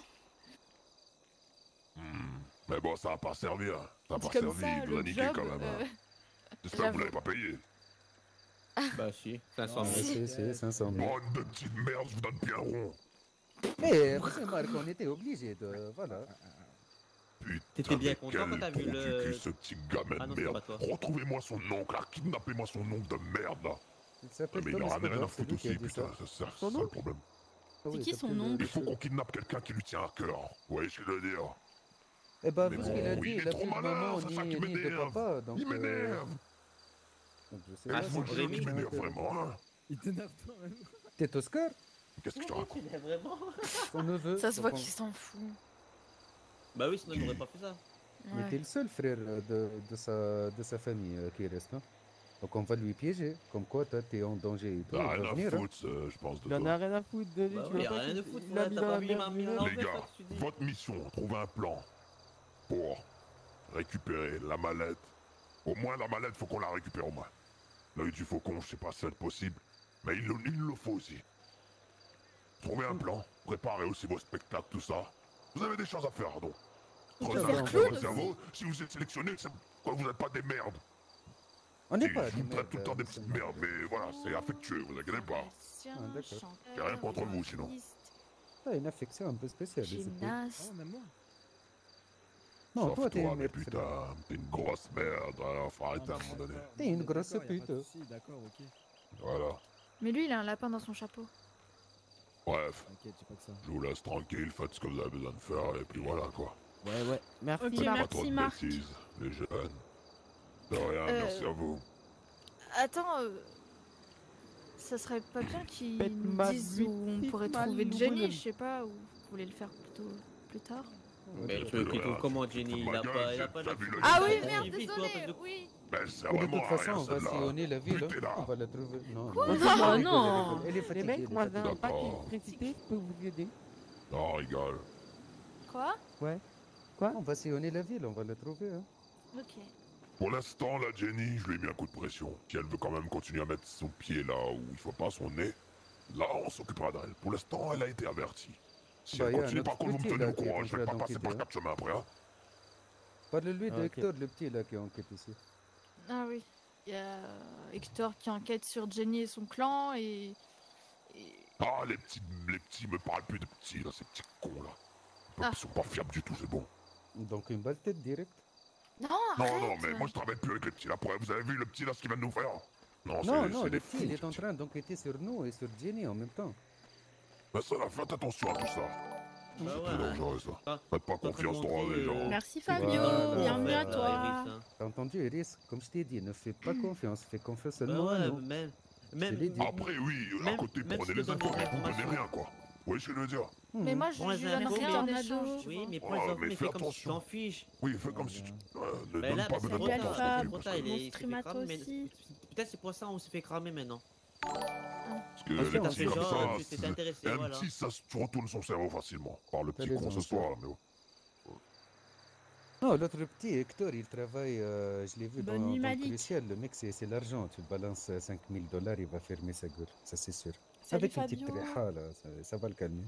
Hmm. Mais bon, ça va pas servir. Ça va Dit pas comme servi, ça, il vous a le niqué job, quand même. euh, Hein. J'espère que vous l'avez pas payé. Bah si, cinq cent Ouais, mille. c'est c'est cinq cent mille. Bande de petites merdes, je vous donne bien rond. Mais c'est Marc, on était obligé de. Voilà. Putain, T'étais bien mais content quel quand t'as vu trou du le- cul, ce petit gamin Ah de non, c'est merde. pas toi. Retrouvez-moi son oncle, là. Kidnappez-moi son oncle de merde, là. Il Ouais, s'appelle mais il Tom en a rien à Escobar, c'est foutre lui qui a aussi, dit putain. ça. C'est ça, c'est ça le problème. Ah C'est oui, qui t'as son pris le- oncle Il faut qu'on kidnappe quelqu'un qui lui tient à cœur. Vous voyez ce que je veux dire? Eh ben, Mais vu ce qu'il a bon, dit, il il est a trop plus de malin, maman c'est ça ni, qui ni de m'énerve. papa, donc... Il euh, m'énerve. donc je sais Ah, pas je vous si le je jure vais qu'il m'énerve m'intéresser. vraiment, hein. Il t'énerve toi même. T'es Oscar? Qu'est-ce que je te raconte? Il est vraiment. Son neveu. Ça se voit donc on- qu'il s'en fout. Bah oui, sinon il n'aurait pas fait ça. Mais Ouais. t'es le seul frère euh, de, de, sa, de sa famille euh, qui reste, hein. Donc on va lui piéger, comme quoi toi t'es en danger et tout, T'as il rien va à venir, hein. foutre, euh, je pense, de Il en toi. a rien à foutre de lui. Bah tu oui, vois y a pas rien de qu'il- foutre, il frère, l'a mis t'as dans pas la vu merde ma lui-même. mère, en Les fait, gars, ça, tu dis. votre mission, trouver un plan pour récupérer la mallette. Au moins la mallette, faut qu'on la récupère au moins. L'œil du faucon, je sais pas si c'est possible, mais il, le- il le faut aussi. Trouvez un plan, préparez aussi vos spectacles, tout ça. Vous avez des choses à faire, donc. peut Creusez faire un peu clown votre aussi. cerveau. Si vous êtes sélectionné, c'est quoi, vous n'êtes pas des merdes. On n'est Si, pas je des vous traite tout le temps merdes, des c'est petites merdes, mais voilà, c'est affectueux, vous inquiétez pas. Ah, d'accord. J'ai rien contre vous, sinon. Ah, une affection un peu spéciale, les épaules. Gymnaste. Oh, même moi. Non, Sauf toi t'es toi, une mais merde, frère. putain, t'es une grosse merde, alors faut arrêter à un moment donné. T'es une grosse D'accord, y a pas de pute. souci, d'accord, ok. Voilà. Mais lui, il a un lapin dans son chapeau. Bref, T'inquiète, j'ai pas que ça. je vous laisse tranquille, faites ce que vous avez besoin de faire, et puis voilà quoi. Ouais, ouais. Merci. Ok, Faites pas merci, trop de Marc. bêtises, les jeunes. De rien, Euh, merci à vous. Attends, euh, ça serait pas bien qu'ils Faites nous ma disent vie, où on faites pourrait ma trouver vie, Jenny, bonhomme. je sais pas, ou vous voulez le faire plutôt plus tard? Mais tu veux qu'il trouve comment Jenny? Il a pas, il a pas de. Ah oui, Il merde, vit, toi, désolé, parce que- oui. Mais c'est Mais de vraiment toute façon, rien, on va celle-là. sillonner la ville, Butez hein. là. On va la trouver. Non, Quoi non, Non, elle rigole, non. elle est Les fatiguée. mecs, elle est moi j'ai fatiguée. un pack D'accord. d'électricité, je peux vous aider. Non, rigole. Quoi? Ouais. On va sillonner la ville, on va la trouver, hein. Ok. Pour l'instant, la Jenny, je lui ai mis un coup de pression. Si elle veut quand même continuer à mettre son pied là où il faut pas son nez, là, on s'occupera d'elle. Pour l'instant, elle a été avertie. Si Bah, elle y a un continue, par autre contre, vous me petit, tenez là, au qui est courant. en Je vais train pas passer par d'enquêter, quatre chemins après, hein. Parle-lui de Ah, ok. Hector, le petit là qui enquête ici. Ah oui. Il y a Hector qui enquête sur Jenny et son clan et. et- Ah, les petits, les petits me parlent plus de petits, là, ces petits cons, là. Ils Ah. sont pas fiables du tout, c'est bon. Donc une balle tête directe. Non, Non, arrête. non, mais moi, je travaille plus avec les petits, là. Pour- Vous avez vu le petit, là, ce qu'il vient de nous faire? Non, Non, c'est non, c'est le des petit, fous, il est ces en petits. train d'enquêter sur nous et sur Jenny en même temps. Mais ça, là, faites attention à tout ça. Bah C'est ouais. très dangereux, ça. Ah, Faites pas t'es en train de confiance trop à montrer, des gens. euh, Merci Voilà. Fabio, bienvenue à Ouais, toi. Iris, hein. T'as entendu, Iris? Comme je t'ai dit, ne fais pas confiance, fais confiance Bah seulement à ouais, nous. même. Je Même. l'ai dit. Après, oui, à Même- côté, même prenez si les tu donnes infos, des mais vous donnez informations. rien, quoi. Vous voyez ce que je veux dire? Mais moi, je Prends les lui donne infos, rien mais- en mais- échange. tu Oui, vois. mais prends Ouais, les infos, mais mais fais fais comme si tu attention. t'en fiches. Oui, fais comme si tu... Euh, ne Mais donne là, pas bah, de c'est trop Salut, d'importance tard, Alpha. non c'est plus, trop parce tard, que... il est- Mon il s'est fait streamato cramer, mais- aussi. Peut-être c'est pour ça qu'on s'est fait cramer maintenant. Parce que Parce que les t'as petits fait comme genre, ça, tu t'es c'est- intéressé, un voilà. petit, ça se retourne son cerveau facilement. Par le T'as petit raison, con ce ça. soir, mais bon. Non, l'autre petit, Hector, il travaille, euh, je l'ai vu dans, Bonne nuit, dans le Malik. Crucial. Le mec, c'est c'est l'argent. Tu balances cinq mille dollars, il va fermer sa gueule. Ça, c'est sûr. Salut Avec une petite Fabio. tréha, là, ça, ça va le calmer.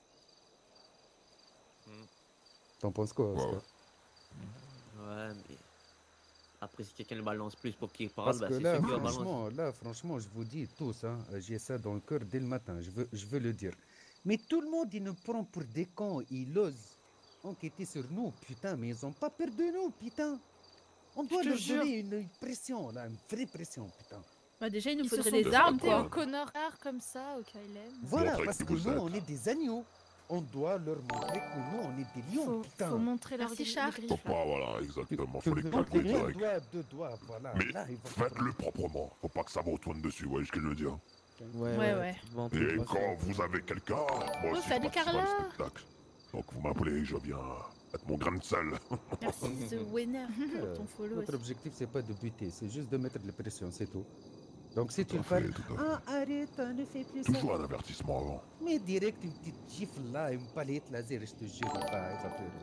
Hmm. T'en penses quoi, Ouais. Oscar? Ouais, mais. Après, si quelqu'un le balance plus pour qu'il parle, Parce bah que c'est là, celui qui va balancer. franchement, là, franchement, je vous dis tous, hein, j'ai ça dans le cœur dès le matin, je veux, je veux le dire. Mais tout le monde, il nous prend pour des cons, il ose enquêter sur nous, putain, mais ils ont pas peur de nous, putain. On doit te leur jure. donner une, une pression, là, une vraie pression, putain. Bah déjà, il nous Ils se faudrait sont des armes, présentés quoi. aux Connor rare comme ça, au K L M. Voilà, Montrez parce qui que vous nous, êtes. on est des agneaux. On doit leur montrer que nous, on est des lions, Faut, putain. faut montrer leur Merci, gri- Char. les Faut griffes, là. pas, voilà, exactement. Tu Faut les veux calmer montrer deux direct. doigts, deux doigts, voilà. Mais Là, il va faites-le proprement. Faut pas que ça vous retourne dessus, vous voyez ce que je veux dire? Ouais, Ouais, ouais. tu te vends tes Et trois quand cents. vous avez quelqu'un, moi Oh, aussi, salut, je participe à Carla. le spectacle. Donc vous m'appelez, je viens mettre mon grain de sel. Merci The Winner pour Euh, ton follow. Notre objectif, c'est pas de buter, c'est juste de mettre de la pression, c'est tout. Donc si tu Tout le à fait, parles, tout à fait. ah arrête, hein, ne fais plus ça. Toujours un avertissement avant. Mais direct, une petite gifle là, une palette laser, je te jure, il va, il va pleurer.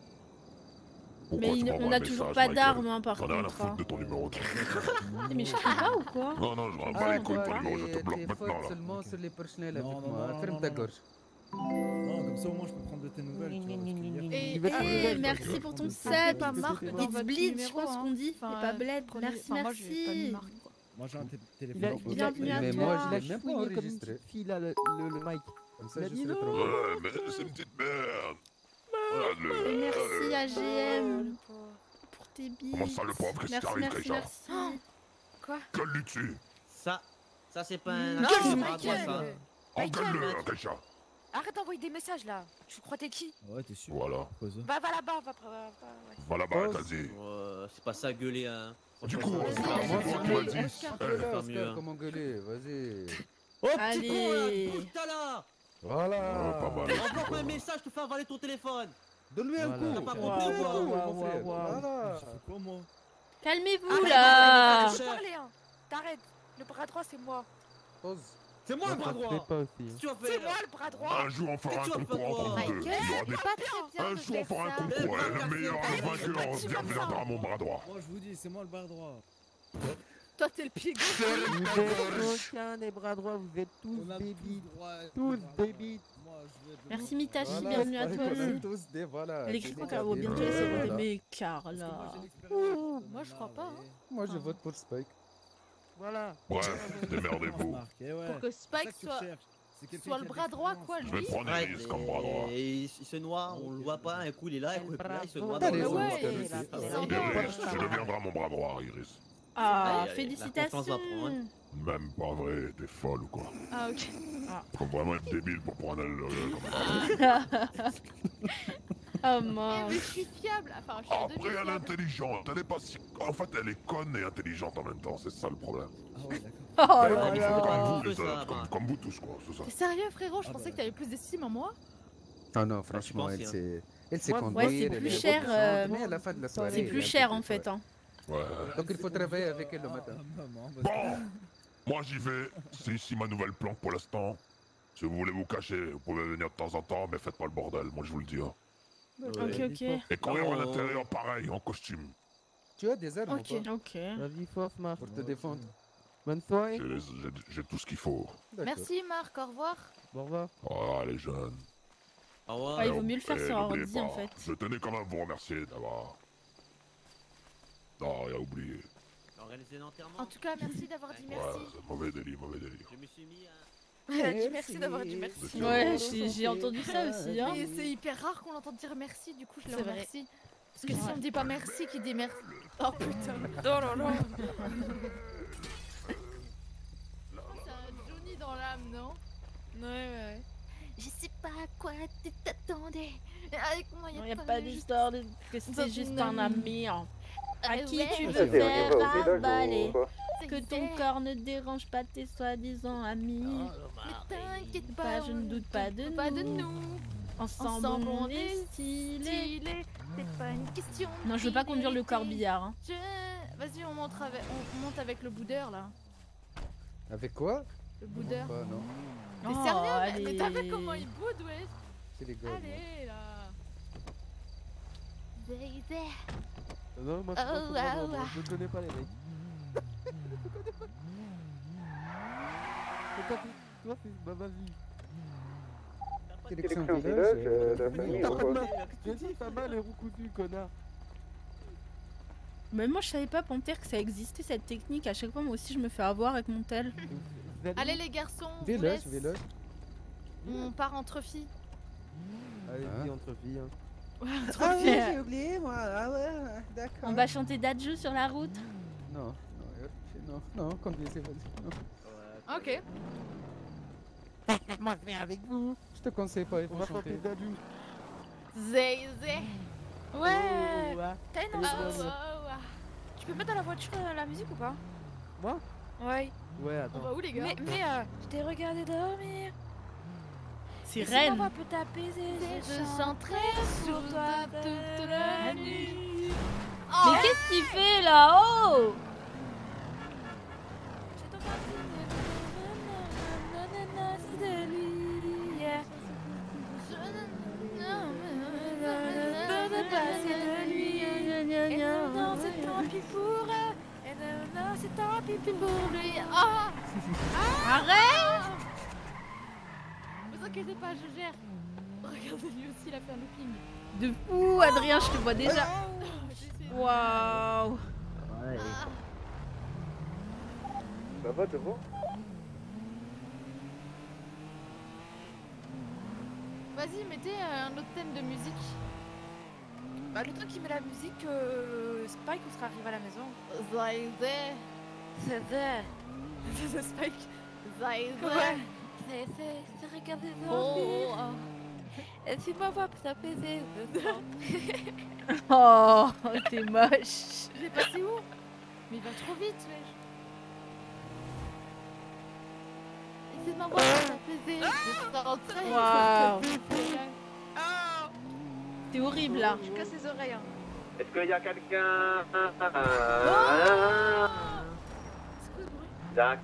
Pourquoi Mais tu il- m'envoies on un a message, toujours pas Michael? d'armes, hein, par J'en ai rien à contre, hein. foutre de ton numéro. Mais je sais pas ou quoi? Non, non, je m'en bats Ah, les couilles de ton toi, numéro, je te t'es- bloque t'es maintenant faute là. seulement sur les personnels Non, avec non, moi, non, ferme non, ta non. gorge. Non, comme ça au moins je peux prendre de tes nouvelles. Tu vois, parce que hier, Et, je vais te et nouvelles, merci donc, pour euh, ton donc, sub. euh, Pas Marc, euh, It's Bleed, je pense qu'on dit, Enfin, et pas euh, Bled. prenez- Merci, enfin, moi, j'ai pas mis merci. Marc, quoi. Moi j'ai un té- téléphone. Il a, en il a, Bienvenue il à a, Mais toi. moi, il je a l'ai même pas chouigné comme une enregistré. petite fille là, le, le, le mic. Comme ça, Il a je dit serai non. trop. Ouais, mais c'est une petite merde. Regarde-le. Et merci à G M Oh, pour tes billes. Comment ça, le pauvre, qu'est-ce qui Merci, t'arrive, merci, Kaïcha? merci. Quoi? Gueule-lui dessus. Ça, ça c'est pas un Non, accident de bras Michael. droit, ça. Engueule-le, Kaïcha. Arrête d'envoyer des messages là. Tu crois t'es qui? Ouais, t'es sûr. Voilà. Pose. Bah va là-bas, va, va, va, ouais. Va là-bas, vas-y. Ouais, c'est pas ça gueuler, hein. Du Franchement, coup, ça, c'est ça, moi ça, qui ça, m'as dit. ça, Eh, ça, Oscar, ça, là, faire mieux, Oscar, hein. comment gueuler, vas-y. Oh, petit Allez. con là, bouge-toi là. Voilà. Ouais, pas mal. Envoie-moi un message, te fais avaler ton téléphone. Donne-lui un Voilà. coup. T'as pas Donne-lui compris un ou quoi? coup, mon Waouh, frère. waouh, waouh. Voilà. Je fais quoi moi? Calmez-vous Arrête, là. arrête de parler, hein. T'arrêtes. Le bras droit, c'est moi. Pause. C'est moi le bras Ça se fait droit. pas aussi. Qu'est-ce que tu vas C'est faire? moi le bras droit. Un jour, on fera un Qu'est-ce que tu vas concours faire, entre vous deux. Michael, Il y aura des... c'est pas très bien Un de jour, on faire fera un ça. concours. Et le meilleur, le Pas vainqueur, comme ça. viendra à mon bras droit. Moi je vous dis, c'est moi le bras droit. Toi, t'es le pied gauche. Vous êtes aucun des bras droits, vous êtes tous On a débiles. droit. Tous débiles. Moi je vais être le Merci bras Mitachi, droit. Voilà, bienvenue à c'est toi vrai qu'on a aussi. tous des voilà. Elle écrit des quoi qu'elle va bientôt voilà. essayer de Voilà. mais car Parce que moi là. j'ai l'expérience. Moi, je crois pas, hein. Moi, je vote pour Spike. Voilà. Bref, démerdez-vous. Marc, eh ouais. Pour que C'est ça Spike que tu soit, recherches. C'est quelqu'un soit qui le a bras droit, d'expérience. quoi, Je vais lui. prendre Arrête, Iris comme bras droit. et il il se noie, on le voit pas, un coup il est là, un coup il est là, il se noie T'as dans le raison, noir. ouais, t'as il raison. a- Ah il ouais. s'en Iris, tu deviendras mon bras droit, Iris. Ah, Allez, allez, la félicitations. confiance va prendre, hein. Même pas vrai, t'es folle ou quoi? Ah, ok. Faut vraiment être débile pour prendre un comme ça. Oh Eh, mais mince. je suis fiable. Enfin, je suis Après, elle est demi-fiable. intelligente. Elle est pas si... En fait, elle est conne et intelligente en même temps. C'est ça le problème. Ah ouais, d'accord. Oh Mais là comme, là. comme vous, Que les ça, autres, bah. comme, comme vous tous, quoi. C'est ça. T'es sérieux, frérot? Je Ah, pensais bah. que t'avais plus d'estime en moi. Ah non, franchement, pense, elle hein. sait, elle sait Moi, conduire. ouais, c'est elle plus est cher, intelligente, euh, mais à la fin de la soirée, C'est elle plus est cher en intelligente, fait. Hein. Ouais. Donc il faut travailler avec elle le matin. Ah, maman, bah, Bon, moi j'y vais. C'est ici ma nouvelle planque pour l'instant. Si vous voulez vous cacher, vous pouvez venir de temps en temps, mais faites pas le bordel, moi je vous le dis. hein. Ok, ok. Et courir à Oh. l'intérieur, pareil, en costume. Tu as des armes Ok, ou pas ok. Vas-y, force, Marc. pour te défendre? Bonne soirée. J'ai j'ai- j'ai tout ce qu'il faut. D'accord. Merci, Marc. Au revoir. Au revoir. Voilà, les jeunes. Au revoir. Ouais, il Et vaut mieux le faire et sur n'oubliez ordi en pas, fait. Je tenais quand même à vous remercier d'avoir... Non, il a oublié. Organiser l'enterrement. En tout cas, merci d'avoir dit Ouais, merci. c'est mauvais délire, mauvais délire. Je me suis mis à... Elle a dit merci d'avoir dit merci. Ouais, j'ai j'ai entendu ça aussi. Hein. Et c'est hyper rare qu'on entende dire merci, du coup je le C'est vrai. remercie. Parce que si on dit pas merci, qui dit merci. Oh putain. Oh là là. C'est un Johnny dans l'âme, non? Ouais, ouais. Je sais pas à quoi tu t'attendais. Avec moi, Il n'y a pas d'histoire de... que c'est juste un ami. hein. À Ah qui ouais. tu Ça, veux c'est au faire niveau au village avaler ou quoi? que ton corps ne dérange pas tes soi-disant amis. Mais t'inquiète Pas, pas, je ne doute pas de pas de nous. nous. Ensemble, on est stylé. Stylé. C'est pas une question. Non, je veux pas conduire le corbillard. Hein. Je... Vas-y, on monte avec, on monte avec le boudeur là. Avec quoi? Le boudeur. Bah non, T'es Oh, sérieux? Mais- Mais t'as allez. vu comment il boude, ouais? c'est les gars. Allez là. Baby. Non, moi, je Oh, pense que moi, wow, moi, wow. je connais pas les mecs. Je connais pas. Mais toi, c'est- toi, c'est... Bah, vas-y. Sélection Sélection village, village, euh, euh, la famille T'as ou pas de quoi? main. J'ai dit, pas mal les roues cousues, connard. Mais moi, je savais pas, Panthère, que ça existait cette technique. À chaque fois, moi aussi, je me fais avoir avec mon tel. Allez les garçons, on vous Village, laisse. village. On part entre filles. Allez-y, entre filles. Hein. Entre Ah oui, filles. j'ai oublié moi. Ah ouais, d'accord. On va chanter Dadju sur la route. Non, non, euh, non, non, conduisez, vas-y. non. Ok. Moi, je viens avec vous. Je te conseille pas, il On faut va chanter. chanter Dadou. Zé zé. Ouais. Oh, ouais. T'as une Ah, oh, ouais. oh, oh. Tu peux mettre dans la voiture euh, la musique ou pas? Moi? Ouais. Ouais, On attends. va où les gars? Mais, mais euh, je t'ai regardé dormir. Sirène. On va peut t'apaiser, Je chanterai sur toi toute la nuit. Mais qu'est-ce qu'il fait là? Oh! C'est tant pis pour elle. Et non, non, c'est tant pis pour lui. Ah Arrête! Vous inquiétez pas, je gère. Regardez, lui aussi, il a fait un looping. De fou, Adrien, je te vois déjà. Waouh! Ouais. Ça va devant? Vas-y, mettez euh, un autre thème de musique. Bah, le temps qui met la musique, euh, Spike, on sera arrivé à la maison. Zaïzé. C'est vrai. C'est Spike. Zaïzé. Ouais. C'est, c'est, c'est regarder Oh. Et tu m'as pas t'apaiser. Oh, t'es moche. Il est passé où? Mais il va trop vite, wesh. Et tu m'as pas t'apaiser. Je suis rentrée. Waouh. T'es horrible là. Je casse les oreilles. Hein. Est-ce qu'il y a quelqu'un? D'accord.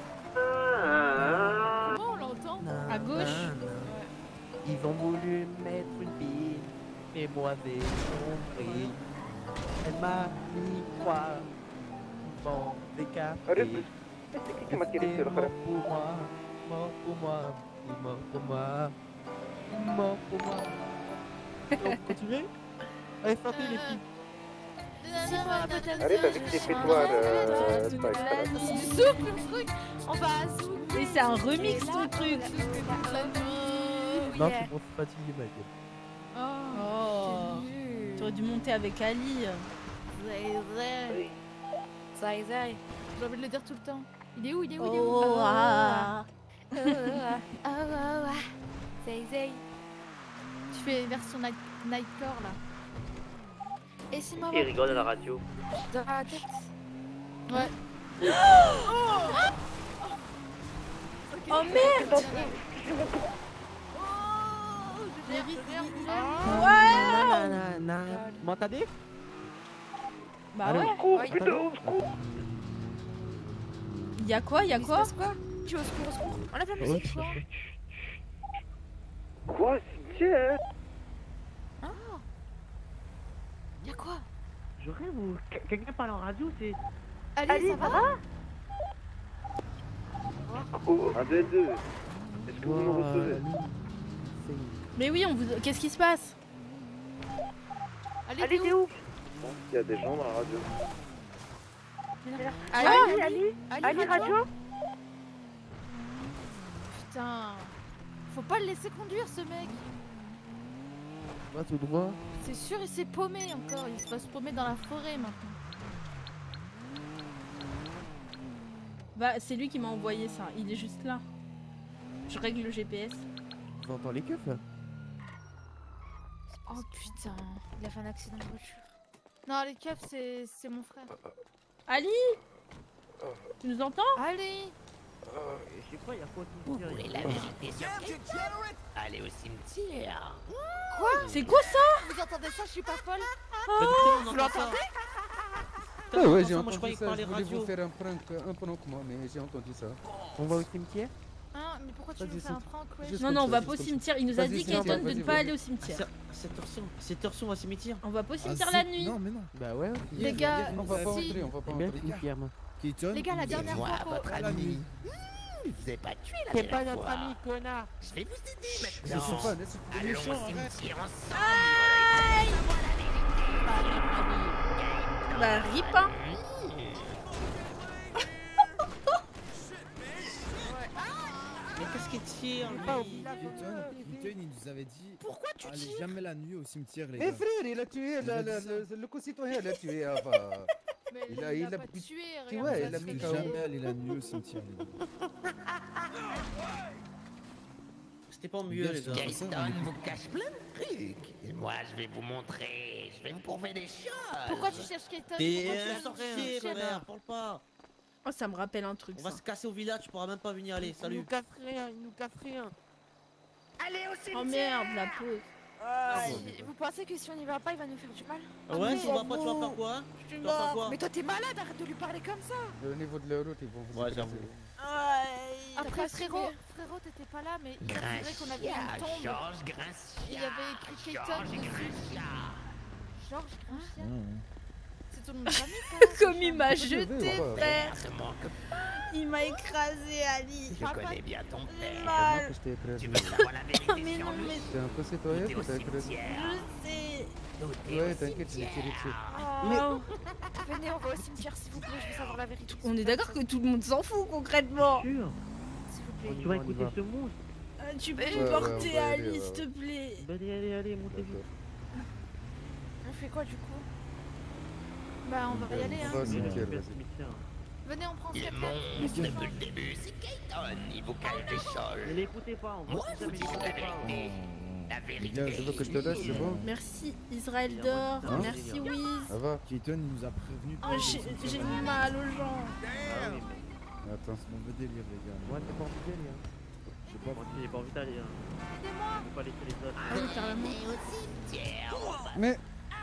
Comment on l'entend? À gauche. Ils ont voulu mettre une pile, mais moi j'ai compris. Elle m'a mis quoi? Bon, des cafés. C'est qui m'a tiré sur le mort pour moi, mort pour moi, mort pour moi, mort pour moi. Donc, continuez? Allez, sortez les filles. Arrête avec tes pétoires, euh, Spike. Du souffle, le truc. On va souffler. Mais c'est un remix ton truc. Non, c'est pour se fatiguer, ma gueule. Oh. T'aurais dû monter avec Ali. Zaïzé. Zaïzé. J'ai envie de le dire tout le temps. Il est où? Il est où? Il est où? Oh, ah. Oh, ah. Oh, oh, ah. Zaïzé. Tu fais version night Nightcore là. Et si maman. Il rigole à la radio. Dans la tête. Ouais. Oh merde! Ouais! M'entendez? Bah Allô? ouais. Oh Ouais, putain, au secours! Y'a quoi? Y'a quoi? quoi? Tu au secours, au secours. Enlève la musique. Quoi? Quoi, Cynthia? Ah. Y'a quoi? Je rêve ou quelqu'un parle en radio, c'est... Ali, ça va? Oh, un, deux, deux. Est-ce que vous me recevez? Mais oui, on vous. Qu'est-ce qui se passe? Allez, t'es où? Bon, il y a des gens dans la radio. Ali, Ali, Ali, radio? Putain. Faut pas le laisser conduire ce mec. Pas tout droit. C'est sûr, il s'est paumé encore. Il va se paumer dans la forêt maintenant. Bah, c'est lui qui m'a envoyé ça. Il est juste là. Je règle le G P S. Tu entends les keufs là? Oh putain, il a fait un accident de voiture. Non, les keufs, c'est c'est mon frère. Ali, tu nous entends? Allez. Je sais pas, y'a quoi Vous voulez la vérité sur qui? Allez au cimetière. Quoi? C'est quoi ça? Vous entendez ça? Je suis pas folle. Vous l'entendez? Ah ouais, j'ai Moi, je entendu croyais ça. par Je les voulais vous radios. faire un prank, un prank moi, mais j'ai entendu ça. On va au cimetière? Hein? Mais pourquoi tu Vas-y, me fais un c'est- prank, ouais? juste Non, comme non, on ça, va juste pas au comme ça. cimetière. Il nous a Vas-y, dit, Cynthia, Gaëtan, de vas-y, ne pas vas-y. aller au cimetière. Cette heure-ci, cette heure-ci, on va au cimetière. On va pas au cimetière Ah, la si. nuit. Non, mais non. Bah ouais. Les gars, On va pas si- entrer, on va pas C'est bien le entrer. cimetière, moi. Keaton, Les gars, la il- dernière Moi, fois qu'on- votre la ami. nuit. Je vous ai pas tué la T'es dernière pas notre fois. ami, connard. Je vais vous aider Je suis maintenant. pas, laisse- Allons méchant, au arrête. cimetière ensemble. Bah, rip, hein. Mais qu'est-ce qu'il tire, lui? Keaton, Keaton, il nous avait dit. Pourquoi tu Allez tires? jamais la nuit au cimetière, les Eh gars. frère, il a tué Il a la- dit la- ça. le, le co-citoyen, il a tué Ava. Mais Il a- il il a a pas pu- tué, tu regarde, vois, ça il a se mis fait K O. Jamais aller la nuit au cimetière, les gars. C'était pas mieux, les gars. Gaëtan vous cache plein de trucs. Et moi, je vais vous montrer. Je vais vous prouver des choses. Pourquoi tu cherches Gaëtan? T'es Pourquoi tu un cherches sorcier, Gaëtan? frère, parle pas. Oh, ça me rappelle un truc. On va Ça. se casser au village, tu pourras même pas venir. Allez, Il salut. nous casse rien, il nous casse rien. Allez au cimetière. Oh merde, la pause. Si- Vous pensez que si on y va pas, il va nous faire du mal? Ouais, si on va pas, tu vas faire quoi? Tu vas faire quoi? Mais toi t'es malade, arrête de lui parler comme ça. Au niveau de la route, ils vont vous Ouais, écraser. Ouais. Après frérot, frérot t'étais pas là, mais il dirait qu'on avait une tombe. Georges Gracia. Il y avait écrit Keaton Georges dessus. Gracia. Georges Gracia. Mmh. C'est ton nom de famille ça? Comme il m'a jeté, frère. Ne manque pas. Il m'a écrasé, Ali. Je connais bien ton père. Mal. Que je t'ai écrasé. Tu veux savoir la vérité Mais sur non, lui? mais C'est un peu citoyen que t'as écrasé. je sais. Ouais, t'inquiète, je l'ai tiré dessus. Oh. Venez, on va au cimetière s'il vous plaît, je veux savoir la vérité. On est d'accord que tout le monde s'en fout concrètement. S'il vous plaît. Tu vas On y écouter va. ce monstre. Ah, tu peux Ouais, me ouais, porter on va y Ali, aller, s'il te ouais. plaît. Bah, allez, allez, allez, montez-vous. D'accord. On fait quoi du coup? Bah on va y aller On hein. va au cimetière, Le vas-y. cimetière. Venez, on prend ce Le cimetière. monstre depuis le début, c'est Keaton. Il vous cache des Ne choses. l'écoutez pas, on Moi, va je vous dis la vérité. La Les gars, vérité. je veux que je te laisse, c'est bon? Merci Israël d'or, Hein? merci Wiz. Ça va? Keaton il nous a prévenu. Oh, j'ai j'ai mal aux gens. Ah oui, mais Attends. C'est mauvais délire les gars. moi, j'ai pas envie d'y aller. Hein. J'ai pas Moi, j'ai pas envie d'aller. Hein. Faut pas laisser les autres. Ah oui, carrément. Allez au cimetière. Mais.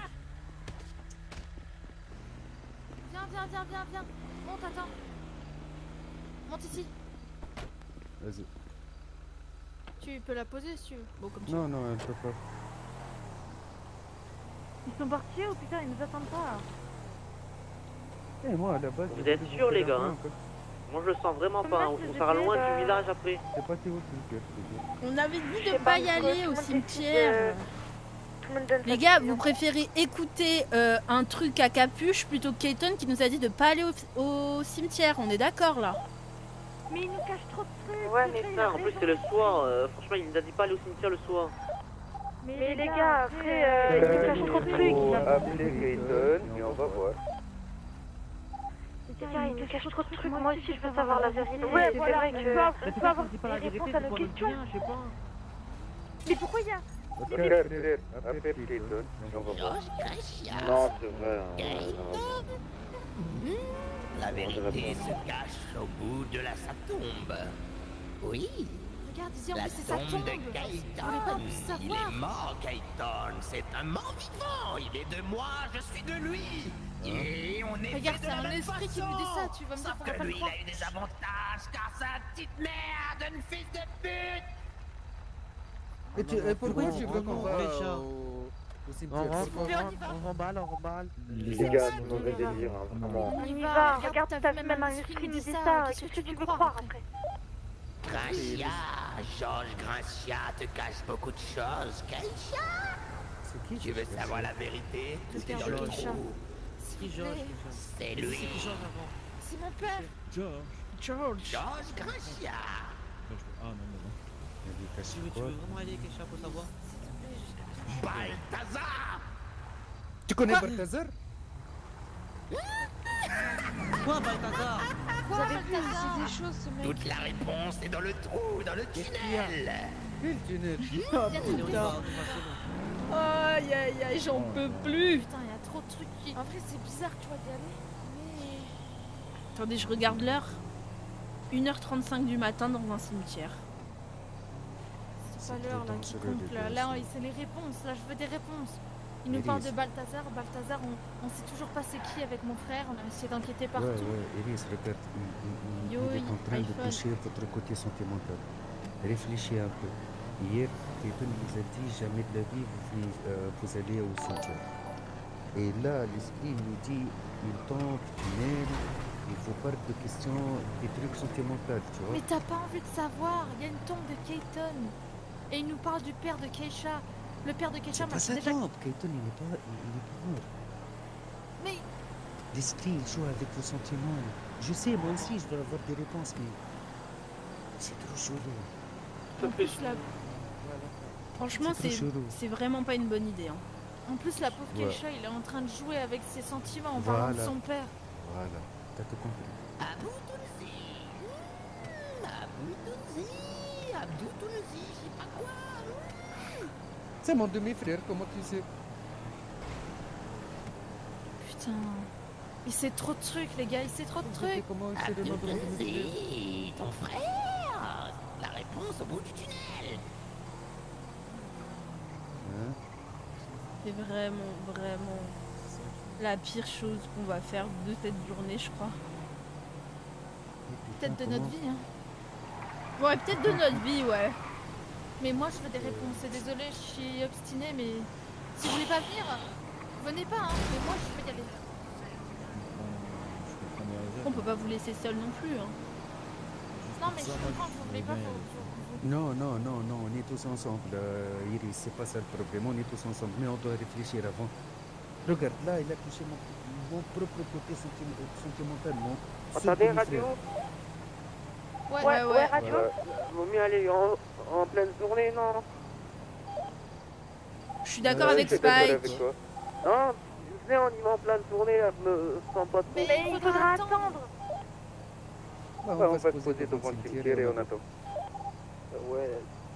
Viens, viens, viens, viens, viens. Monte, attends. Monte ici. Vas-y. Tu peux la poser si tu veux. Bon, comme tu Non, non, elle peut pas. Ils sont partis ou putain, ils nous attendent pas. Eh, moi, à la base. Vous j'ai êtes voulu sûrs, faire les un gars, peu, hein? en fait. Moi, je le sens vraiment pas. hein. On sera loin du village après. C'est pas Théo qui me cache, les gars. On avait dit de pas y aller au cimetière. Les gars, vous préférez écouter euh, un truc à capuche plutôt que Keaton qui nous a dit de pas aller au, au cimetière. On est d'accord là? Mais ils nous cachent trop de trucs. Ouais, mais ça, en plus, c'est le soir. euh, franchement, il nous a dit pas aller au cimetière le soir. Mais, les gars, après, euh, ils nous cachent trop de trucs. Faut appeler Keaton et on va voir. Les gars, ils nous cachent trop de trucs. Moi aussi, je veux savoir la vérité. Ouais, c'est vrai que on peut avoir des réponses à nos questions. Je sais pas. Mais pourquoi il y a... Frère, frère, appelle Keaton et on va voir. Georges Gracia. Non, c'est vrai. hein, ouais, Keaton. non, La vérité se cache au bout de la sa tombe. Oui. Regarde ici, en La plus, c'est sa tombe tombe. de On voulait pas Keaton. en plus Il savoir. est mort, Keaton. C'est un mort vivant. Il est de moi, je suis de lui. Et on est Regarde, fait de c'est la un même esprit qui façon. nous dit ça, tu vas me dire Sauf qu'on va que pas le lui, il croire. a eu des avantages, car c'est un petite merde, une fils de pute. Et tu, et pourquoi tu veux qu'on va Déjà. au, au On cimetière? rentre, on Pourquoi? rentre, on remballe, on remballe. Les gars, c'est mauvais délire, hein, vraiment. On y va, regarde, t'as vu même un esprit nous dit ça. Qu'est-ce que tu veux croire après? Gracia, Georges Gracia te cache beaucoup de choses, Keisha. C'est qui? Tu veux savoir la vérité? C'est dans le Georges. trou. Qui Georges? C'est lui. C'est qui Georges avant? C'est mon père. George. George. Georges Gracia. Ah non, non, non. Il lui cache Tu veux, tu quoi? veux vraiment aller, Kesha, pour savoir? Balthazar. Tu connais Balthazar? Quoi, Balthazar? Vous avez vu aussi des choses, ce mec. Toute la réponse est dans le trou, dans le tunnel. Quel tunnel? Oh putain. Aïe aïe aïe, j'en peux plus. Putain, il y a trop de trucs qui... En vrai, c'est bizarre, tu vois, d'y aller. Mais... Attendez, je regarde l'heure. une heure trente-cinq du matin dans un cimetière. C'est pas l'heure, là, qui compte, là. Là, c'est les réponses. Là, je veux des réponses. Il nous Elise. parle de Balthazar. Balthazar, on, on sait toujours pas c'est qui avec mon frère. On a essayé d'enquêter partout. Ouais, ouais, Elise, regarde, il, il- il- Yo, il est en train de iPhone. toucher votre côté sentimental. Réfléchis un peu. Hier, Keaton vous a dit jamais de la vie vous, venez, euh, vous allez au cimetière. Et là, l'esprit nous dit, il tombe, tunnel, il vous parle de questions, des trucs sentimentaux, tu vois. Mais t'as pas envie de savoir. Il y a une tombe de Keaton. Et il nous parle du père de Keisha. Le père de Keisha C'est m'a pas sa déjà... tombe, Keaton, il n'est pas, il, il est pas mort. Mais... L'esprit, il joue avec vos sentiments. Je sais, moi aussi, je dois avoir des réponses, mais c'est trop chelou. En plus, la... Franchement, C'est c'est trop chelou. c'est vraiment pas une bonne idée. Hein. En plus, la pauvre Ouais. Keisha, il est en train de jouer avec ses sentiments en parlant de Voilà. son père. Voilà, t'as tout compris. Abou Tounzi. Mmh, Abou Tounzi. Abdou Tounzi, je sais pas quoi. C'est mon demi-frère, comment tu sais? Putain... Il sait trop de trucs, les gars. Il sait trop de trucs. Comment c'est le nom de mon demi-frère? Tounzi, ton frère. La réponse au bout du tunnel. Hein? C'est vraiment, vraiment la pire chose qu'on va faire de cette journée, je crois. Peut-être de notre vie, hein. Ouais, peut-être de notre vie, ouais. Mais moi, je veux des réponses. C'est désolé, je suis obstinée, mais si vous voulez pas venir, venez pas, hein. Mais moi, je veux y aller. On peut pas vous laisser seul non plus, hein. Non, mais je comprends que vous voulez pas. Faut, faut- Non, non, non, non, on est tous ensemble, euh, Iris, c'est pas ça le problème, on est tous ensemble, mais on doit réfléchir avant. Regarde, là, il a touché mon, mon propre côté senti- sentimental, mon Attendez, seul radio. demi-frère. Ouais, Ouais, ouais, radio. Euh, vaut mieux aller en, en pleine journée, non? Je suis d'accord Ouais, avec je suis d'accord Spike. avec toi. Non, venez, on y va en pleine journée, là, je me sens pas trop. Mais il faudra attendre. Bah, Ouais, on va se poser devant le cimetière et on attend. Euh, Ouais.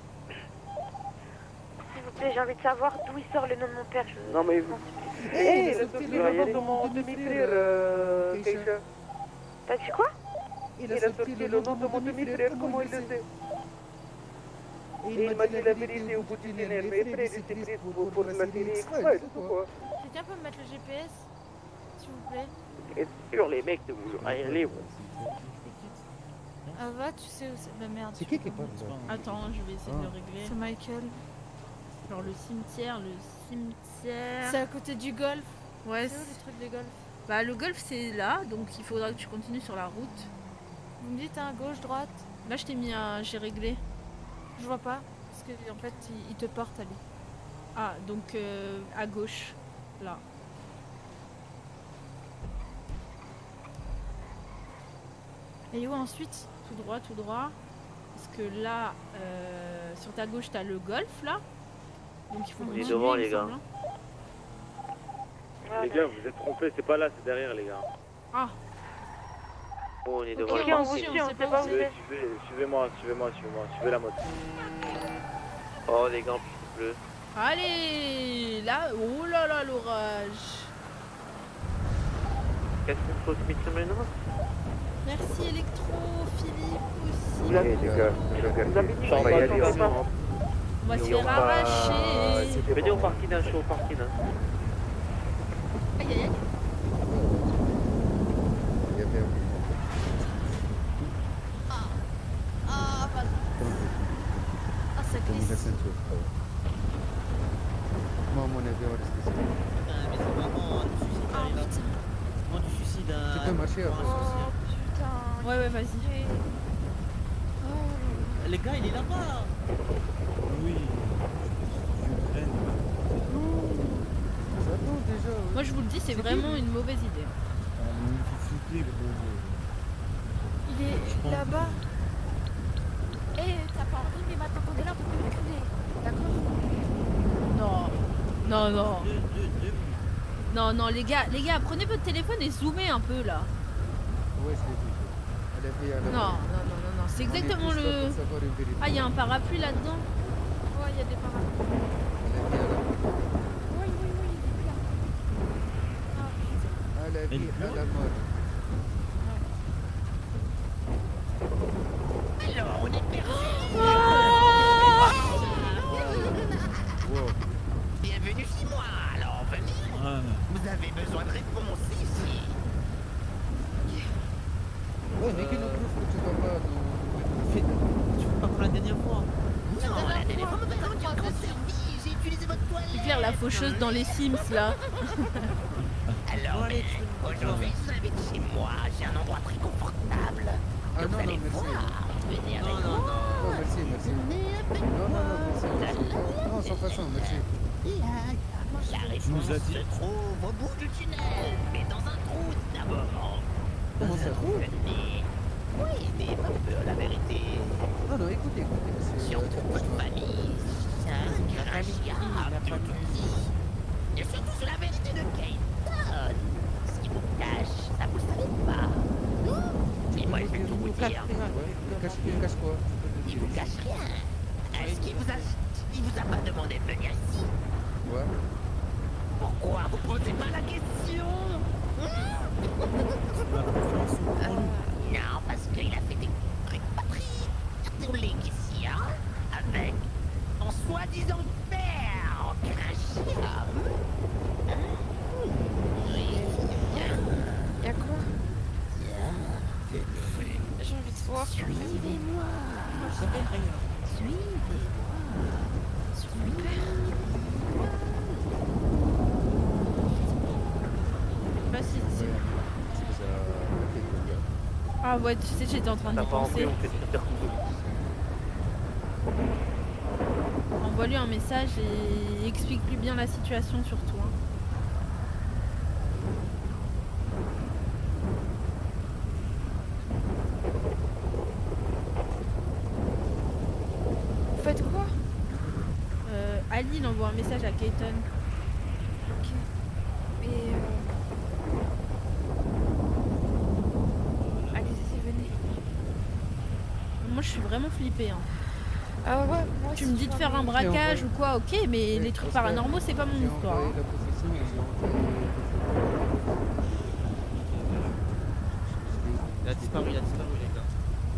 S'il vous plaît, j'ai envie de savoir d'où il sort le nom de mon père. Je... Non, mais vous. Eh, Hé, il a le sorti truc le de nom de de mon mon demi-frère, euh, Keisha. Keisha. T'as dit quoi? Il Il a sorti le nom de mon demi-frère, comment il le sait? Et Et il m'a dit la vérité au bout du tunnel, mais après, il s'est pris pour, pour la série X-Files, c'est tout, quoi. Quelqu'un peut me mettre le G P S, s'il vous plaît? Et sûr, les mecs, de vous aller, ouais. Ah va, tu sais où c'est. Bah merde. C'est qui qui parle là? Attends, je vais essayer de le régler. C'est Michael. Genre le cimetière, le cimetière. C'est à côté du golf. Ouais. C'est où les trucs de golf? Bah le golf c'est là, donc il faudra que tu continues sur la route. Vous me dites, hein, gauche, droite? Là je t'ai mis un... j'ai réglé. Je vois pas. Parce que en fait, il, il te porte, Ali. Ah, donc euh, à gauche, là. Et où ensuite? Tout droit, tout droit. Parce que là, euh, sur ta gauche, t'as le golf, là. Donc il faut On est continuer, devant, il me les gars. semble, hein. Les gars, vous êtes trompés, c'est pas là, c'est derrière, les gars. Ah. Oh, on est devant Ok, le on parking. vous suit, on sait pas où vous êtes. Suivez, suivez-moi, suivez-moi, suivez-moi, suivez la moto. Oh, les gars, en plus, il pleut. Allez, là, oh là là, l'orage. Qu'est-ce qu'il faut se mettre maintenant? Merci Electro, Philippe aussi. Vous avez dit que vous avez dit qu'on va y aller ensemble. On va se Et on faire va- arracher. Venez au parking, hein, je suis au parking. hein. Aïe aïe aïe. Il y avait un Ah, pardon. Ah, ça Comme la glisse. ceinture. Moi, à mon avis, on reste ici. Putain, mais c'est vraiment du suicide. Ah, là. putain. C'est vraiment du suicide. hein. Tu peux marcher Pour un avant. souci, hein. Oh, putain. Ouais, ouais, vas-y. Oh. Les gars, il est là-bas. Oui. Je traîne. J'attends déjà. ouais. Moi je vous le dis, c'est vraiment une mauvaise idée. Ah, mais il me fait flipper, gros. Il est là-bas. Eh, t'as pas envie, mais maintenant qu'on est là, on peut plus reculer. D'accord? Non, non, non. Deux, deux, deux. Non, non, les gars, les gars, prenez votre téléphone et zoomez un peu là. Ouais, je l'ai vu. Elle avait à la Non, non, non, non, non, c'est On est exactement tous là le. pour savoir une vérité. Ah, il y a un parapluie là-dedans. Ouais, il y a des parapluies. Elle avait à la Oui, oui, oui, il est là. Ah, putain. à la Elle vie, à pleure. la mort. Alors, on est perdu. Wow. Bienvenue chez moi. Alors, venez. Ah, Vous avez besoin de réponses ici. Ouais, mais quel autre que tu vas pas nous... Fais- Tu fais pas pour la dernière fois. Non, la dernière fois, vous avez rendu compte servi. J'ai utilisé votre toilette. C'est clair, la faucheuse dans les Sims là. Alors, Bon, allez, ben, tu- aujourd'hui, je vous invite chez moi. J'ai un endroit très confortable. Ah que non, vous non, allez merci. voir. Venez Non, avec non, moi. Non, merci, merci. Venez avec Non, non, non, merci. moi. merci. Non, sans façon, merci. La nous a réponse dit- se trouve au bout du tunnel, mais dans un trou d'abord. Comment ça trouve? Venez. Oui, mais pas peur, la vérité. Non, non, écoutez, écoutez, monsieur. Surtout euh, votre famille. La famille, la famille. Et surtout sur la vérité de Kayton. Ce qui vous cache, ça vous le savez pas. Et moi, je vais tout vous dire. Ouais, cache, cache quoi? Il vous cache rien. Est-ce qu'il vous a... Il vous a pas demandé de venir ici? Ouais. Pourquoi vous posez pas la question? Non, parce qu'il a fait des trucs pas très catholiques ici, hein? Avec son soi-disant père en soir. Suivez-moi. Suivez-moi. Bah si, c'est... Ah ouais, tu sais, j'étais en train de T'as y pas penser. envie, on fait super cool. Envoie-lui un message et explique-lui bien la situation surtout. Hein. Vous faites quoi? Euh, Ali, il envoie un message à Keaton. Ok. Et euh... allez-y, venez. Moi, je suis vraiment flippée. Hein. Ah ouais, moi Tu me dis de faire un braquage ou quoi, ok, mais les trucs paranormaux, c'est pas mon histoire. Hein. Il a disparu, il a disparu, les gars.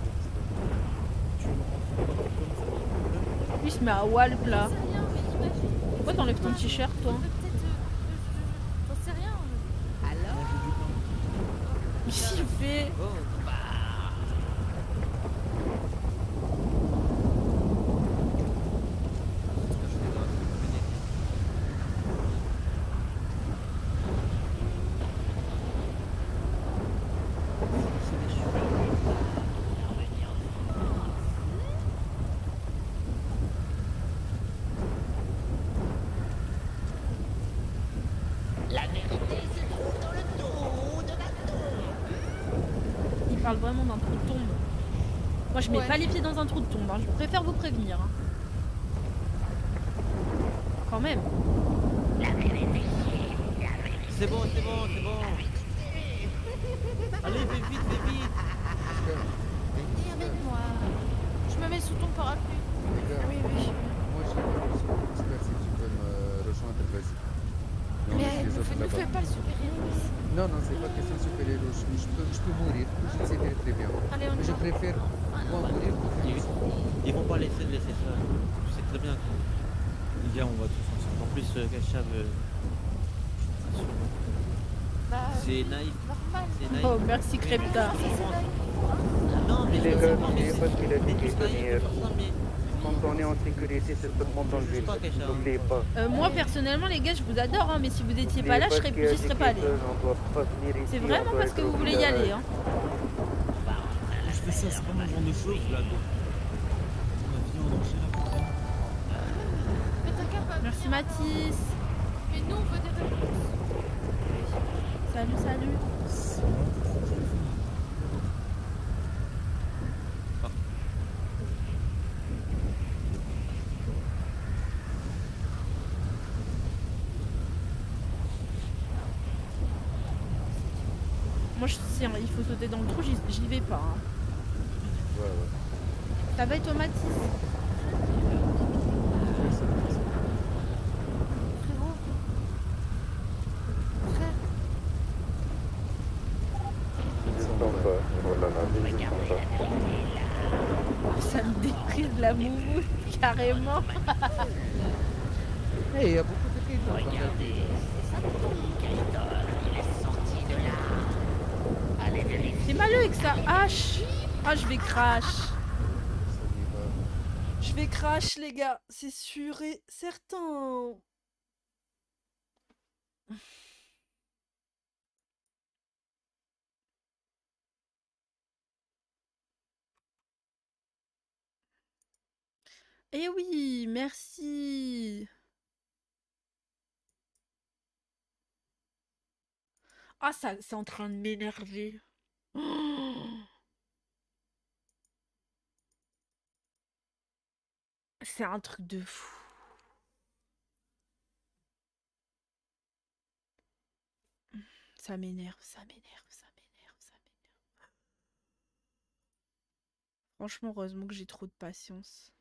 Lui, il se met à Walp là. Pourquoi t'enlèves ton t-shirt, toi? J'en sais rien. Alors Qu'est-ce qu'il fait? La vérité se trouve dans le trou de la tombe. Il parle vraiment d'un trou de tombe. Moi, je mets Ouais. pas les pieds dans un trou de tombe. Hein. Je préfère vous prévenir. Hein. Quand même. La vérité, la vérité. C'est bon, c'est bon, c'est bon. Allez, fais vite, fais vite. Venez avec moi. Je me mets sous ton parapluie. Oui, oui. Moi, j'ai j'espère si tu peux me rejoindre, vas-y. Et on Mais laisse les ne autres fais- ne là-bas. fais pas le super-héros ici. Non, non, c'est pas question de super-héros. Je, je peux, je peux mourir. Je le sais très, très bien. Allez, on y Mais je va. préfère moi mourir que faire Ils, ça. ils vont pas laisser laisser ça. Tu sais très bien que les gars, on va tous ensemble. En plus, euh, Kacha veut. Bah, C'est naïf. normal. C'est naïf. Oh, merci Crepta. Non, mais Il je est sais là, pas, il mais est parce qu'il a dit qu'il tous naïfs venait. de faire ça, mais. Quand on est en sécurité, c'est tout le monde dans le ville. N'oubliez pas. Euh, moi, personnellement, les gars, je vous adore. Hein, mais si vous étiez pas là, je serais, j'y serais pas allé. On doit pas venir ici. C'est on vraiment doit parce que être vous au voulez y village. aller. Hein. Je fais ça, c'est pas mon genre de choses là. Ma vie en danger là, putain. Mais t'as qu'à pas Merci venir. Mathis. Mais nous, on veut des réponses. Salut, salut. Moi, je, si hein, il faut sauter dans le trou, j'y j'y vais pas. Hein. Ouais, ouais. Ça va et toi, Mathis? Frérot. Frère. N'hésitons pas. Voilà, n'hésitons pas. Ça me déprise de la moumoute, carrément. Eh, il y a beaucoup de filles dans Regardez, c'est sa tombe, Kaïton. Il est sorti de là. Allez vérifier. C'est malheureux avec sa hache. Ah, je vais crash. Je vais crash, les gars. C'est sûr et certain. Eh oui, merci. Ah, ça, c'est en train de m'énerver. Oh. C'est un truc de fou. Ça m'énerve, ça m'énerve, ça m'énerve, ça m'énerve. Franchement, heureusement que j'ai trop de patience.